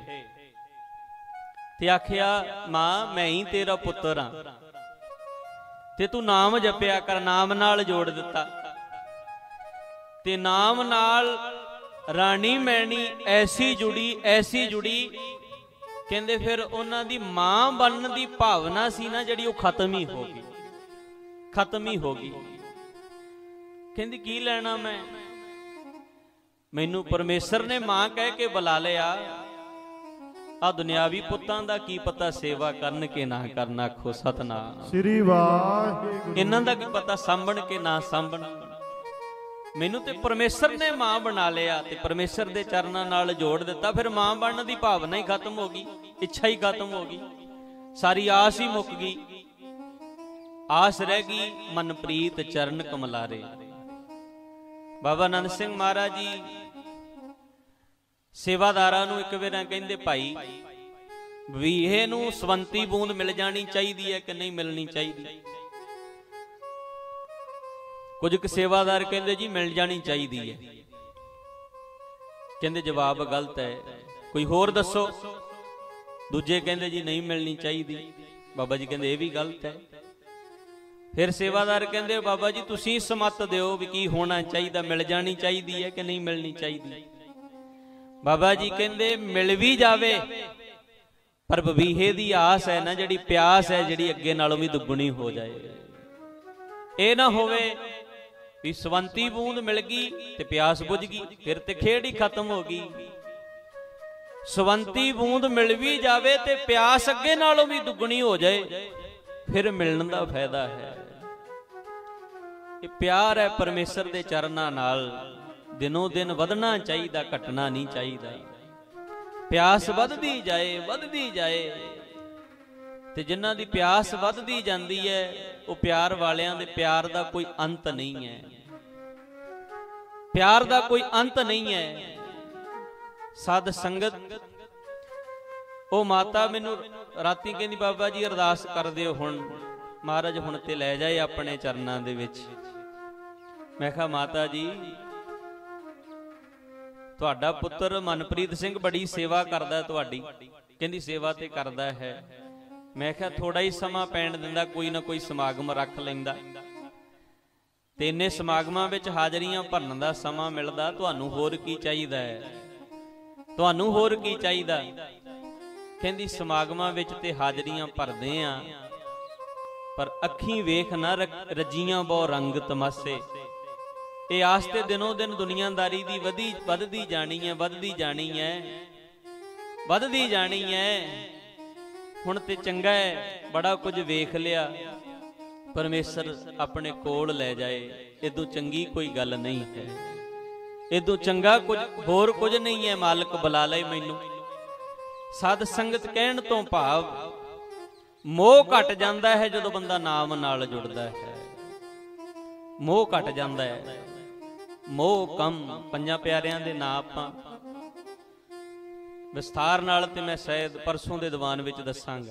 ਤੇ ਆਖਿਆ, ਮਾਂ ਮੈਂ ਹੀ ਤੇਰਾ ਪੁੱਤਰ ਹਾਂ ਤੇ ਤੂੰ ਨਾਮ ਜਪਿਆ ਕਰ। ਨਾਮ ਨਾਲ ਜੋੜ ਦਿੱਤਾ ਤੇ ਨਾਮ ਨਾਲ ਰਾਣੀ ਮੈਣੀ ਐਸੀ ਜੁੜੀ, ਕਹਿੰਦੇ ਫਿਰ ਉਹਨਾਂ ਦੀ ਮਾਂ ਬਣਨ ਦੀ ਭਾਵਨਾ ਸੀ ਨਾ ਜਿਹੜੀ, ਉਹ ਖਤਮ ਹੀ ਹੋ ਗਈ। ਕਹਿੰਦੀ ਕੀ ਲੈਣਾ ਮੈਂ, ਮੈਨੂੰ ਪਰਮੇਸ਼ਰ ਨੇ ਮਾਂ ਕਹਿ ਕੇ ਬੁਲਾ ਲਿਆ, ਆ ਦੁਨਿਆਵੀ ਪੁੱਤਾਂ ਦਾ ਕੀ ਪਤਾ ਸੇਵਾ ਕਰਨ ਕੇ ਨਾ ਕਰਨਾ। ਆਖੋ ਸਤਨਾਮ ਸ੍ਰੀ ਵਾਹਿਗੁਰੂ। ਇਹਨਾਂ ਦਾ ਕੀ ਪਤਾ ਸਾਂਭਣ ਕੇ ਨਾ ਸਾਂਭਣ, ਮੈਨੂੰ ਤੇ ਪਰਮੇਸ਼ਰ ਨੇ ਮਾਂ ਬਣਾ ਲਿਆ ਤੇ ਪਰਮੇਸ਼ਰ ਦੇ ਚਰਨਾਂ ਨਾਲ ਜੋੜ ਦਿੱਤਾ। ਫਿਰ ਮਾਂ ਬਣਨ ਦੀ ਭਾਵਨਾ ਹੀ ਖਤਮ ਹੋ ਗਈ, ਇੱਛਾ ਹੀ ਖਤਮ ਹੋ ਗਈ, ਸਾਰੀ ਆਸ ਹੀ ਮੁੱਕ ਗਈ। ਆਸ ਰਹਿ ਗਈ ਮਨਪ੍ਰੀਤ ਚਰਨ ਕਮਲਾਰੇ। ਬਾਬਾ ਆਨੰਦ ਸਿੰਘ ਮਹਾਰਾਜ ਜੀ ਸੇਵਾਦਾਰਾਂ ਨੂੰ ਇੱਕ ਵਾਰ ਕਹਿੰਦੇ, ਭਾਈ ਬਵੀਹੇ ਨੂੰ ਸਵੰਤੀ ਬੂੰਦ ਮਿਲ ਜਾਣੀ ਚਾਹੀਦੀ ਹੈ ਕਿ ਨਹੀਂ ਮਿਲਣੀ ਚਾਹੀਦੀ? ਕੁਝ ਕੁ ਸੇਵਾਦਾਰ ਕਹਿੰਦੇ ਜੀ ਮਿਲ ਜਾਣੀ ਚਾਹੀਦੀ ਹੈ। ਕਹਿੰਦੇ ਜਵਾਬ ਗਲਤ ਹੈ, ਕੋਈ ਹੋਰ ਦੱਸੋ। ਦੂਜੇ ਕਹਿੰਦੇ ਜੀ ਨਹੀਂ ਮਿਲਣੀ ਚਾਹੀਦੀ। ਬਾਬਾ ਜੀ ਕਹਿੰਦੇ ਇਹ ਵੀ ਗਲਤ ਹੈ। ਫਿਰ ਸੇਵਾਦਾਰ ਕਹਿੰਦੇ ਬਾਬਾ ਜੀ ਤੁਸੀਂ ਸਮੱਤ ਦਿਓ ਵੀ ਕੀ ਹੋਣਾ ਚਾਹੀਦਾ, ਮਿਲ ਜਾਣੀ ਚਾਹੀਦੀ ਹੈ ਕਿ ਨਹੀਂ ਮਿਲਣੀ ਚਾਹੀਦੀ? ਬਾਬਾ ਜੀ ਕਹਿੰਦੇ ਮਿਲ ਵੀ ਜਾਵੇ ਪਰ ਬਵੀਹੇ ਦੀ ਆਸ ਹੈ ਨਾ, ਜਿਹੜੀ ਪਿਆਸ ਹੈ, ਜਿਹੜੀ ਅੱਗੇ ਨਾਲੋਂ ਵੀ ਦੁੱਗਣੀ ਹੋ ਜਾਏ। ਇਹ ਨਾ ਹੋਵੇ ਵੀ ਸਵੰਤੀ ਬੂੰਦ ਮਿਲ ਗਈ ਤੇ ਪਿਆਸ ਬੁਝ ਗਈ, ਫਿਰ ਤੇ ਖੇਡ ਹੀ ਖਤਮ ਹੋ ਗਈ। ਸਵੰਤੀ ਬੂੰਦ ਮਿਲ ਵੀ ਜਾਵੇ ਤੇ ਪਿਆਸ ਅੱਗੇ ਨਾਲੋਂ ਵੀ ਦੁੱਗਣੀ ਹੋ ਜਾਏ, ਫਿਰ ਮਿਲਣ ਦਾ ਫਾਇਦਾ ਹੈ। ਇਹ ਪਿਆਰ ਹੈ ਪਰਮੇਸ਼ਰ ਦੇ ਚਰਨਾਂ ਨਾਲ, ਦਿਨੋਂ ਦਿਨ ਵਧਣਾ ਚਾਹੀਦਾ, ਘਟਣਾ ਨਹੀਂ ਚਾਹੀਦਾ। ਪਿਆਸ ਵੱਧਦੀ ਜਾਏ ਤੇ ਜਿਨ੍ਹਾਂ ਦੀ ਪਿਆਸ ਵੱਧਦੀ ਜਾਂਦੀ ਹੈ ਉਹ ਪਿਆਰ ਵਾਲਿਆਂ ਦੇ ਪਿਆਰ ਦਾ ਕੋਈ ਅੰਤ ਨਹੀਂ ਹੈ, ਪਿਆਰ ਦਾ ਕੋਈ ਅੰਤ ਨਹੀਂ ਹੈ। ਸਾਧ ਸੰਗਤ ਉਹ ਮਾਤਾ ਮੈਨੂੰ ਰਾਤੀ ਕਹਿੰਦੀ ਬਾਬਾ ਜੀ ਅਰਦਾਸ ਕਰ ਦਿਓ, ਹੁਣ ਮਹਾਰਾਜ ਹੁਣ ਤੇ ਲੈ ਜਾਏ ਆਪਣੇ ਚਰਨਾਂ ਦੇ ਵਿੱਚ। ਮੈਂ ਕਿਹਾ ਮਾਤਾ ਜੀ ਤੁਹਾਡਾ ਪੁੱਤਰ ਮਨਪ੍ਰੀਤ ਸਿੰਘ ਬੜੀ ਸੇਵਾ ਕਰਦਾ ਤੁਹਾਡੀ। ਕਹਿੰਦੀ ਸੇਵਾ ਤੇ ਕਰਦਾ ਹੈ। ਮੈਂ ਕਿਹਾ ਥੋੜਾ ਹੀ ਸਮਾਂ ਪੈਣ ਦਿੰਦਾ, ਕੋਈ ਨਾ ਕੋਈ ਸਮਾਗਮ ਰੱਖ ਲੈਂਦਾ ਤੇ ਇੰਨੇ ਸਮਾਗਮਾਂ ਵਿੱਚ ਹਾਜ਼ਰੀਆਂ ਭਰਨ ਦਾ ਸਮਾਂ ਮਿਲਦਾ, ਤੁਹਾਨੂੰ ਹੋਰ ਕੀ ਚਾਹੀਦਾ ਹੈ, ਤੁਹਾਨੂੰ ਹੋਰ ਕੀ ਚਾਹੀਦਾ? ਕਹਿੰਦੀ ਸਮਾਗਮਾਂ ਵਿੱਚ ਤੇ ਹਾਜ਼ਰੀਆਂ ਭਰਦੇ ਆ ਪਰ ਅੱਖੀਂ ਵੇਖ ਨਾ ਰੱਜੀਆਂ ਬਹੁ ਰੰਗ ਤਮਾਸੇ। ਇਹ ਆਸ ਤੇ ਦਿਨੋਂ ਦਿਨ ਦੁਨੀਆਦਾਰੀ ਦੀ ਵੱਧਦੀ ਜਾਣੀ ਹੈ। ਵੱਧਦੀ ਜਾਣੀ ਹੈ। ਹੁਣ ਤੇ ਚੰਗਾ ਹੈ, ਬੜਾ ਕੁਝ ਵੇਖ ਲਿਆ, ਪਰਮੇਸ਼ਰ ਆਪਣੇ ਕੋਲ ਲੈ ਜਾਏ, ਇਦੋਂ ਚੰਗੀ ਕੋਈ ਗੱਲ ਨਹੀਂ ਹੈ। ਇਦੋਂ ਚੰਗਾ ਕੁਝ ਹੋਰ ਕੁਝ ਨਹੀਂ ਹੈ। ਮਾਲਕ ਬੁਲਾ ਲਏ ਮੈਨੂੰ। ਸਾਧ ਸੰਗਤ ਕਹਿਣ ਤੋਂ ਭਾਵ ਮੋਹ ਘਟ ਜਾਂਦਾ ਹੈ ਜਦੋਂ ਬੰਦਾ ਨਾਮ ਨਾਲ ਜੁੜਦਾ ਹੈ। ਮੋਹ ਘਟ ਜਾਂਦਾ ਹੈ। ਮੋਹ ਕਮ, ਪੰਜਾਂ ਪਿਆਰਿਆਂ ਦੇ ਨਾਂ ਆਪਾਂ ਵਿਸਥਾਰ ਨਾਲ ਤੇ ਮੈਂ ਸ਼ਾਇਦ ਪਰਸੋਂ ਦੇ ਦੀਵਾਨ ਵਿੱਚ ਦੱਸਾਂਗਾ।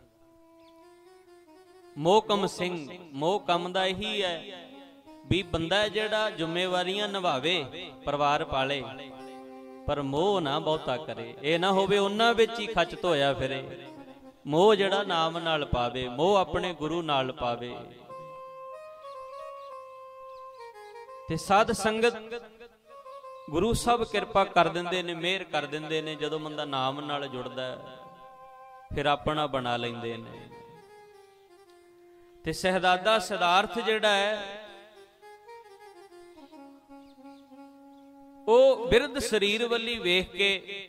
ਮੋਹਕਮ ਸਿੰਘ, ਮੋਹ ਕਮ ਦਾ ਇਹੀ ਹੈ ਵੀ ਬੰਦਾ ਜਿਹੜਾ ਜ਼ਿੰਮੇਵਾਰੀਆਂ ਨਿਭਾਵੇ, ਪਰਿਵਾਰ ਪਾਲੇ, ਪਰ ਮੋਹ ਨਾ ਬਹੁਤਾ ਕਰੇ। ਇਹ ਨਾ ਹੋਵੇ ਉਹਨਾਂ ਵਿੱਚ ਹੀ ਖੱਚ ਧੋਇਆ ਫਿਰੇ। ਮੋਹ ਜਿਹੜਾ ਨਾਮ ਨਾਲ ਪਾਵੇ, ਮੋਹ ਆਪਣੇ ਗੁਰੂ ਨਾਲ ਪਾਵੇ। ਤੇ ਸਾਧ ਸੰਗਤ ਗੁਰੂ ਸਾਹਿਬ ਕਿਰਪਾ ਕਰ ਦਿੰਦੇ ਨੇ, ਮਿਹਰ ਕਰ ਦਿੰਦੇ ਨੇ। ਜਦੋਂ ਬੰਦਾ ਨਾਮ ਨਾਲ ਜੁੜਦਾ ਫਿਰ ਆਪਣਾ ਬਣਾ ਲੈਂਦੇ ਨੇ। ਤੇ ਸਹਿਦਾਦਾ ਸਿਧਾਰਥ ਜਿਹੜਾ ਹੈ ਉਹ ਬਿਰਧ ਸਰੀਰ ਵੱਲੀ ਵੇਖ ਕੇ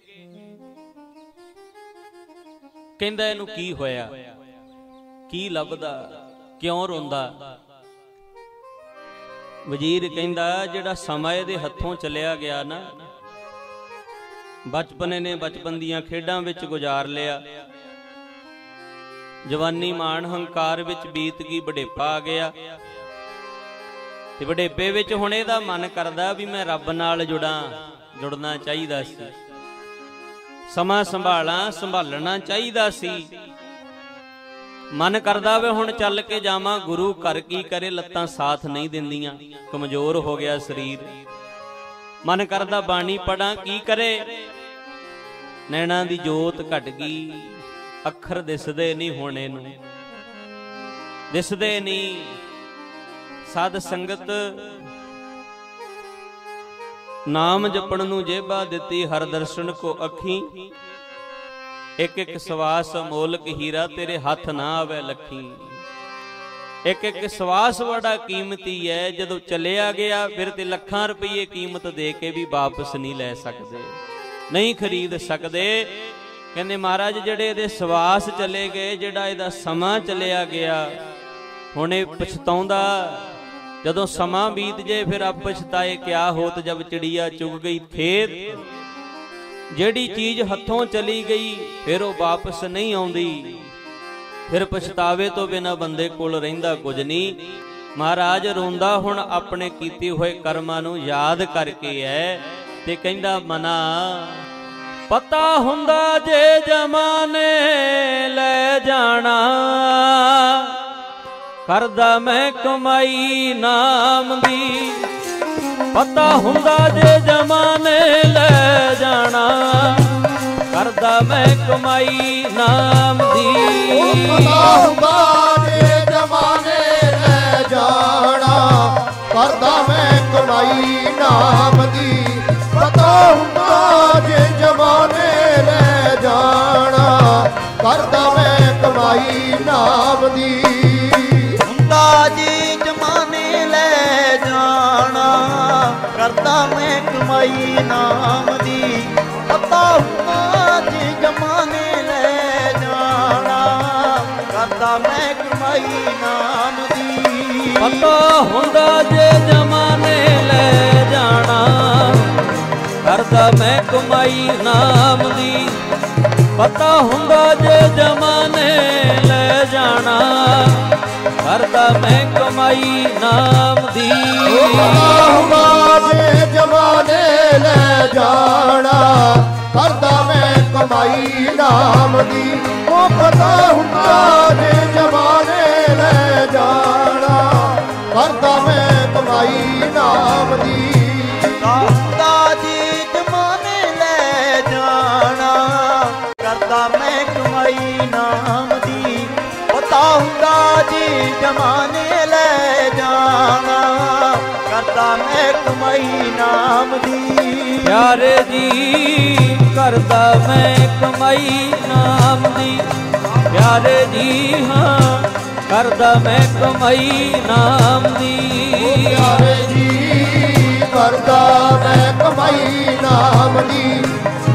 ਕਹਿੰਦਾ ਇਹਨੂੰ ਕੀ ਹੋਇਆ, ਕੀ ਲੱਭਦਾ, ਕਿਉਂ ਰੋਂਦਾ। ਵਜ਼ੀਰ ਕਹਿੰਦਾ ਜਿਹੜਾ ਸਮਾਂ ਇਹਦੇ ਹੱਥੋਂ ਚਲਿਆ ਗਿਆ ਨਾ, ਬਚਪਨ ਨੇ ਬਚਪਨ ਦੀਆਂ ਖੇਡਾਂ ਵਿੱਚ ਗੁਜ਼ਾਰ ਲਿਆ, ਜਵਾਨੀ ਮਾਣ ਹੰਕਾਰ ਵਿੱਚ ਬੀਤ ਗਈ, ਵਡੇਪਾ ਆ ਗਿਆ। ਤੇ ਵਡੇਪੇ ਵਿੱਚ ਹੁਣ ਇਹਦਾ ਮਨ ਕਰਦਾ ਵੀ ਮੈਂ ਰੱਬ ਨਾਲ ਜੁੜਨਾ ਚਾਹੀਦਾ ਸੀ, ਸਮਾਂ ਸੰਭਾਲਣਾ ਚਾਹੀਦਾ ਸੀ। ਮਨ ਕਰਦਾ ਵੇ ਹੁਣ ਚੱਲ ਕੇ ਜਾਵਾਂ ਗੁਰੂ ਘਰ, ਕੀ ਕਰੇ ਲੱਤਾਂ ਸਾਥ ਨਹੀਂ ਦਿੰਦੀਆਂ, ਕਮਜ਼ੋਰ ਹੋ ਗਿਆ ਸਰੀਰ। ਮਨ ਕਰਦਾ ਬਾਣੀ ਪੜਾਂ, ਕੀ ਕਰੇ ਨੈਣਾਂ ਦੀ ਜੋਤ ਘਟ ਗਈ, ਅੱਖਰ ਦਿਸਦੇ ਨਹੀਂ ਹੁਣ ਇਹਨੂੰ, ਦਿਸਦੇ ਨਹੀਂ। ਸਾਧ ਸੰਗਤ ਨਾਮ ਜਪਣ ਨੂੰ ਜੇਬਾ ਦਿੱਤੀ, ਹਰ ਦਰਸ਼ਨ ਕੋ ਅੱਖੀ, ਇੱਕ ਇੱਕ ਸਵਾਸ ਅਮੋਲਕ ਹੀਰਾ, ਤੇਰੇ ਹੱਥ ਨਾ ਆਵੇ ਲੱਖੀ। ਇੱਕ ਇੱਕ ਸਵਾਸ ਬੜਾ ਕੀਮਤੀ ਹੈ, ਜਦੋਂ ਚਲਿਆ ਗਿਆ ਫਿਰ ਤੇ ਲੱਖਾਂ ਰੁਪਏ ਕੀਮਤ ਦੇ ਕੇ ਵੀ ਵਾਪਸ ਨਹੀਂ ਲੈ ਸਕਦੇ, ਨਹੀਂ ਖਰੀਦ ਸਕਦੇ। ਕਹਿੰਦੇ ਮਹਾਰਾਜ ਜਿਹੜੇ ਇਹਦੇ ਸਵਾਸ ਚਲੇ ਗਏ, ਜਿਹੜਾ ਇਹਦਾ ਸਮਾਂ ਚਲਿਆ ਗਿਆ, ਹੁਣ ਇਹ ਪਛਤਾਉਂਦਾ। ਜਦੋਂ ਸਮਾਂ ਬੀਤ ਜੇ ਫਿਰ ਆਪ ਪਛਤਾਏ ਕਿਆ ਹੋਤ, ਜਬ ਚਿੜੀਆ ਚੁਗ ਗਈ ਖੇਤ। ਜਿਹੜੀ ਚੀਜ਼ ਹੱਥੋਂ ਚਲੀ ਗਈ ਫਿਰ ਉਹ ਵਾਪਸ ਨਹੀਂ ਆਉਂਦੀ, ਫਿਰ ਪਛਤਾਵੇ ਤੋਂ ਬਿਨਾਂ ਬੰਦੇ ਕੋਲ ਰਹਿੰਦਾ ਕੁਝ ਨਹੀਂ। ਮਹਾਰਾਜ ਰੋਂਦਾ ਹੁਣ ਆਪਣੇ ਕੀਤੇ ਹੋਏ ਕਰਮਾਂ ਨੂੰ ਯਾਦ ਕਰਕੇ ਹੈ। ਤੇ ਕਹਿੰਦਾ ਮਨਾ ਪਤਾ ਹੁੰਦਾ ਜੇ ਜਮਾਨੇ ਲੈ ਜਾਣਾ, ਕਰਦਾ ਮੈਂ ਕਮਾਈ ਨਾਮ ਦੀ। ਪਤਾ ਹੁੰਦਾ ਜੇ ਜਮਾਨੇ ਲੈ ਜਾਣਾ, ਕਰਦਾ ਮੈਂ ਕਮਾਈ ਨਾਮ ਦੀ। ਪਤਾ ਹੁੰਦਾ ਜੇ ਜਮਾਨੇ ਲੈ ਜਾਣਾ, ਕਰਦਾ ਮੈਂ ਕਮਾਈ ਨਾਮ ਦੀ। ਪਤਾ ਹੁੰਦਾ ਜੇ ਜਮਾਨੇ ਲੈ ਜਾਣਾ, ਕਰਦਾ ਮੈਂ ਕਮਾਈ ਨਾਮ ਦੀ। ਹੁੰਦਾ ਜੇ ਜਮਾਨੇ ਲੈ ਜਾਣਾ, ਕਰਦਾ ਮੈਂ ਕਮਾਈ ਨਾਮ ਦੀ। ਪਤਾ ਹੁੰਦਾ ਜੇ ਜਮਾਨੇ ਲੈ ਜਾਣਾ, ਕਰਦਾ ਮੈਂ ਕਮਾਈ ਨਾਮ ਦੀ। ਪਤਾ ਹੁੰਦਾ ਜੇ ਜਮਾਨੇ ਲੈ ਜਾਣਾ, ਕਰਦਾ ਮੈਂ ਕਮਾਈ ਨਾਮ ਦੀ। ਪਤਾ ਹੁੰਦਾ ਜੇ ਜਮਾਨੇ ਲੈ ਜਾਣਾ, ਕਰਦਾ ਮੈਂ ਕਮਾਈ ਨਾਮ ਦੀ। ਪਤਾ ਹੁੰਦਾ ਜੇ ਜਮਾਨੇ ਲੈ ਜਾਣਾ, ਕਰਦਾ ਮੈਂ ਕਮਾਈ ਨਾਮ ਦੀ। ਉਹ ਪਤਾ ਹੁੰਦਾ ਜੇ ਜਮਾਨੇ ਲੈ ਜਾਣਾ, ਕਰਦਾ ਮੈਂ ਕਮਾਈ ਨਾਮ ਦੀ। ਹੁੰਦਾ ਜੇ ਜਮਾਨੇ ਲੈ ਜਾਣਾ, ਕਰਦਾ ਮੈਂ ਕਮਾਈ ਨਾਮ ਦੀ। ਪਤਾ ਹੁੰਦਾ ਜੇ ਜਮਾਨੇ ਲੈ ਜਾਣਾ, ਕਰਦਾ ਮੈਂ ਕਮਾਈ ਨਾਮ ਦੀ। ਪਿਆਰੇ ਜੀ ਕਰਦਾ ਮੈਂ ਕਮਾਈ ਨਾਮ ਦੀ। ਪਿਆਰੇ ਜੀ ਹਾਂ ਕਰਦਾ ਮੈਂ ਕਮਾਈ ਨਾਮ ਦੀ। ਪਿਆਰੇ ਜੀ ਕਰਦਾ ਮੈਂ ਕਮਾਈ ਨਾਮ ਦੀ।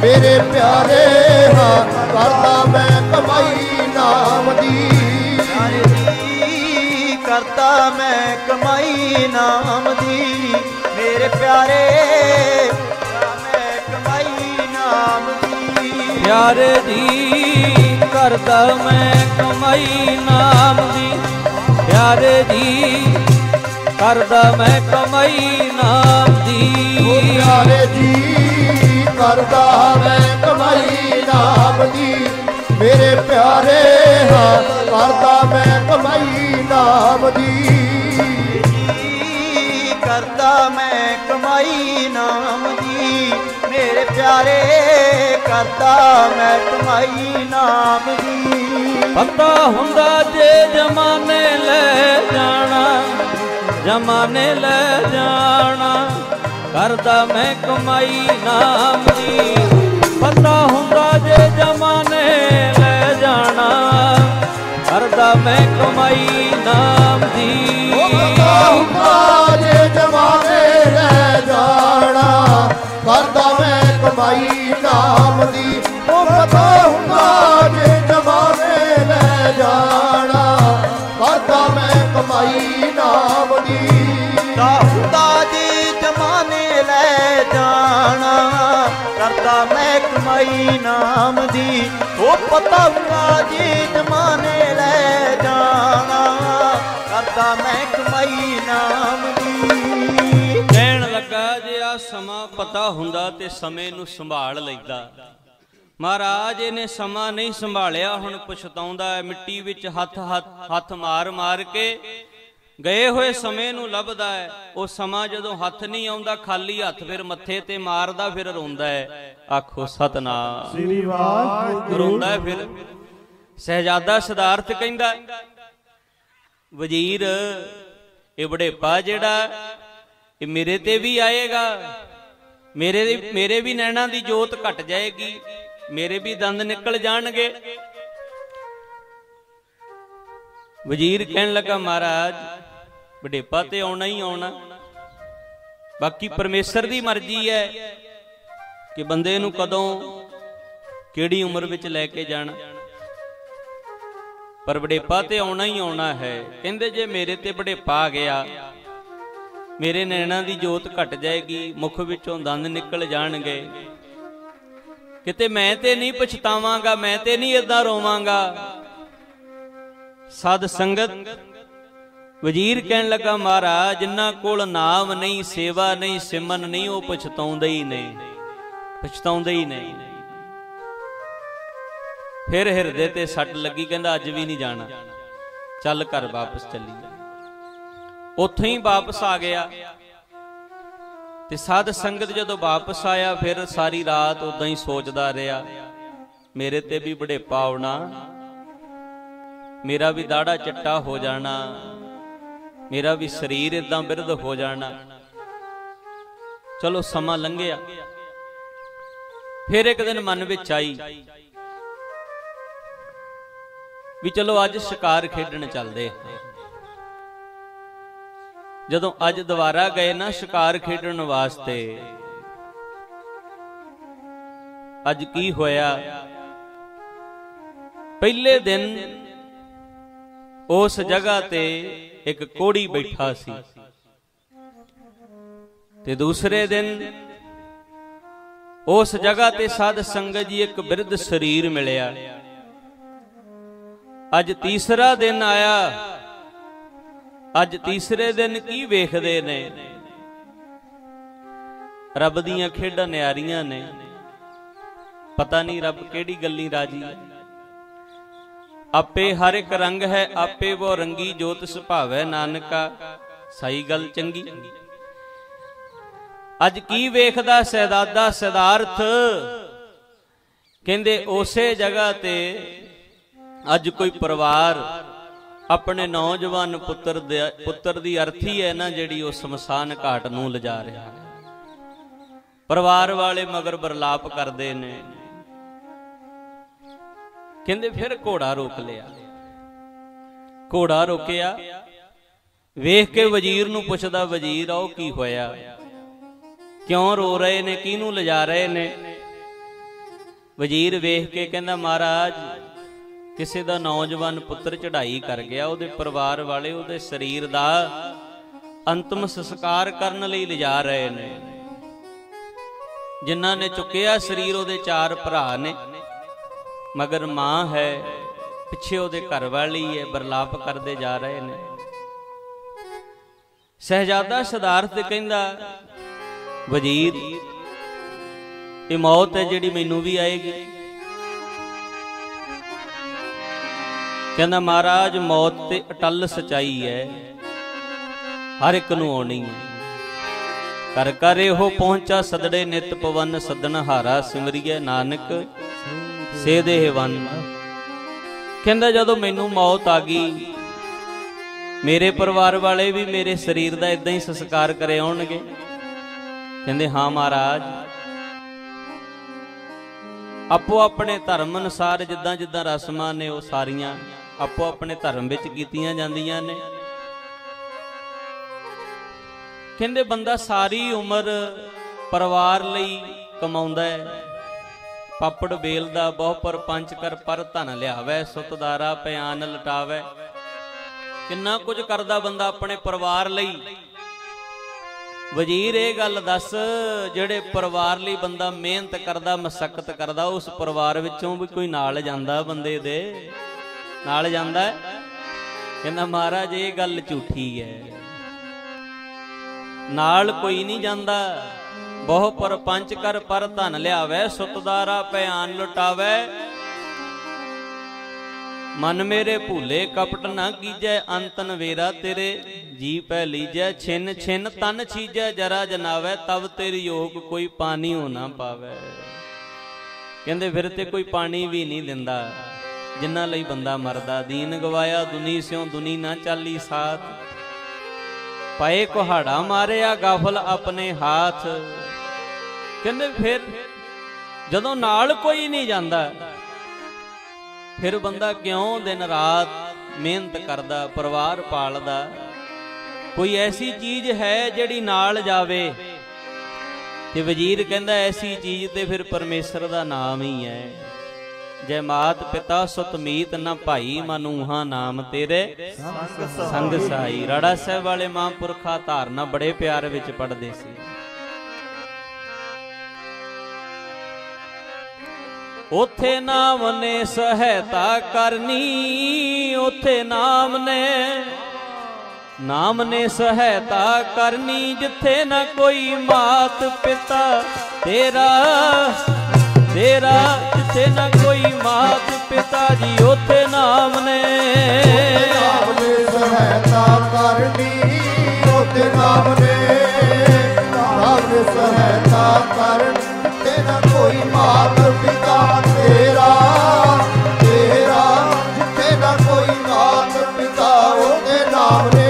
मेरे प्यारे हाँ करता मैं कमाई नाम दी। प्यारे दी करता मैं कमाई नाम दी। मेरे प्यारे मैं कमाई नाम दी। प्यारे दी करदा मैं कमाई नाम दी। प्यारे दी करदा मैं कमाई नाम दी। प्यारे जी करदा मैं कमाई नाम दी। मेरे प्यारे हाँ करदा मैं कमाई नाम दी। करदा मैं कमाई नाम दी। मेरे प्यारे करदा मैं कमाई नाम दी। पता हुंदा जे जमाने ले जाना, जमाने ले जाना करदा मैं कमाई नाम दी। पता हुंदा जे जमाने ले जाना करदा मैं कमाई नाम दी। पता हुंदा जे जमाने ले जाना करदा मैं कमाई नाम दी। ओ पता हुंदा जे जमाने ले जाना करदा मैं कमाई नाम दी। हुंदा जे जमाने ले जाना करदा मैं कमाई नाम दी। ओ पता हुंदा जे जमाने ले जाना करदा मैं कमाई नाम दी। ਕਹਿਣ ਲੱਗਾ ਜੇ ਆ ਸਮਾਂ ਪਤਾ ਹੁੰਦਾ ਤੇ ਸਮੇਂ ਨੂੰ ਸੰਭਾਲ ਲੈਂਦਾ। ਮਹਾਰਾਜ ਇਹਨੇ ਸਮਾਂ ਨਹੀਂ ਸੰਭਾਲਿਆ, ਹੁਣ ਪਛਤਾਉਂਦਾ ਹੈ। ਮਿੱਟੀ ਵਿੱਚ ਹੱਥ ਮਾਰ ਕੇ ਗਏ ਹੋਏ ਸਮੇਂ ਨੂੰ ਲੱਭਦਾ ਹੈ। ਉਹ ਸਮਾਂ ਜਦੋਂ ਹੱਥ ਨਹੀਂ ਆਉਂਦਾ, ਖਾਲੀ ਹੱਥ ਫਿਰ ਮੱਥੇ ਤੇ ਮਾਰਦਾ, ਫਿਰ ਰੋਂਦਾ ਹੈ। ਆਖੋ ਸਤਨਾਮ ਸ੍ਰੀ ਵਾਹਿਗੁਰੂ। ਰੋਂਦਾ ਹੈ ਫਿਰ। ਸਹਿਜਾਦਾ ਸਿਧਾਰਥ ਕਹਿੰਦਾ ਵਜ਼ੀਰ ਇਹ ਵਡੇਪਾ ਜਿਹੜਾ ਇਹ ਮੇਰੇ ਤੇ ਵੀ ਆਏਗਾ, ਮੇਰੇ ਵੀ ਨੈਣਾਂ ਦੀ ਜੋਤ ਘਟ ਜਾਏਗੀ, ਮੇਰੇ ਵੀ ਦੰਦ ਨਿਕਲ ਜਾਣਗੇ। ਵਜ਼ੀਰ ਕਹਿਣ ਲੱਗਾ ਮਹਾਰਾਜ ਵਡੇਪਾ ਤੇ ਆਉਣਾ ਹੀ ਆਉਣਾ, ਬਾਕੀ ਪਰਮੇਸ਼ਰ ਦੀ ਮਰਜ਼ੀ ਹੈ ਕਿ ਬੰਦੇ ਨੂੰ ਕਦੋਂ ਕਿਹੜੀ ਉਮਰ ਵਿੱਚ ਲੈ ਕੇ ਜਾਣਾ, ਪਰ ਵਡੇਪਾ ਤੇ ਆਉਣਾ ਹੀ ਆਉਣਾ ਹੈ। ਕਹਿੰਦੇ ਜੇ ਮੇਰੇ ਤੇ ਵਡੇਪਾ ਆ ਗਿਆ, ਮੇਰੇ ਨੈਣਾਂ ਦੀ ਜੋਤ ਘਟ ਜਾਏਗੀ, ਮੁਖ ਵਿੱਚੋਂ ਦੰਦ ਨਿਕਲ ਜਾਣਗੇ, ਕਿਤੇ ਮੈਂ ਤੇ ਨਹੀਂ ਪਛਤਾਵਾਂਗਾ, ਮੈਂ ਤੇ ਨਹੀਂ ਏਦਾਂ ਰੋਵਾਂਗਾ। ਸਾਧ ਸੰਗਤ ਵਜ਼ੀਰ ਕਹਿਣ ਲੱਗਾ ਮਹਾਰਾਜ ਜਿਨ੍ਹਾਂ ਕੋਲ ਨਾਮ ਨਹੀਂ, ਸੇਵਾ ਨਹੀਂ, ਸਿਮਰਨ ਨਹੀਂ, ਉਹ ਪਛਤਾਉਂਦੇ ਹੀ ਨਹੀਂ, ਪਛਤਾਉਂਦੇ ਹੀ ਨਹੀਂ। ਫਿਰ ਹਿਰਦੇ ਤੇ ਸੱਟ ਲੱਗੀ, ਕਹਿੰਦਾ ਅੱਜ ਵੀ ਨਹੀਂ ਜਾਣਾ, ਚੱਲ ਘਰ ਵਾਪਸ ਚੱਲੀਏ। ਉੱਥੋਂ ਹੀ ਵਾਪਸ ਆ ਗਿਆ। ਤੇ ਸਾਧ ਸੰਗਤ ਜਦੋਂ ਵਾਪਸ ਆਇਆ ਫਿਰ ਸਾਰੀ ਰਾਤ ਉਦਾਂ ਹੀ ਸੋਚਦਾ ਰਿਹਾ, ਮੇਰੇ ਤੇ ਵੀ ਵਡੇਪਾ ਆਉਣਾ, ਮੇਰਾ ਵੀ ਦਾੜਾ ਚੱਟਾ ਹੋ ਜਾਣਾ, ਮੇਰਾ ਵੀ ਸਰੀਰ ਇਦਾਂ ਬਿਰਧ ਹੋ ਜਾਣਾ। ਚਲੋ ਸਮਾਂ ਲੰਘਿਆ। ਫਿਰ ਇੱਕ ਦਿਨ ਮਨ ਵਿੱਚ ਆਈ ਵੀ ਚਲੋ ਅੱਜ ਸ਼ਿਕਾਰ ਖੇਡਣ ਚੱਲਦੇ। ਜਦੋਂ ਅੱਜ ਦੁਬਾਰਾ ਗਏ ਨਾ ਸ਼ਿਕਾਰ ਖੇਡਣ ਵਾਸਤੇ, ਅੱਜ ਕੀ ਹੋਇਆ, ਪਹਿਲੇ ਦਿਨ ਉਸ ਜਗ੍ਹਾ ਤੇ ਇੱਕ ਕੋੜੀ ਬੈਠਾ ਸੀ, ਤੇ ਦੂਸਰੇ ਦਿਨ ਉਸ ਜਗ੍ਹਾ ਤੇ ਸਾਧ ਸੰਗਤ ਜੀ ਇੱਕ ਬਿਰਧ ਸਰੀਰ ਮਿਲਿਆ। ਅੱਜ ਤੀਸਰਾ ਦਿਨ ਆਇਆ। ਅੱਜ ਤੀਸਰੇ ਦਿਨ ਕੀ ਵੇਖਦੇ ਨੇ, ਰੱਬ ਦੀਆਂ ਖੇਡਾਂ ਨਿਆਰੀਆਂ ਨੇ, ਪਤਾ ਨਹੀਂ ਰੱਬ ਕਿਹੜੀ ਗੱਲੀ ਰਾਜੀ ਹੈ। ਆਪੇ ਹਰ ਇੱਕ ਰੰਗ ਹੈ, ਆਪੇ ਵੋ ਰੰਗੀ ਜੋਤ ਸੁਭਾਵੈ ਨਾਨਕਾ, ਸਹੀ ਗੱਲ ਚੰਗੀ। ਅੱਜ ਕੀ ਵੇਖਦਾ ਸਹਿਦਾਦਾ ਸਿਧਾਰਥ, ਕਹਿੰਦੇ ਉਸੇ ਜਗ੍ਹਾ ਤੇ ਅੱਜ ਕੋਈ ਪਰਿਵਾਰ ਆਪਣੇ ਨੌਜਵਾਨ ਪੁੱਤਰ ਦੀ ਅਰਥੀ ਹੈ ਨਾ ਜਿਹੜੀ, ਉਹ ਸ਼ਮਸ਼ਾਨ ਘਾਟ ਨੂੰ ਲਿਜਾ ਰਿਹਾ ਹੈ। ਪਰਿਵਾਰ ਵਾਲੇ ਮਗਰ ਬਰਲਾਪ ਕਰਦੇ ਨੇ। ਕਹਿੰਦੇ ਫਿਰ ਘੋੜਾ ਰੋਕ ਲਿਆ। ਘੋੜਾ ਰੋਕਿਆ, ਵੇਖ ਕੇ ਵਜ਼ੀਰ ਨੂੰ ਪੁੱਛਦਾ, ਵਜ਼ੀਰ ਆਓ ਕੀ ਹੋਇਆ, ਕਿਉਂ ਰੋ ਰਹੇ ਨੇ, ਕਿਹਨੂੰ ਲਿਜਾ ਰਹੇ ਨੇ। ਵਜ਼ੀਰ ਵੇਖ ਕੇ ਕਹਿੰਦਾ ਮਹਾਰਾਜ ਕਿਸੇ ਦਾ ਨੌਜਵਾਨ ਪੁੱਤਰ ਚੜ੍ਹਾਈ ਕਰ ਗਿਆ, ਉਹਦੇ ਪਰਿਵਾਰ ਵਾਲੇ ਉਹਦੇ ਸਰੀਰ ਦਾ ਅੰਤਮ ਸੰਸਕਾਰ ਕਰਨ ਲਈ ਲਿਜਾ ਰਹੇ ਨੇ। ਜਿਨ੍ਹਾਂ ਨੇ ਚੁੱਕਿਆ ਸਰੀਰ ਉਹਦੇ 4 ਭਰਾ ਨੇ, ਮਗਰ ਮਾਂ ਹੈ, ਪਿੱਛੇ ਉਹਦੇ ਘਰ ਵਾਲੀ ਹੈ, ਬਰਲਾਪ ਕਰਦੇ ਜਾ ਰਹੇ ਨੇ। ਸਹਿਜਾਦਾ ਸਿਧਾਰਥ ਕਹਿੰਦਾ ਵਜ਼ੀਰ ਇਹ ਮੌਤ ਹੈ ਜਿਹੜੀ ਮੈਨੂੰ ਵੀ ਆਏਗੀ। ਕਹਿੰਦਾ ਮਹਾਰਾਜ ਮੌਤ ਤੇ ਅਟਲ ਸਚਾਈ ਹੈ, ਹਰ ਇੱਕ ਨੂੰ ਆਉਣੀ ਹੈ। ਕਰ ਕਰ ਇਹੋ ਪਹੁੰਚਾ ਸਦੜੇ ਨਿਤ ਪਵਨ ਸਦਨ ਹਾਰਾ ਸਿਮਰਿਐ ਨਾਨਕ ਸੇ ਦੇਹ ਵਨ। ਕਹਿੰਦਾ ਜਦੋਂ ਮੈਨੂੰ ਮੌਤ ਆ ਗਈ, ਮੇਰੇ ਪਰਿਵਾਰ ਵਾਲੇ ਵੀ ਮੇਰੇ ਸਰੀਰ ਦਾ ਇਦਾਂ ਹੀ ਸੰਸਕਾਰ ਕਰੇ ਆਉਣਗੇ। ਕਹਿੰਦੇ ਹਾਂ ਮਹਾਰਾਜ। ਆਪੋ ਆਪਣੇ ਧਰਮ ਅਨੁਸਾਰ ਜਿੱਦਾਂ ਜਿੱਦਾਂ ਰਸਮਾਂ ਨੇ ਉਹ ਸਾਰੀਆਂ ਆਪੋ ਆਪਣੇ ਧਰਮ ਵਿੱਚ ਕੀਤੀਆਂ ਜਾਂਦੀਆਂ ਨੇ। ਕਹਿੰਦੇ ਬੰਦਾ ਸਾਰੀ ਉਮਰ ਪਰਿਵਾਰ ਲਈ ਕਮਾਉਂਦਾ ਹੈ, ਪਾਪੜ ਬੇਲਦਾ ਬਹੁ ਪਰ ਪੰਚ ਕਰ ਪਰ ਧਨ ਲਿਆਵੇ, ਸੁਤਦਾਰਾ ਪਿਆਨ ਲਟਾਵੇ। ਕਿੰਨਾ ਕੁਝ ਕਰਦਾ ਬੰਦਾ ਆਪਣੇ ਪਰਿਵਾਰ ਲਈ। ਵਜ਼ੀਰ ਇਹ ਗੱਲ ਦੱਸ, ਜਿਹੜੇ ਪਰਿਵਾਰ ਲਈ ਬੰਦਾ ਮਿਹਨਤ ਕਰਦਾ, ਮਸ਼ੱਕਤ ਕਰਦਾ, ਉਸ ਪਰਿਵਾਰ ਵਿੱਚੋਂ ਵੀ ਕੋਈ ਨਾਲ ਜਾਂਦਾ, ਬੰਦੇ ਦੇ ਨਾਲ ਜਾਂਦਾ ਹੈ? ਕਹਿੰਦਾ ਮਹਾਰਾਜ ਇਹ ਗੱਲ ਝੂਠੀ ਹੈ, ਨਾਲ ਕੋਈ ਨਹੀਂ ਜਾਂਦਾ। ਬਹੁ ਪਰ ਪੰਚ ਕਰ ਪਰ ਧਨ ਲਿਆਵੇ, ਸੁਤਦਾਰਾ ਪਿਆਨ ਲੁਟਾਵੇ। ਮਨ ਮੇਰੇ ਭੂਲੇ ਕਪਟ ਨਾ ਕੀਜੈ, ਅੰਤ ਨਵੇਰਾ ਤੇਰੇ ਜੀ ਪੈ ਲੀਜੈ। ਛਿਨ ਛਿਨ ਤਨ ਛੀਜੈ ਜਰਾ ਜਨਾਵੇ, ਤਬ ਤੇਰੀ ਯੋਗ ਕੋਈ ਪਾਣੀ ਹੋ ਨਾ ਪਾਵੇ। ਕਹਿੰਦੇ ਫਿਰ ਤੇ ਕੋਈ ਪਾਣੀ ਵੀ ਨਹੀਂ ਦਿੰਦਾ ਜਿਨ੍ਹਾਂ ਲਈ ਬੰਦਾ ਮਰਦਾ। ਦੀਨ ਗਵਾਇਆ ਦੁਨੀ ਸਿਉ ਦੁਨੀ ਨਾ ਚਾਲੀ ਸਾਥ, ਪਏ ਕੁਹਾੜਾ ਮਾਰਿਆ ਗਾਫਲ ਆਪਣੇ ਹਾਥ। ਕਹਿੰਦੇ ਫਿਰ ਜਦੋਂ ਨਾਲ ਕੋਈ ਨਹੀਂ ਜਾਂਦਾ, ਫਿਰ ਬੰਦਾ ਕਿਉਂ ਦਿਨ ਰਾਤ ਮਿਹਨਤ ਕਰਦਾ, ਪਰਿਵਾਰ ਪਾਲਦਾ। ਕੋਈ ਐਸੀ ਚੀਜ਼ ਹੈ ਜਿਹੜੀ ਨਾਲ ਜਾਵੇ? ਤੇ ਵਜ਼ੀਰ ਕਹਿੰਦਾ ਐਸੀ ਚੀਜ਼ ਤੇ ਫਿਰ ਪਰਮੇਸ਼ਰ ਦਾ ਨਾਮ ਹੀ ਹੈ। ਜੈ ਮਾਤ ਪਿਤਾ ਸੁਤ ਮੀਤ ਨਾ ਭਾਈ, ਮਨੂਹਾ ਨਾਮ ਤੇਰੇ ਸੰਗ ਸਾਈ। ਰਾੜਾ ਸਾਹਿਬ ਵਾਲੇ ਮਹਾਂਪੁਰਖਾ ਧਾਰਨਾ ਬੜੇ ਪਿਆਰ ਵਿੱਚ ਪੜ੍ਹਦੇ ਸੀ। ਉਥੇ ਨਾਮ ਨੇ ਸਹਾਇਤਾ ਕਰਨੀ, ਉਥੇ ਨਾਮ ਨੇ ਸਹਾਇਤਾ ਕਰਨੀ। ਜਿੱਥੇ ਨਾ ਕੋਈ ਮਾਤ ਪਿਤਾ ਤੇਰਾ ਜਿੱਥੇ ਨਾ ਕੋਈ ਮਾਤ ਪਿਤਾ ਜੀ, ਉਥੇ ਨਾਮ ਨੇ ਸਹਾਇਤਾ ਕਰਨੀ। ਉਥੇ ਨਾਮ ਨੇ ਸਹਾਇਤਾ ਕਰਨੀ। ਜਿੱਥੇ ਨਾ ਕੋਈ ਮਾਤ ਪਿਤਾ ਤੇਰਾ ਜਿੱਥੇ ਨਾ ਕੋਈ ਮਾਤ ਪਿਤਾ ਉਹਦੇ ਨਾਮ ਨੇ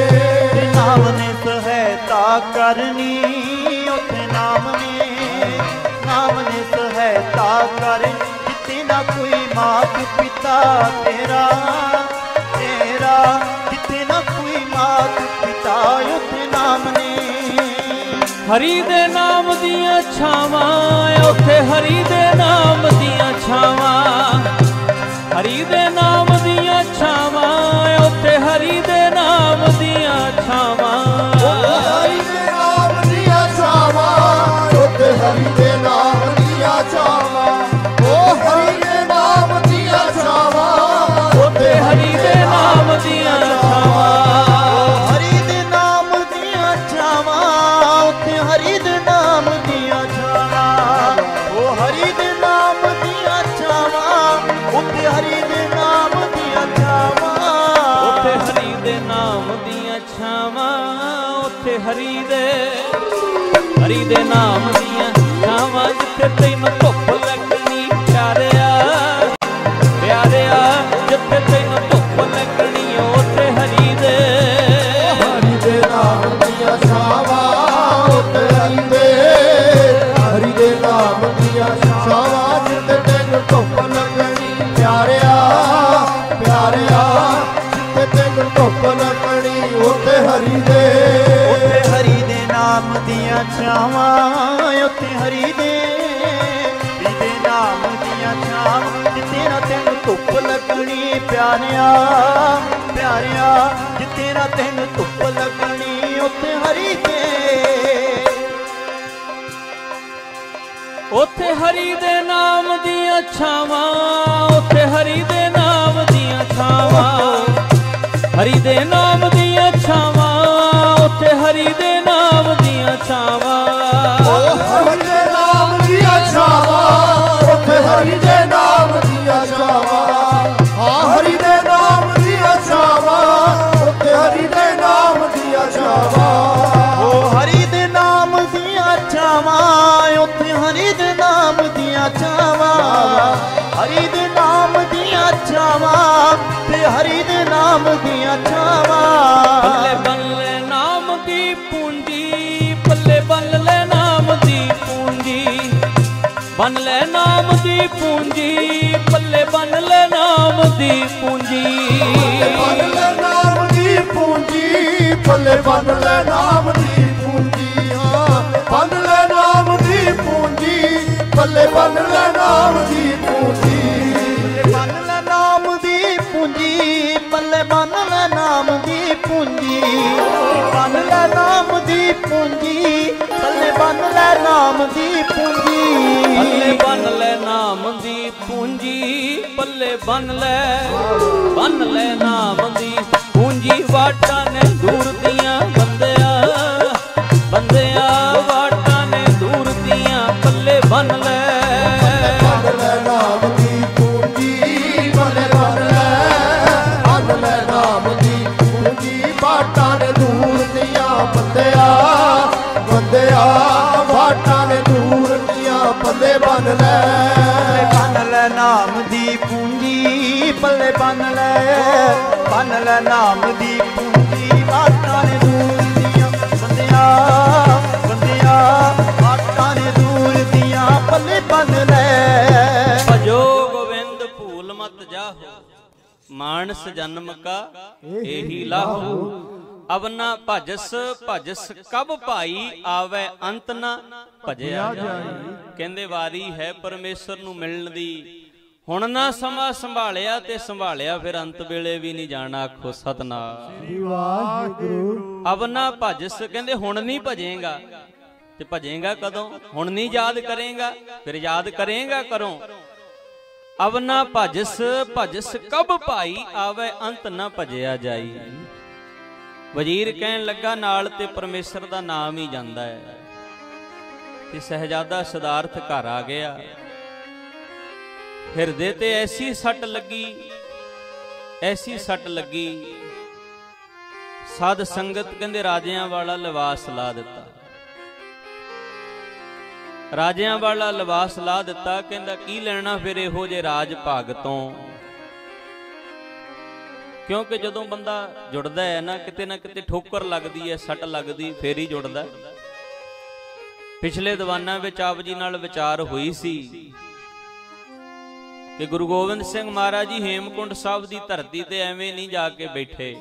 ਸਹਾਇਤਾ ਕਰਨੀ। ਉੱਥੇ ਨਾਮ ਨੇ ਸਹਾਇਤਾ ਕਰਨੀ। ਜਿੱਥੇ ਨਾ ਕੋਈ ਮਾਤ ਪਿਤਾ ਤੇਰਾ ਜਿੱਥੇ ਨਾ ਕੋਈ ਮਾਤ ਪਿਤਾ ਉੱਥੇ ਨਾਮ ਨੇ। ਹਰੀ ਦੇ ਨਾਮ ਦੀਆਂ ਛਾਵਾਂ, ਉੱਥੇ ਹਰੀ ਦੇ ਨਾਮ ਦੀਆਂ ਛਾਵਾਂ। ਹਰੀ ਦੇ ਨਾਮ ਦੀਆਂ ਛਾਵਾਂ, ਉੱਥੇ ਹਰੀ ਦੇ ਨਾਮ ਦੀਆਂ ਛਾਵਾਂ। ਹਰੀ ਦੇ ਨਾਮ ਦੀਆਂ ਛਾਵਾਂ, ਉੱਥੇ ਹਰੀ ਦੇ ਨਾਮ ਦੀਆਂ ਛਾਵਾਂ। ਉਹ ਹਰੀ ਦੇ ਨਾਮ ਦੀਆਂ ਛਾਵਾਂ, ਉੱਥੇ ਹਰੀ ਦੇ ਨਾਮ ਦੀਆਂ ਛਾਵਾਂ। ਹਰੀ ਦੇ ਨਾਮ ਦੀਆਂ ਛਾਵਾਂ, ਉੱਥੇ ਹਰੀ ਦੇ ਨਾਮ ਦੀਆਂ ਛਾਵਾਂ। ਉਹ ਹਰੀ ਦੇ ਨਾਮ ਦੀਆਂ ਛਾਵਾਂ, ਉੱਥੇ ਹਰੀ ਦੇ ਨਾਮ ਦੀਆਂ ਛਾਵਾਂ। ਉੱਥੇ ਹਰੀ ਦੇ ਨਾਮ ਦੀਆਂ ਛਾਵਾਂ। ਉੱਥੇ ਹਰੀ ਦੇ ਨਾਮ ਦੀਆਂ ਛਾਵਾਂ। ਜਿੱਥੇ ਤੈਨੂੰ ਧੁੱਪ ਲੱਗਣੀ ਪਿਆਰਿਆ, ਜਿੱਥੇ ਤੈਨੂੰ ਧੁੱਪ ਲੱਗਣੀ ਉੱਥੇ ਹਰੀ ਦੇ ਨਾਮ ਦੀਆਂ ਛਾਵਾਂ। ਉੱਥੇ ਹਰੀ ਦੇ ਨਾਮ ਦੀਆਂ ਛਾਵਾਂ। ਜਿੱਥੇ ਤੈਨੂੰ ਧੁੱਪ ਲੱਗਣੀ ਪਿਆਰਿਆ, ਜਿੱਥੇ ਤੈਨੂੰ ਧੁੱਪ ਲੱਗਣੀ ਉੱਥੇ ਹਰੀ ਦੇ ਨਾਮ ਦੀਆਂ ਛਾਵਾਂ। ਉੱਥੇ ਹਰੀ ਦੇ ਨਾਮ ਦੀਆਂ ਧੁੱਪ ਲੱਗਣੀ ਪਿਆਰਿਆ ਪਿਆਰਿਆ, ਜਿੱਥੇ ਨਾ ਤੈਨੂੰ ਧੁੱਪ ਲੱਗਣੀ ਉੱਥੇ ਹਰੀ ਦੇ ਉੱਥੇ ਹਰੀ ਦੇ ਨਾਮ ਦੀਆਂ ਛਾਵਾਂ, ਉੱਥੇ ਹਰੀ ਦੇ ਨਾਮ ਦੀਆਂ ਛਾਵਾਂ, ਹਰੀ ਦੇ ਨਾਮ ਦੀਆਂ ਛਾਵਾਂ, ਉੱਥੇ ਹਰੀ ਦੇ ਨਾਮ ਦੀਆਂ ਛਾਵਾਂ, ਹਰੀ ਦੇ ਨਾਮ ਦੀਆਂ ਛਾਵਾਂ, ਉੱਥੇ ਹਰੀ ਦੇ ਨਾਮ ਦੀਆਂ ਛਾਵਾਂ, ਹਾਂ ਹਰੀ ਦੇ ਨਾਮ ਦੀਆਂ ਛਾਵਾਂ, ਉੱਥੇ ਹਰੀ ਦੇ ਨਾਮ ਦੀਆਂ ਛਾਵਾਂ, ਓ ਹਰੀ ਦੇ ਨਾਮ ਦੀਆਂ ਛਾਵਾਂ, ਉੱਥੇ ਹਰੀ ਦੇ ਨਾਮ ਦੀਆਂ ਛਾਵਾਂ, ਹਰੀ ਦੇ ਨਾਮ ਦੀਆਂ ਛਾਵਾਂ ਤੇ ਹਰੀ ਦੇ ਨਾਮ ਦੀਆਂ ਛਾਵਾਂ। ਬੱਲੇ ਬੱਲੇ ਨਾਮ ਦੀ ਪੂੰਜੀ, ਬੱਲੇ ਬੱਲੇ ਨਾਮ ਦੀ ਪੂੰਜੀ, ਬਨ ਲੈ ਨਾਮ ਦੀ ਪੂੰਜੀ, ਬੱਲੇ ਬਨ ਲੈ ਨਾਮ ਦੀ ਪੂੰਜੀ, ਬਨ ਲੈ ਨਾਮ ਦੀ ਪੂੰਜੀ, ਬੱਲੇ ਬਨ ਲੈ ਨਾਮ ਦੀ ਪੂੰਜੀ, ਹਾਂ ਬਨ ਲੈ ਨਾਮ ਦੀ ਪੂੰਜੀ, ਬੱਲੇ ਬਨ ਲੈ ਨਾਮ ਦੀ ਪੂੰਜੀ, ਬਨ ਲੈ ਨਾਮ ਦੀ ਪੂੰਜੀ, ਬੱਲੇ ਬਨ ਲੈ ਨਾਮ ਦੀ ਪੂੰਜੀ, ਬਨ ਲੈ ਨਾਮ ਦੀ ਪੂੰਜੀ, ਬੱਲੇ ਬਨ ਲੈ ਨਾਮ ਦੀ ਪੂੰਜੀ, ਬੱਲੇ ਬਨ ਲੈ ਨਾਮ ਦੀ ਪੂੰਜੀ, ਬੱਲੇ ਬਨ ਲੈ ਨਾਮ ਦੀ ਪੂੰਜੀ, ਵਾਟਾਂ ਨੇ ਦੂਰ ਦੀਆਂ ਬੰਦਿਆ ਬੰਦਿਆ, ਵਾਟਾਂ ਨੇ ਦੂਰ ਦੀਆਂ, ਬੱਲੇ ਬਨ ਲੈ ਨਾਮ ਦੀ ਪੂੰਜੀ, ਬੱਲੇ ਬਨ ਲੈ ਨਾਮ ਦੀ ਪੂੰਜੀ, ਬਾਟਾਂ ਨੇ ਦੂਰ ਦੀਆਂ ਬੰਦਿਆ ਬੰਦਿਆ, ਬਾਟਾਂ ਨੇ ਦੂਰ ਦੀਆਂ, ਬੱਲੇ ਬਨ ਲੈ ਨਾਮ ਦੀ ਪੂੰਜੀ, ਬੱਲੇ ਬਨ ਲੈ ਨਾਮ ਦੀ ਪੂੰਜੀ, ਬਾਟਾਂ ਨੇ ਦੂਰ ਦੀਆਂ ਬੰਦਿਆ ਬੰਦਿਆ, ਬਾਟਾਂ ਨੇ ਦੂਰ ਦੀਆਂ, ਬੱਲੇ ਬਨ ਲੈ। ਭਜੋ ਗੋਬਿੰਦ ਭੂਲ ਮਤ ਜਾਹੋ, ਮਾਨਸ ਜਨਮ ਕਾ ਇਹੀ ਲਾਹੋ, ਅਬ ਨਾ ਭਜਸ ਭਜਸ ਕਬ ਭਾਈ, ਆਵੇ ਅੰਤ ਨਾ ਭਜਿਆ ਜਾਏ। ਕਹਿੰਦੇ ਵਾਰੀ ਹੈ ਪਰਮੇਸ਼ਰ ਨੂੰ ਮਿਲਣ ਦੀ, ਹੁਣ ਨਾ ਸਮਾਂ ਸੰਭਾਲਿਆ ਤੇ ਸੰਭਾਲਿਆ ਫਿਰ ਅੰਤ ਵੇਲੇ ਵੀ ਨਹੀਂ ਜਾਣਾ, ਆਖੋ ਸਤਿਨਾਮ ਵਾਹਿਗੁਰੂ। ਅਬ ਨਾ ਭਜਸ, ਕਹਿੰਦੇ ਹੁਣ ਨਹੀਂ ਭਜੇਗਾ ਤੇ ਭਜੇਗਾ ਕਦੋਂ, ਹੁਣ ਨਹੀਂ ਯਾਦ ਕਰੇਗਾ ਫਿਰ ਯਾਦ ਕਰੇਗਾ ਕਰੋ। ਅਬ ਨਾ ਭਜਸ ਭਜਸ ਕਬ ਭਾਈ, ਆਵੇ ਅੰਤ ਨਾ ਭਜਿਆ ਜਾਈ। ਵਜ਼ੀਰ ਕਹਿਣ ਲੱਗਾ ਨਾਲ ਤੇ ਪਰਮੇਸ਼ਰ ਦਾ ਨਾਮ ਹੀ ਜਾਂਦਾ ਹੈ, ਤੇ ਸਹਿਜਾਦਾ ਸਿਧਾਰਥ ਘਰ ਆ ਗਿਆ। ਹਿਰਦੇ ਤੇ ਐਸੀ ਸੱਟ ਲੱਗੀ, ਐਸੀ ਸੱਟ ਲੱਗੀ, ਸਾਧ ਸੰਗਤ ਕਹਿੰਦੇ ਰਾਜਿਆਂ ਵਾਲਾ ਲਿਬਾਸ ਲਾ ਦਿੱਤਾ, ਰਾਜਿਆਂ ਵਾਲਾ ਲਿਬਾਸ ਲਾ ਦਿੱਤਾ। ਕਹਿੰਦਾ ਕੀ ਲੈਣਾ ਫਿਰ ਇਹੋ ਜੇ ਰਾਜ ਭਾਗ ਤੋਂ, ਕਿਉਂਕਿ ਜਦੋਂ ਬੰਦਾ ਜੁੜਦਾ ਹੈ ਨਾ ਕਿਤੇ ਠੋਕਰ ਲੱਗਦੀ ਹੈ, ਸੱਟ ਲੱਗਦੀ, ਫੇਰ ਹੀ ਜੁੜਦਾ। ਪਿਛਲੇ ਦੀਵਾਨਾਂ ਵਿੱਚ ਆਪ ਜੀ ਨਾਲ ਵਿਚਾਰ ਹੋਈ ਸੀ ਕਿ ਗੁਰੂ ਗੋਬਿੰਦ ਸਿੰਘ ਮਹਾਰਾਜ ਜੀ ਹੇਮਕੁੰਟ ਸਾਹਿਬ ਦੀ ਧਰਤੀ ਤੇ ਐਵੇਂ ਨਹੀਂ ਜਾ ਕੇ ਬੈਠੇ,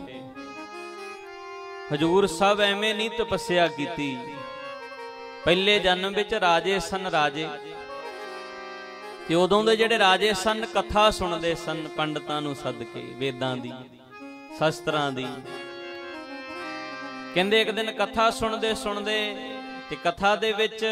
ਹਜੂਰ ਸਾਹਿਬ ਐਵੇਂ ਨਹੀਂ ਤਪੱਸਿਆ ਕੀਤੀ। ਪਹਿਲੇ ਜਨਮ ਵਿੱਚ ਰਾਜੇ ਸਨ ਰਾਜੇ, ਤੇ ਉਦੋਂ ਦੇ ਜਿਹੜੇ ਰਾਜੇ ਸਨ ਕਥਾ ਸੁਣਦੇ ਸਨ ਪੰਡਤਾਂ ਨੂੰ ਸੱਦ ਕੇ, ਵੇਦਾਂ ਦੀ ਸ਼ਸਤਰਾਂ ਦੀ। ਕਹਿੰਦੇ ਇੱਕ ਦਿਨ ਕਥਾ ਸੁਣਦੇ ਸੁਣਦੇ ਤੇ ਕਥਾ ਦੇ ਵਿੱਚ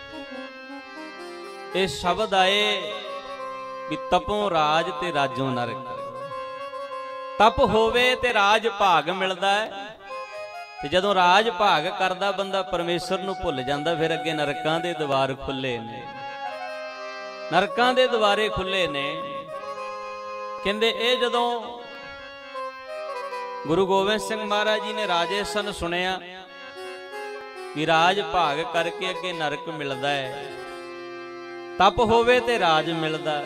ਇਹ ਸ਼ਬਦ ਆਏ ਵੀ ਤਪੋਂ ਰਾਜ ਤੇ ਰਾਜੋਂ ਨਰਕ। ਤਪ ਹੋਵੇ ਤੇ ਰਾਜ ਭਾਗ ਮਿਲਦਾ ਹੈ, ਤੇ ਜਦੋਂ ਰਾਜ ਭਾਗ ਕਰਦਾ ਬੰਦਾ ਪਰਮੇਸ਼ਰ ਨੂੰ ਭੁੱਲ ਜਾਂਦਾ, ਫਿਰ ਅੱਗੇ ਨਰਕਾਂ ਦੇ ਦਵਾਰ ਖੁੱਲੇ ਨੇ, ਨਰਕਾਂ ਦੇ ਦਵਾਰੇ ਖੁੱਲੇ ਨੇ। ਕਹਿੰਦੇ ਇਹ ਜਦੋਂ ਗੁਰੂ ਗੋਬਿੰਦ ਸਿੰਘ ਮਹਾਰਾਜ ਜੀ ਨੇ ਰਾਜੇ ਸਨ ਸੁਣਿਆ ਵੀ ਰਾਜ ਭਾਗ ਕਰਕੇ ਅੱਗੇ ਨਰਕ ਮਿਲਦਾ ਹੈ, ਤਪ ਹੋਵੇ ਤੇ ਰਾਜ ਮਿਲਦਾ।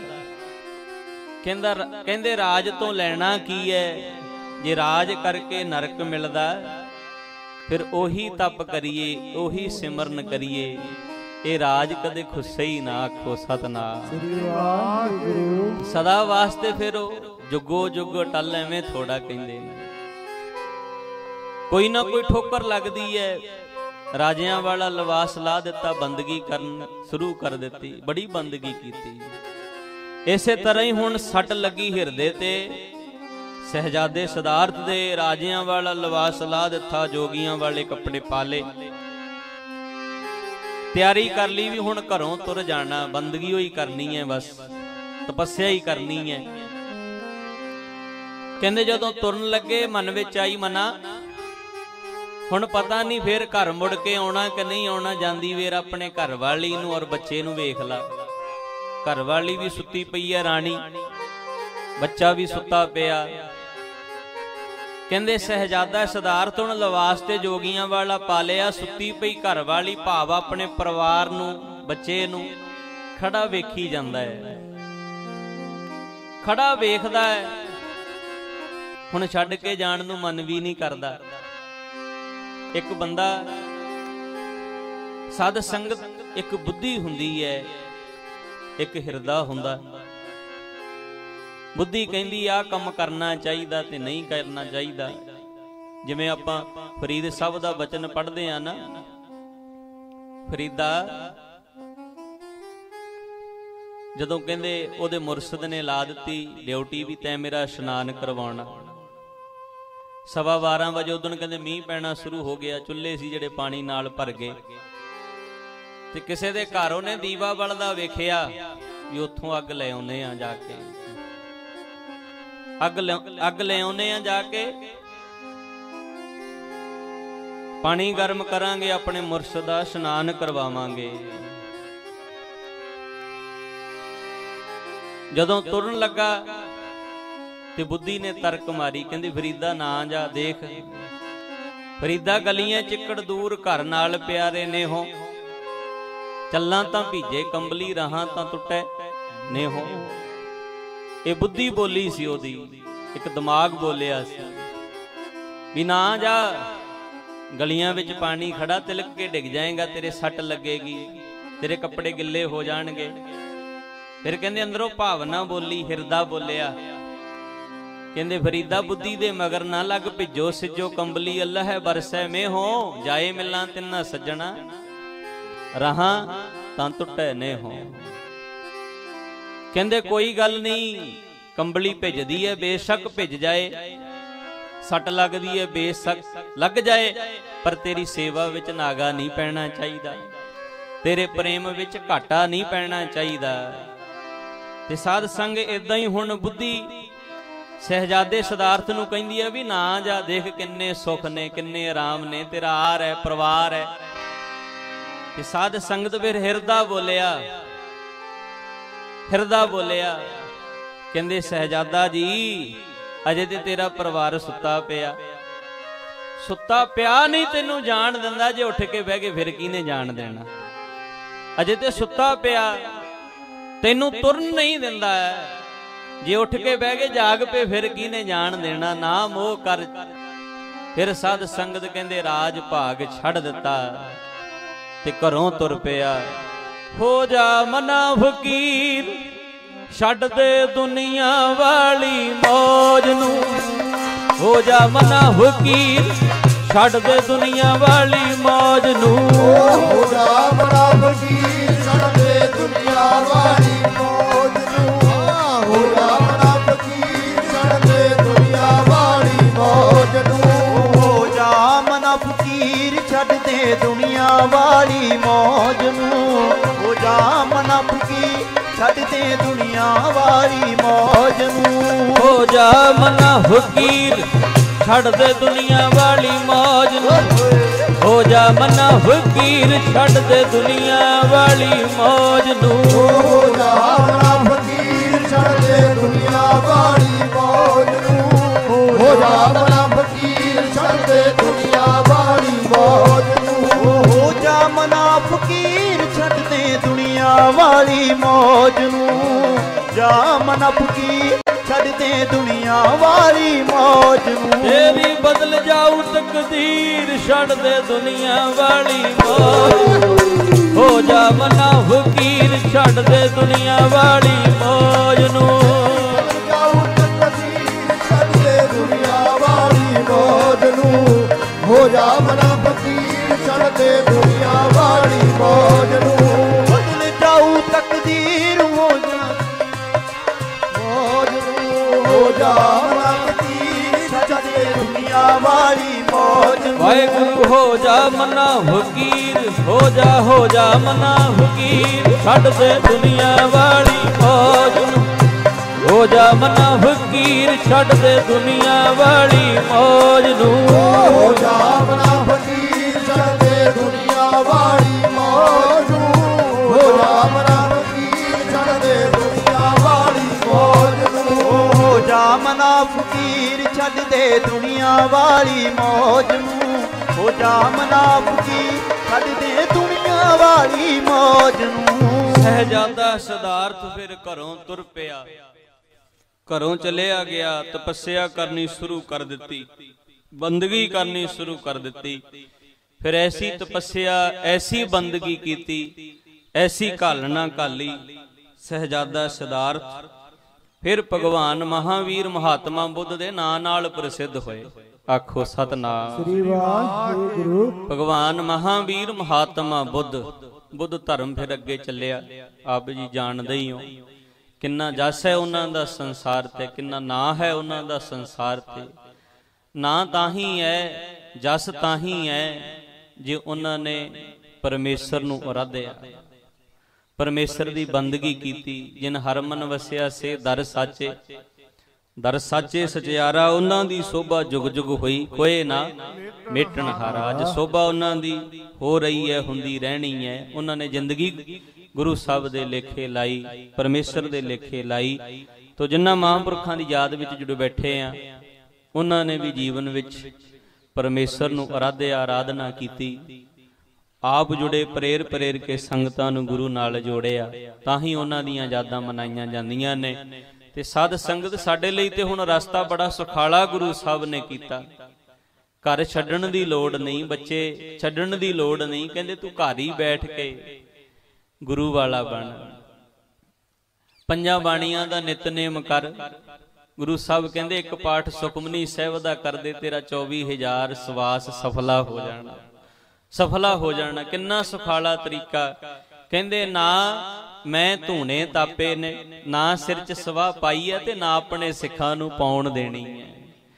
ਕਹਿੰਦੇ ਰਾਜ ਤੋਂ ਲੈਣਾ ਕੀ ਹੈ, ਜੇ ਰਾਜ ਕਰਕੇ ਨਰਕ ਮਿਲਦਾ ਫਿਰ ਉਹੀ ਤਪ ਕਰੀਏ, ਉਹੀ ਸਿਮਰਨ ਕਰੀਏ, ਇਹ ਰਾਜ ਕਦੇ ਖੁੱਸੇ ਹੀ ਨਾ, ਆਖੋ ਸਤਿਨਾਮ ਸਦਾ ਵਾਸਤੇ। ਫਿਰ ਉਹ ਜੁਗੋ ਜੁਗ ਟਲ ਐਵੇਂ ਥੋੜਾ ਕਹਿੰਦੇ ਨੇ, ਕੋਈ ਨਾ ਕੋਈ ਠੋਕਰ ਲੱਗਦੀ ਹੈ। ਰਾਜਿਆਂ ਵਾਲਾ ਲਿਬਾਸ ਲਾ ਦਿੱਤਾ, ਬੰਦਗੀ ਕਰਨ ਸ਼ੁਰੂ ਕਰ ਦਿੱਤੀ, ਬੜੀ ਬੰਦਗੀ ਕੀਤੀ। इसे तरह ही हुण सट लगी हिरदे ते सहजादे सिद्धार्थ दे राजियां वाला लिबास ला दिता, जोगियां वाले कपड़े पाले, तैयारी कर ली भी हुण घरों तुर जाना, बंदगी ही करनी है, बस तपस्या ही करनी है। कहंदे जदों तुरन लगे मन विच आई मना हुण पता नहीं फिर घर मुड़ के आउणा कि नहीं आउणा, जांदी वेर अपने घर वाली नूं और बच्चे नूं वेख ला। घर वाली भी सुत्ती पई है राणी, बच्चा भी सुत्ता पिया। कहंदे सहजादा सिद्धार्थ हुण लिबास ते जोगियां वाला पा लिया, सुत्ती पई घर वाली भाव अपने परिवार नूं बच्चे नूं खड़ा वेखी जांदा है, खड़ा वेखदा है। हुण छड्ड के जाण नूं मन भी नहीं करदा। एक बंदा साध संगत एक बुद्धि हुंदी है, एक हिरदा हुंदा। बुद्धि कहंदी आ काम करना चाहिदा ते नहीं करना चाहिदा। जिवें आपां फरीद साहब दा वचन पढ़दे आ ना, फरीदा जदों कहंदे ओहदे मुरशद ने ला दित्ती ड्यूटी भी तैं मेरा इशनान करवाउणा। 12:15 वजे उदण कहंदे मींह पैना शुरू हो गया, चुल्हे सी ਜਿਹੜੇ पानी नाल भर गए ते किसे दे घर ਉਹਨੇ ਦੀਵਾ ਬਲਦਾ ਵੇਖਿਆ ਵੀ ਉੱਥੋਂ ਅੱਗ ਲੈ ਆਉਨੇ ਆ ਜਾ ਕੇ, ਅੱਗ ਲੈ ਆਉਨੇ ਆ ਜਾ ਕੇ, ਪਾਣੀ ਗਰਮ ਕਰਾਂਗੇ, ਆਪਣੇ ਮੁਰਸ਼ਦ ਦਾ ਇਸ਼ਨਾਨ ਕਰਵਾਵਾਂਗੇ। ਜਦੋਂ ਤੁਰਨ ਲੱਗਾ ਤੇ ਬੁੱਧੀ ਨੇ ਤਰਕ ਮਾਰੀ, ਕਹਿੰਦੀ ਫਰੀਦਾ ਨਾ ਜਾ, ਦੇਖ ਫਰੀਦਾ ਗਲੀਆਂ ਚਿੱਕੜ ਦੂਰ, ਘਰ ਨਾਲ ਪਿਆਰੇ ਨੇ ਹੋ, ਚੱਲਾਂ ਤਾਂ ਭੀਜੇ ਕੰਬਲੀ, ਰਹਾਂ ਤਾਂ ਟੁੱਟੇ ਨੇ ਹੋ। ਇਹ ਬੁੱਧੀ ਬੋਲੀ ਸੀ ਉਹਦੀ, ਇੱਕ ਦਿਮਾਗ ਬੋਲਿਆ ਸੀ ਵੀ ਨਾ ਜਾ, ਗਲੀਆਂ ਵਿੱਚ ਪਾਣੀ ਖੜਾ, ਤਿਲਕ ਕੇ ਡਿੱਗ ਜਾਏਗਾ, ਤੇਰੇ ਸੱਟ ਲੱਗੇਗੀ, ਤੇਰੇ ਕੱਪੜੇ ਗਿੱਲੇ ਹੋ ਜਾਣਗੇ। ਫਿਰ ਕਹਿੰਦੇ ਅੰਦਰੋਂ ਭਾਵਨਾ ਬੋਲੀ, ਹਿਰਦਾ ਬੋਲਿਆ, ਕਹਿੰਦੇ ਫਰੀਦਾ ਬੁੱਧੀ ਦੇ ਮਗਰ ਨਾ ਲੱਗ, ਭਿੱਜੋ ਸਿੱਜੋ ਕੰਬਲੀ, ਅੱਲਾਹ ਬਰਸੈ ਮੇ ਹੋ, ਜਾਏ ਮਿਲਾਂ ਤਿੰਨਾ ਸੱਜਣਾ, ਰਹਾਂ ਤਾਂ ਟੁੱਟੇ ਨੇ ਹੋ। ਕਹਿੰਦੇ ਕੋਈ ਗੱਲ ਨਹੀਂ, ਕੰਬਲੀ ਭਿੱਜਦੀ ਹੈ, ਬੇਸ਼ੱਕ ਭਿੱਜ ਜਾਏ, ਸੱਟ ਲੱਗਦੀ ਹੈ ਬੇਸ਼ੱਕ ਲੱਗ ਜਾਏ, ਪਰ ਤੇਰੀ ਸੇਵਾ ਵਿੱਚ ਨਾਗਾ ਨਹੀਂ ਪੈਣਾ ਚਾਹੀਦਾ, ਤੇਰੇ ਪ੍ਰੇਮ ਵਿੱਚ ਘਾਟਾ ਨਹੀਂ ਪੈਣਾ ਚਾਹੀਦਾ। ਤੇ ਸਾਧ ਸੰਗ ਇਦਾਂ ਹੀ ਹੁਣ ਬੁੱਧੀ सहजादे सिद्धार्थ नूं कहंदी है भी ना जा, देख किन्ने सुख ने, किन्ने आराम ने, तेरा आर है, परिवार है। ते साध संगत फिर हिरदा बोलिया, हिरदा बोलिया, कहंदे सहजादा जी अजे ते तेरा परिवार सुत्ता पिया, सुत्ता पिया नहीं तेनू जान दिंदा, जे उठ के बह के फिर किने जान देना। अजे ते सुत्ता पिया, तेनू तुरन नहीं दिंदा है, जे उठ के बह के जाग पे फिर किने जान देना, ना मोह कर। फिर साध संगत कहंदे राज भाग छड़ दिता ते घरों तुर पिया। हो जा मना फकीर, छड़ दे दुनिया वाली मौज नू, हो जा मना फकीर, छड़ दे दुनिया वाली मौज नू, हो जा मना फकीर, छड़ दे दुनिया वाली मौज नू, हो जा मना फकीर, छड़ दे दुनिया वाली मौज नू, हो जा मना फकीर, छड़ दे दुनिया वाली मौज नू, हो जा मना फकीर, छड़ दे दुनिया वाली मौज नू, हो जा मना फकीर, छड़ दे दुनिया वाली मौज नू, हो जा मना फकीर, छड़ दे दुनिया वाली मौज नू, हो जा मना फकीर, छड़ दे दुनिया वाली मौज नू, हो जा मना फकीर, छड़ दे दुनिया वाली मौज नू, हो जा मना फकीर, छड़ दे दुनिया वाली मौज नू, जा मना फकीर, छड़ दे दुनिया वाली मौज नू, तेरी बदल जाऊ तकदीर, छड़ दे दुनिया वाली मौज, हो जा मना फकीर, छड़ दे दुनिया वाली मौज नू, जाऊ तकदीर, छड़ दे दुनिया वाली मौज नू, हो जा मना फकीर, छड़ दे दुनिया वाली मौज नू, बदल जाऊ तकदीर, हो जा ਜਾ ਮਨਾ ਫਕੀਰ ਛੱਡ ਦੇ ਦੁਨੀਆ ਵਾਲੀ ਮੌਜ ਨੂੰ। ਵਾਹਿਗੁਰੂ ਹੋ ਜਾ ਮਨਾ ਫਕੀਰ, ਹੋ ਜਾ ਮਨਾ ਫਕੀਰ, ਛੱਡ ਦੇ ਦੁਨੀਆ ਵਾਲੀ ਮੌਜ ਨੂੰ। ਹੋ ਜਾ ਮਨਾ ਫਕੀਰ, ਛੱਡ ਦੇ ਦੁਨੀਆ ਵਾਲੀ ਮੌਜ ਨੂੰ। ਹੋ ਜਾ ਮਨਾ ਫਕੀਰ ਛੱਡ ਦੇ ਦੁਨੀਆ ਵਾਲੀ ਮੌਜ ਨੂੰ। ਹੋ ਜਾ ਮਨਾ ਫਕੀਰ ਛੱਡ ਦੇ ਦੁਨੀਆ ਵਾਲੀ ਮੌਜ ਨੂੰ। ਹੋ ਜਾ ਮਨਾ ਫਕੀਰ ਛੱਡ ਦੇ ਦੁਨੀਆ ਵਾਲੀ ਮੌਜ ਨੂੰ। ਹੋ ਜਾ ਮਨਾ ਫਕੀਰ ਛੱਡ ਦੇ ਦੁਨੀਆ ਵਾਲੀ ਮੌਜ ਨੂੰ। ਸਹਿਜਾਦਾ ਸਿਧਾਰਥ ਫਿਰ ਘਰੋਂ ਤੁਰ ਪਿਆ, ਘਰੋਂ ਚਲਿਆ ਗਿਆ, ਤਪੱਸਿਆ ਕਰਨੀ ਸ਼ੁਰੂ ਕਰ ਦਿੱਤੀ, ਬੰਦਗੀ ਕਰਨੀ ਸ਼ੁਰੂ ਕਰ ਦਿੱਤੀ। ਫਿਰ ਐਸੀ ਤਪੱਸਿਆ, ਐਸੀ ਬੰਦਗੀ ਕੀਤੀ, ਐਸੀ ਘਾਲਣਾ ਘਾਲੀ ਸਹਿਜਾਦਾ ਸਿਧਾਰਥ ਫਿਰ ਭਗਵਾਨ ਮਹਾਵੀਰ ਮਹਾਤਮਾ ਬੁੱਧ ਦੇ ਨਾਂ ਨਾਲ ਪ੍ਰਸਿੱਧ ਹੋਏ। ਆਖੋ ਸਤਨਾਮ ਸ੍ਰੀ ਵਾਹਿਗੁਰੂ। ਭਗਵਾਨ ਮਹਾਵੀਰ ਮਹਾਤਮਾ ਬੁੱਧ ਧਰਮ ਫਿਰ ਅੱਗੇ ਚੱਲਿਆ। ਆਪ ਜੀ ਜਾਣਦੇ ਹੀ ਹੋ ਕਿੰਨਾ ਜਸ ਹੈ ਉਹਨਾਂ ਦਾ ਸੰਸਾਰ ਤੇ, ਕਿੰਨਾ ਨਾਂ ਹੈ ਉਹਨਾਂ ਦਾ ਸੰਸਾਰ ਤੇ। ਨਾਂ ਤਾਂ ਹੀ ਹੈ, ਜਸ ਤਾਂ ਹੀ ਹੈ ਜੇ ਉਹਨਾਂ ਨੇ ਪਰਮੇਸ਼ਰ ਨੂੰ ਅਰਾਧਿਆ, ਪਰਮੇਸ਼ਰ ਦੀ ਬੰਦਗੀ ਕੀਤੀ। ਜਿਨ ਹਰਮਨ ਵਸਿਆ ਸੇ ਦਰ ਸਾਚੇ, ਦਰ ਸਾਚੇ ਸਚਿਆਰਾ। ਉਹਨਾਂ ਦੀ ਸੋਭਾ ਜੁਗ ਜੁਗ ਹੋਈ, ਕੋਏ ਨਾ ਮੇਟਣ ਹਾਰਾ। ਅੱਜ ਸੋਭਾ ਉਹਨਾਂ ਦੀ ਹੋ ਰਹੀ ਹੈ, ਹੁੰਦੀ ਰਹਿਣੀ ਹੈ। ਉਹਨਾਂ ਨੇ ਜ਼ਿੰਦਗੀ ਗੁਰੂ ਸਾਹਿਬ ਦੇ ਲੇਖੇ ਲਾਈ, ਪਰਮੇਸ਼ਰ ਦੇ ਲੇਖੇ ਲਾਈ। ਤੋ ਜਿਨ੍ਹਾਂ ਮਹਾਂਪੁਰਖਾਂ ਦੀ ਯਾਦ ਵਿੱਚ ਜੁੜ ਬੈਠੇ ਆ, ਉਹਨਾਂ ਨੇ ਵੀ ਜੀਵਨ ਵਿੱਚ ਪਰਮੇਸ਼ਰ ਨੂੰ ਅਰਾਧਿਆ, ਆਰਾਧਨਾ ਕੀਤੀ। ਆਪ ਜੁੜੇ, ਪ੍ਰੇਰ ਕੇ ਸੰਗਤਾਂ ਨੂੰ ਗੁਰੂ ਨਾਲ ਜੋੜਿਆ, ਤਾਂ ਹੀ ਉਹਨਾਂ ਦੀਆਂ ਯਾਦਾਂ ਮਨਾਈਆਂ ਜਾਂਦੀਆਂ ਨੇ। ਤੇ ਸਾਧ ਸੰਗਤ ਸਾਡੇ ਲਈ ਤੇ ਹੁਣ ਰਸਤਾ ਬੜਾ ਸੁਖਾਲਾ ਗੁਰੂ ਸਾਹਿਬ ਨੇ ਕੀਤਾ। ਘਰ ਛੱਡਣ ਦੀ ਲੋੜ ਨਹੀਂ, ਬੱਚੇ ਛੱਡਣ ਦੀ ਲੋੜ ਨਹੀਂ। ਕਹਿੰਦੇ ਤੂੰ ਘਰ ਹੀ ਬੈਠ ਕੇ ਗੁਰੂ ਵਾਲਾ ਬਣ, ਪੰਜਾਂ ਬਾਣੀਆਂ ਦਾ ਨਿਤਨੇਮ ਕਰ। ਗੁਰੂ ਸਾਹਿਬ ਕਹਿੰਦੇ ਇੱਕ ਪਾਠ ਸੁਖਮਨੀ ਸਾਹਿਬ ਦਾ ਕਰਦੇ, ਤੇਰਾ 24,000 ਸਵਾਸ ਸਫਲਾ ਹੋ ਜਾਣਾ, ਸਫਲਾ ਹੋ ਜਾਣਾ। ਕਿੰਨਾ ਸੁਖਾਲਾ ਤਰੀਕਾ। ਕਹਿੰਦੇ ਨਾ ਮੈਂ ਧੂਣੇ ਤਾਪੇ ਨੇ, ਨਾ ਸਿਰ 'ਚ ਸਵਾਹ ਪਾਈ ਹੈ, ਤੇ ਨਾ ਆਪਣੇ ਸਿੱਖਾਂ ਨੂੰ ਪਾਉਣ ਦੇਣੀ ਹੈ,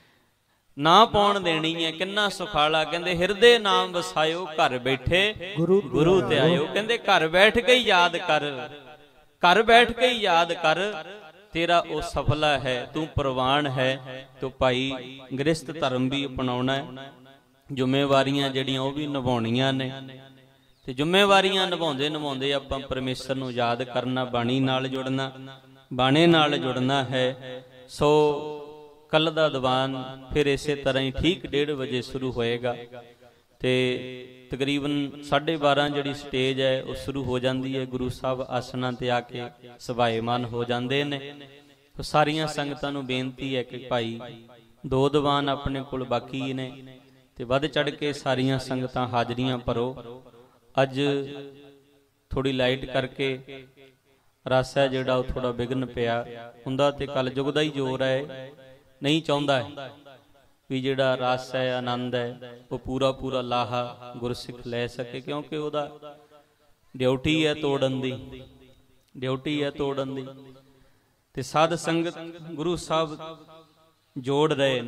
ਨਾ ਪਾਉਣ ਦੇਣੀ ਹੈ। ਕਿੰਨਾ ਸੁਖਾਲਾ। ਕਹਿੰਦੇ ਹਿਰਦੇ ਨਾਮ ਵਸਾਇਓ, ਘਰ ਬੈਠੇ ਗੁਰੂ ਤੇ ਆਇਓ। ਕਹਿੰਦੇ ਘਰ ਬੈਠ ਕੇ ਹੀ ਯਾਦ ਕਰ, ਘਰ ਬੈਠ ਕੇ ਹੀ ਯਾਦ ਕਰ, ਤੇਰਾ ਉਹ ਸਫਲਾ ਹੈ, ਤੂੰ ਪ੍ਰਵਾਨ ਹੈ। ਤੂੰ ਭਾਈ ਗ੍ਰਸਥ ਧਰਮ ਵੀ ਅਪਣਾਉਣਾ ਹੈ, ਜ਼ਿੰਮੇਵਾਰੀਆਂ ਜਿਹੜੀਆਂ ਉਹ ਵੀ ਨਿਭਾਉਣੀਆਂ ਨੇ। ਤੇ ਜ਼ਿੰਮੇਵਾਰੀਆਂ ਨਿਭਾਉਂਦੇ ਆਪਾਂ ਪਰਮੇਸ਼ਰ ਨੂੰ ਯਾਦ ਕਰਨਾ, ਬਾਣੀ ਨਾਲ ਜੁੜਨਾ, ਬਾਣੇ ਨਾਲ ਜੁੜਨਾ ਹੈ। ਸੋ ਕੱਲ ਦਾ ਦੀਵਾਨ ਫਿਰ ਇਸੇ ਤਰ੍ਹਾਂ ਹੀ ਠੀਕ 1:30 ਵਜੇ ਸ਼ੁਰੂ ਹੋਏਗਾ ਤੇ ਤਕਰੀਬਨ 12:30 ਜਿਹੜੀ ਸਟੇਜ ਹੈ ਉਹ ਸ਼ੁਰੂ ਹੋ ਜਾਂਦੀ ਹੈ। ਗੁਰੂ ਸਾਹਿਬ ਆਸਣਾਂ ਤੇ ਆ ਕੇ ਸਭਾਏਮਾਨ ਹੋ ਜਾਂਦੇ ਨੇ। ਸਾਰੀਆਂ ਸੰਗਤਾਂ ਨੂੰ ਬੇਨਤੀ ਹੈ ਕਿ ਭਾਈ 2 ਦੀਵਾਨ ਆਪਣੇ ਕੋਲ ਬਾਕੀ ਨੇ ਤੇ ਵੱਧ ਚੜ ਕੇ ਸਾਰੀਆਂ ਸੰਗਤਾਂ ਹਾਜ਼ਰੀਆਂ ਭਰੋ। ਅੱਜ ਥੋੜੀ ਲਾਈਟ ਕਰਕੇ ਰਸ ਹੈ ਜਿਹੜਾ ਉਹ ਥੋੜਾ ਵਿਘਨ ਪਿਆ ਹੁੰਦਾ, ਤੇ ਕਲ ਯੁਗ ਦਾ ਹੀ ਜ਼ੋਰ ਹੈ, ਨਹੀਂ ਚਾਹੁੰਦਾ ਵੀ ਜਿਹੜਾ ਰਸ ਹੈ, ਆਨੰਦ ਹੈ, ਉਹ ਪੂਰਾ ਲਾਹਾ ਗੁਰਸਿੱਖ ਲੈ ਸਕੇ, ਕਿਉਂਕਿ ਉਹਦਾ ਡਿਊਟੀ ਹੈ ਤੋੜਨ ਦੀ, ਡਿਊਟੀ ਹੈ ਤੋੜਨ ਦੀ। ਤੇ ਸਾਧ ਸੰਗਤ ਗੁਰੂ ਸਾਹਿਬ ਜੋੜ ਰਹੇ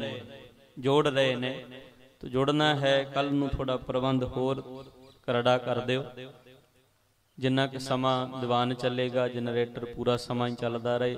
ਨੇ ਤੇ ਜੋੜਨਾ ਹੈ। ਕੱਲ ਨੂੰ ਥੋੜਾ ਪ੍ਰਬੰਧ ਹੋਰ ਕਰੜਾ ਕਰ ਦਿਓ। ਜਿੰਨਾ ਕਿ ਸਮਾਂ ਦੀਵਾਨ ਚੱਲੇਗਾ, ਜਨਰੇਟਰ ਪੂਰਾ ਸਮਾਂ ਹੀ ਚੱਲਦਾ ਰਹੇ,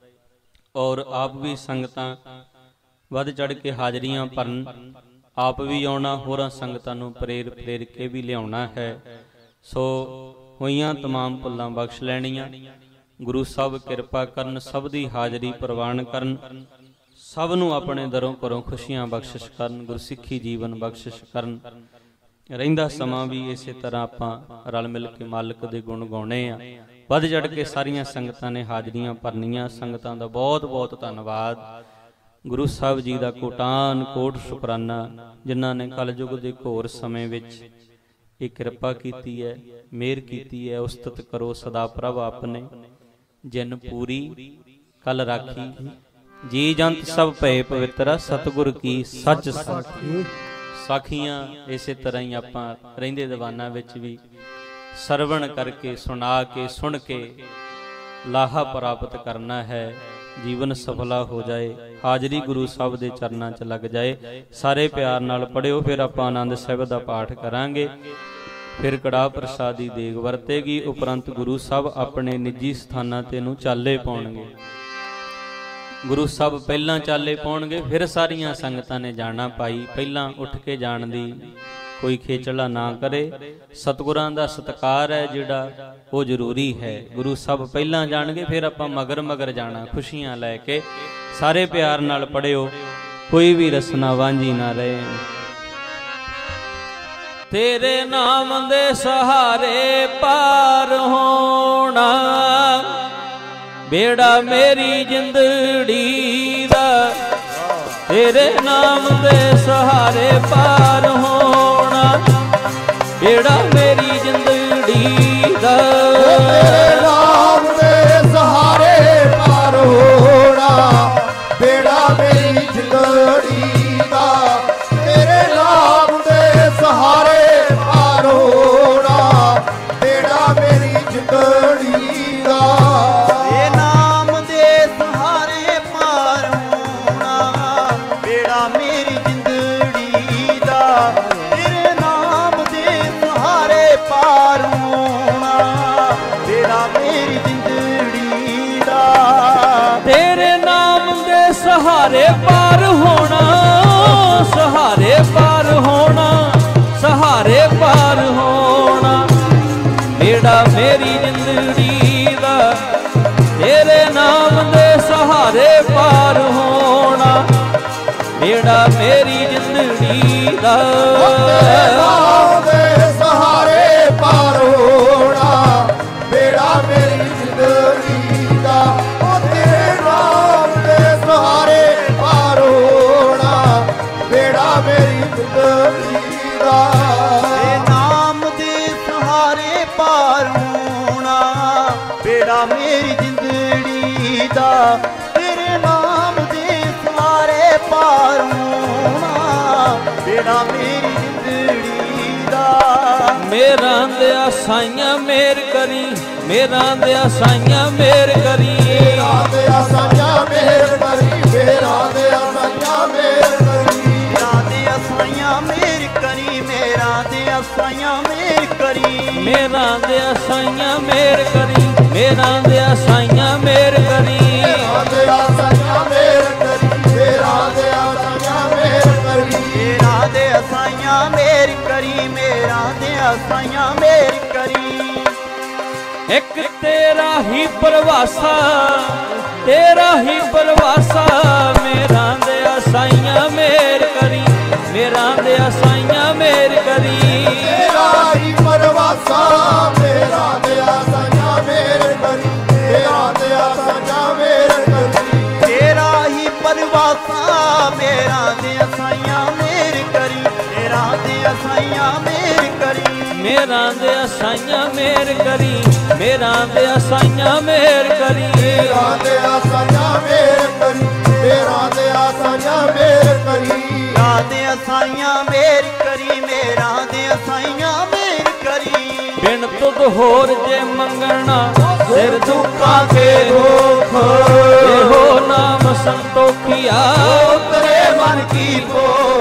ਔਰ ਆਪ ਵੀ ਸੰਗਤਾਂ ਵੱਧ ਚੜ ਕੇ ਹਾਜ਼ਰੀਆਂ ਭਰਨ, ਆਪ ਵੀ ਆਉਣਾ, ਹੋਰਾਂ ਸੰਗਤਾਂ ਨੂੰ ਪ੍ਰੇਰ ਕੇ ਵੀ ਲਿਆਉਣਾ ਹੈ। ਸੋ ਹੋਈਆਂ तमाम ਭੁੱਲਾਂ ਬਖਸ਼ ਲੈਣੀਆਂ। ਗੁਰੂ ਸਾਹਿਬ ਕਿਰਪਾ ਕਰਨ, ਸਭ ਦੀ ਹਾਜ਼ਰੀ ਪ੍ਰਵਾਨ ਕਰਨ, ਸਭ ਨੂੰ ਆਪਣੇ ਦਰੋਂ ਘਰੋਂ ਖੁਸ਼ੀਆਂ ਬਖਸ਼ਿਸ਼ ਕਰਨ, ਗੁਰਸਿੱਖੀ ਜੀਵਨ ਬਖਸ਼ਿਸ਼ ਕਰਨ। ਰਹਿੰਦਾ ਸਮਾਂ ਵੀ ਇਸੇ ਤਰ੍ਹਾਂ ਆਪਾਂ ਰਲ ਮਿਲ ਕੇ ਮਾਲਕ ਦੇ ਗੁਣ ਗਾਉਣੇ ਆ। ਵੱਧ ਚੜ ਕੇ ਸਾਰੀਆਂ ਸੰਗਤਾਂ ਨੇ ਹਾਜ਼ਰੀਆਂ ਭਰਨੀਆਂ। ਸੰਗਤਾਂ ਦਾ ਬਹੁਤ ਬਹੁਤ ਧੰਨਵਾਦ। ਗੁਰੂ ਸਾਹਿਬ ਜੀ ਦਾ ਕੋਟਾਨ ਕੋਟ ਸ਼ੁਕਰਾਨਾ, ਜਿਨ੍ਹਾਂ ਨੇ ਕਲਯੁਗ ਦੇ ਘੋਰ ਸਮੇਂ ਵਿੱਚ ਇਹ ਕਿਰਪਾ ਕੀਤੀ ਹੈ, ਮਿਹਰ ਕੀਤੀ ਹੈ। ਉਸਤਤ ਕਰੋ ਸਦਾ ਪ੍ਰਭ ਆਪਣੇ, ਜਿਨ ਪੂਰੀ ਕਲ ਰਾਖੀ। ਜੀ ਜੰਤ ਸਭ ਭਏ ਪਵਿੱਤਰਾ, ਸਤਿਗੁਰ ਕੀ ਸੱਚ ਸਾਖੀ। ਸਾਖੀਆਂ ਇਸੇ ਤਰ੍ਹਾਂ ਹੀ ਆਪਾਂ ਰਹਿੰਦੇ ਦੀਵਾਨਾਂ ਵਿੱਚ ਵੀ ਸਰਵਣ ਕਰਕੇ, ਸੁਣਾ ਕੇ, ਸੁਣ ਕੇ ਲਾਹਾ ਪ੍ਰਾਪਤ ਕਰਨਾ ਹੈ। ਜੀਵਨ ਸਫਲਾ ਹੋ ਜਾਏ, ਹਾਜ਼ਰੀ ਗੁਰੂ ਸਾਹਿਬ ਦੇ ਚਰਨਾਂ 'ਚ ਲੱਗ ਜਾਏ। ਸਾਰੇ ਪਿਆਰ ਨਾਲ ਪੜਿਓ, ਫਿਰ ਆਪਾਂ ਆਨੰਦ ਸਾਹਿਬ ਦਾ ਪਾਠ ਕਰਾਂਗੇ। ਫਿਰ ਕੜਾਹ ਪ੍ਰਸਾਦ ਦੀ ਦੇਗ ਵਰਤੇਗੀ। ਉਪਰੰਤ ਗੁਰੂ ਸਾਹਿਬ ਆਪਣੇ ਨਿੱਜੀ ਸਥਾਨਾਂ ਤੇ ਨੂੰ ਚਾਲੇ ਪਾਉਣਗੇ। ਗੁਰੂ ਸਾਹਿਬ ਪਹਿਲਾਂ ਚਾਲੇ ਪਾਉਣਗੇ, ਫਿਰ ਸਾਰੀਆਂ ਸੰਗਤਾਂ ਨੇ ਜਾਣਾ ਪਾਈ। ਪਹਿਲਾਂ ਉੱਠ ਕੇ ਜਾਣ ਦੀ ਕੋਈ ਖੇਚਲਾ ਨਾ ਕਰੇ। ਸਤਿਗੁਰਾਂ ਦਾ ਸਤਿਕਾਰ ਹੈ ਜਿਹੜਾ ਉਹ ਜ਼ਰੂਰੀ ਹੈ। ਗੁਰੂ ਸਾਹਿਬ ਪਹਿਲਾਂ ਜਾਣਗੇ, ਫਿਰ ਆਪਾਂ ਮਗਰ ਮਗਰ ਜਾਣਾ ਖੁਸ਼ੀਆਂ ਲੈ ਕੇ। ਸਾਰੇ ਪਿਆਰ ਨਾਲ ਪੜਿਓ, ਕੋਈ ਵੀ ਰਸਨਾ ਵਾਂਝੀ ਨਾ ਰਹੇ। ਤੇਰੇ ਨਾਮ ਦੇ ਸਹਾਰੇ ਪਾਰ ਹੋਣਾ, ਬੇੜਾ ਮੇਰੀ ਜਿੰਦੜੀ ਦਾ। ਤੇਰੇ ਨਾਮ ਦੇ ਸਹਾਰੇ ਪਾਰ ਹੋਣਾ, ਬੇੜਾ ਮੇਰੀ ਜਿੰਦੜੀ ਦਾ। ਤੇਰੇ ਨਾਮ ਦੇ ਸਹਾਰੇ ਪਾਰ ਹੋਣਾ, ਬੇੜਾ ਮੇਰੀ ਜਿੰਦੜੀ ਦਾ। ਤੇਰੇ ਨਾਮ ਦੇ ਸਹਾਰੇ ਪਾਰ ਹੋਣਾ, ਬੇੜਾ ਮੇਰੀ ਜਿੰਦੜੀ ਦਾ। ਇਹ ਨਾਮ ਦੇ ਸਹਾਰੇ ਪਾਰ ਹੋਣਾ, ਬੇੜਾ ਮੇਰੀ ਜਿੰਦੜੀ ਦਾ। ਤੇਰੇ ਨਾਮ ਦੇ ਸਹਾਰੇ ਪਾਰ ਹੋਣਾ, ਬੇੜਾ ਮੇਰੀ ਜਿੰਦੜੀ ਦਾ। ਤੇਰੇ ਨਾਮ ਦੇ ਸਹਾਰੇ ਪਾਰ ਹੋਣਾ, ਸਹਾਰੇ ਪਾਰ ਹੋਣਾ, ਸਹਾਰੇ ਪਾਰ ਹੋਣਾ, ਬੇੜਾ ਮੇਰੀ ਜਿੰਦੜੀ ਦਾ। ਤੇਰੇ ਨਾਮ ਦੇ ਸਹਾਰੇ ਪਾਰ ਹੋਣਾ, ਬੇੜਾ ਮੇਰੀ ਜਿੰਦੜੀ ਦਾ। ਤੇਰੇ ਨਾਮ ਦੇ ਸਹਾਰੇ ਪਾਰ ਹੋਣਾ, ਬੇੜਾ ਮੇਰੀ ਜਿੰਦੜੀ ਦਾ। ਉਹ ਤੇਰੇ ਨਾਮ ਦੇ ਸਹਾਰੇ ਪਾਰ ਹੋਣਾ, ਬੇੜਾ ਮੇਰੀ ਜਿੰਦੜੀ ਦਾ। ਇਹ ਨਾਮ ਦੇ ਸਹਾਰੇ ਪਾਰ ਹੋਣਾ, ਬੇੜਾ ਮੇਰੀ ਜਿੰਦੜੀ ਦਾ। ਤੇਰੇ ਨਾਮ ਦੇ ਸਹਾਰੇ ਪਾਰ ਹੋਣਾ, ਬੇੜਾ ਮੇਰੀ ਜਿੰਦੜੀ ਦਾ। ਮੇਰਾ ਦਿਆ ਸਾਈਆਂ ਮੇਰ ਕਰੀ, ਮੇਰਾ ਦਿਆ ਸਾਈਆਂ ਮੇਰ ਕਰੀ। ਮੇਰਾ ਤੇ ਆਸਾਂ ਮੇਰ ਕਰੀ, ਮੇਰਾ ਤੇ ਆਸਾਂ ਮੇਰ ਕਰੀ। ਮੇਰਾ ਤੇ ਅਸਾਈਆਂ ਮੇਰ ਕਰੀ, ਮੇਰਾ ਤੇ ਅਸਾਈਆਂ ਮੇਰ ਕਰੀ। ਮੇਰਾ ਦਿਆ ਸਾਈਆਂ ਮੇਰ ਕਰੀ, ਮੇਰਾ ਦਿਆ ਸਾਈਆਂ ਮੇਰ ਕਰੀ। ਮੇਰਾ ਤੇ ਆਸਾਂ ਮੇਰ ਕਰੀ, ਮੇਰਾ ਤੇ ਆਸਾਂ ਮੇਰ ਕਰੀ। ਮੇਰਾ ਦੇ ਅਸਾਈਆਂ ਮੇਰ ਕਰੀ, ਮੇਰਾ ਦੇ ਅਸਾਈਆਂ ਮੇਰ ਕਰੀ। ਇੱਕ ਤੇਰਾ ਹੀ ਪਰਵਾਸਾ, ਤੇਰਾ ਹੀ ਪਰਵਾਸਾ। ਮੇਰਾ ਦਿਆ ਸਾਈਆਂ ਮੇਰ ਕਰੀ, ਮੇਰਾ ਦਿਆ ਸਾਈਆਂ ਮੇਰ ਕਰੀ। ਤੇਰਾ ਹੀ ਪਰਵਾਸਾ, ਮੇਰਾ ਤੇ ਆਸਾਂ ਮੇਰ ਕਰੀ, ਮੇਰਾ ਤੇ ਆਸਾਂ ਮੇਰ ਕਰੀ। ਤੇਰਾ ਹੀ ਪਰਵਾਸਾ, ਮੇਰਾ ਦੇ ਅਸਾਈਆਂ ਮੇਰ ਕਰੀ, ਤੇਰਾ ਦੇ ਅਸਾਈਆਂ ਮੇਰ ਕਰੀ। ਮੇਰਾ ਦਿਆ ਸਾਈਆਂ ਮੇਰ ਕਰੀ, ਮੇਰਾ ਦਿਆ ਸਾਈਆਂ ਮੇਰ ਕਰੀ। ਮੇਰਾ ਤੇ ਆਸਾਂ ਮੇਰ ਕਰੀ, ਮੇਰਾ ਤੇ ਆਸਾਂ ਮੇਰ ਕਰੀ। ਮੇਰਾ ਦੇ ਅਸਾਈਆਂ ਮੇਰ ਕਰੀ, ਮੇਰਾ ਦੇ ਅਸਾਈਆਂ ਮੇਰ ਕਰੀ। ਬਿਨ ਤੁਧ ਹੋਰ ਜੇ ਮੰਗਣਾ, ਸਿਰ ਦੁੱਖਾਂ ਕੇ ਦੁੱਖ। ਇਹੋ ਨਾਮ ਸੰਤੋਖੀਆ, ਤੇਰੇ ਮਨ ਕੀ ਭੋਖ।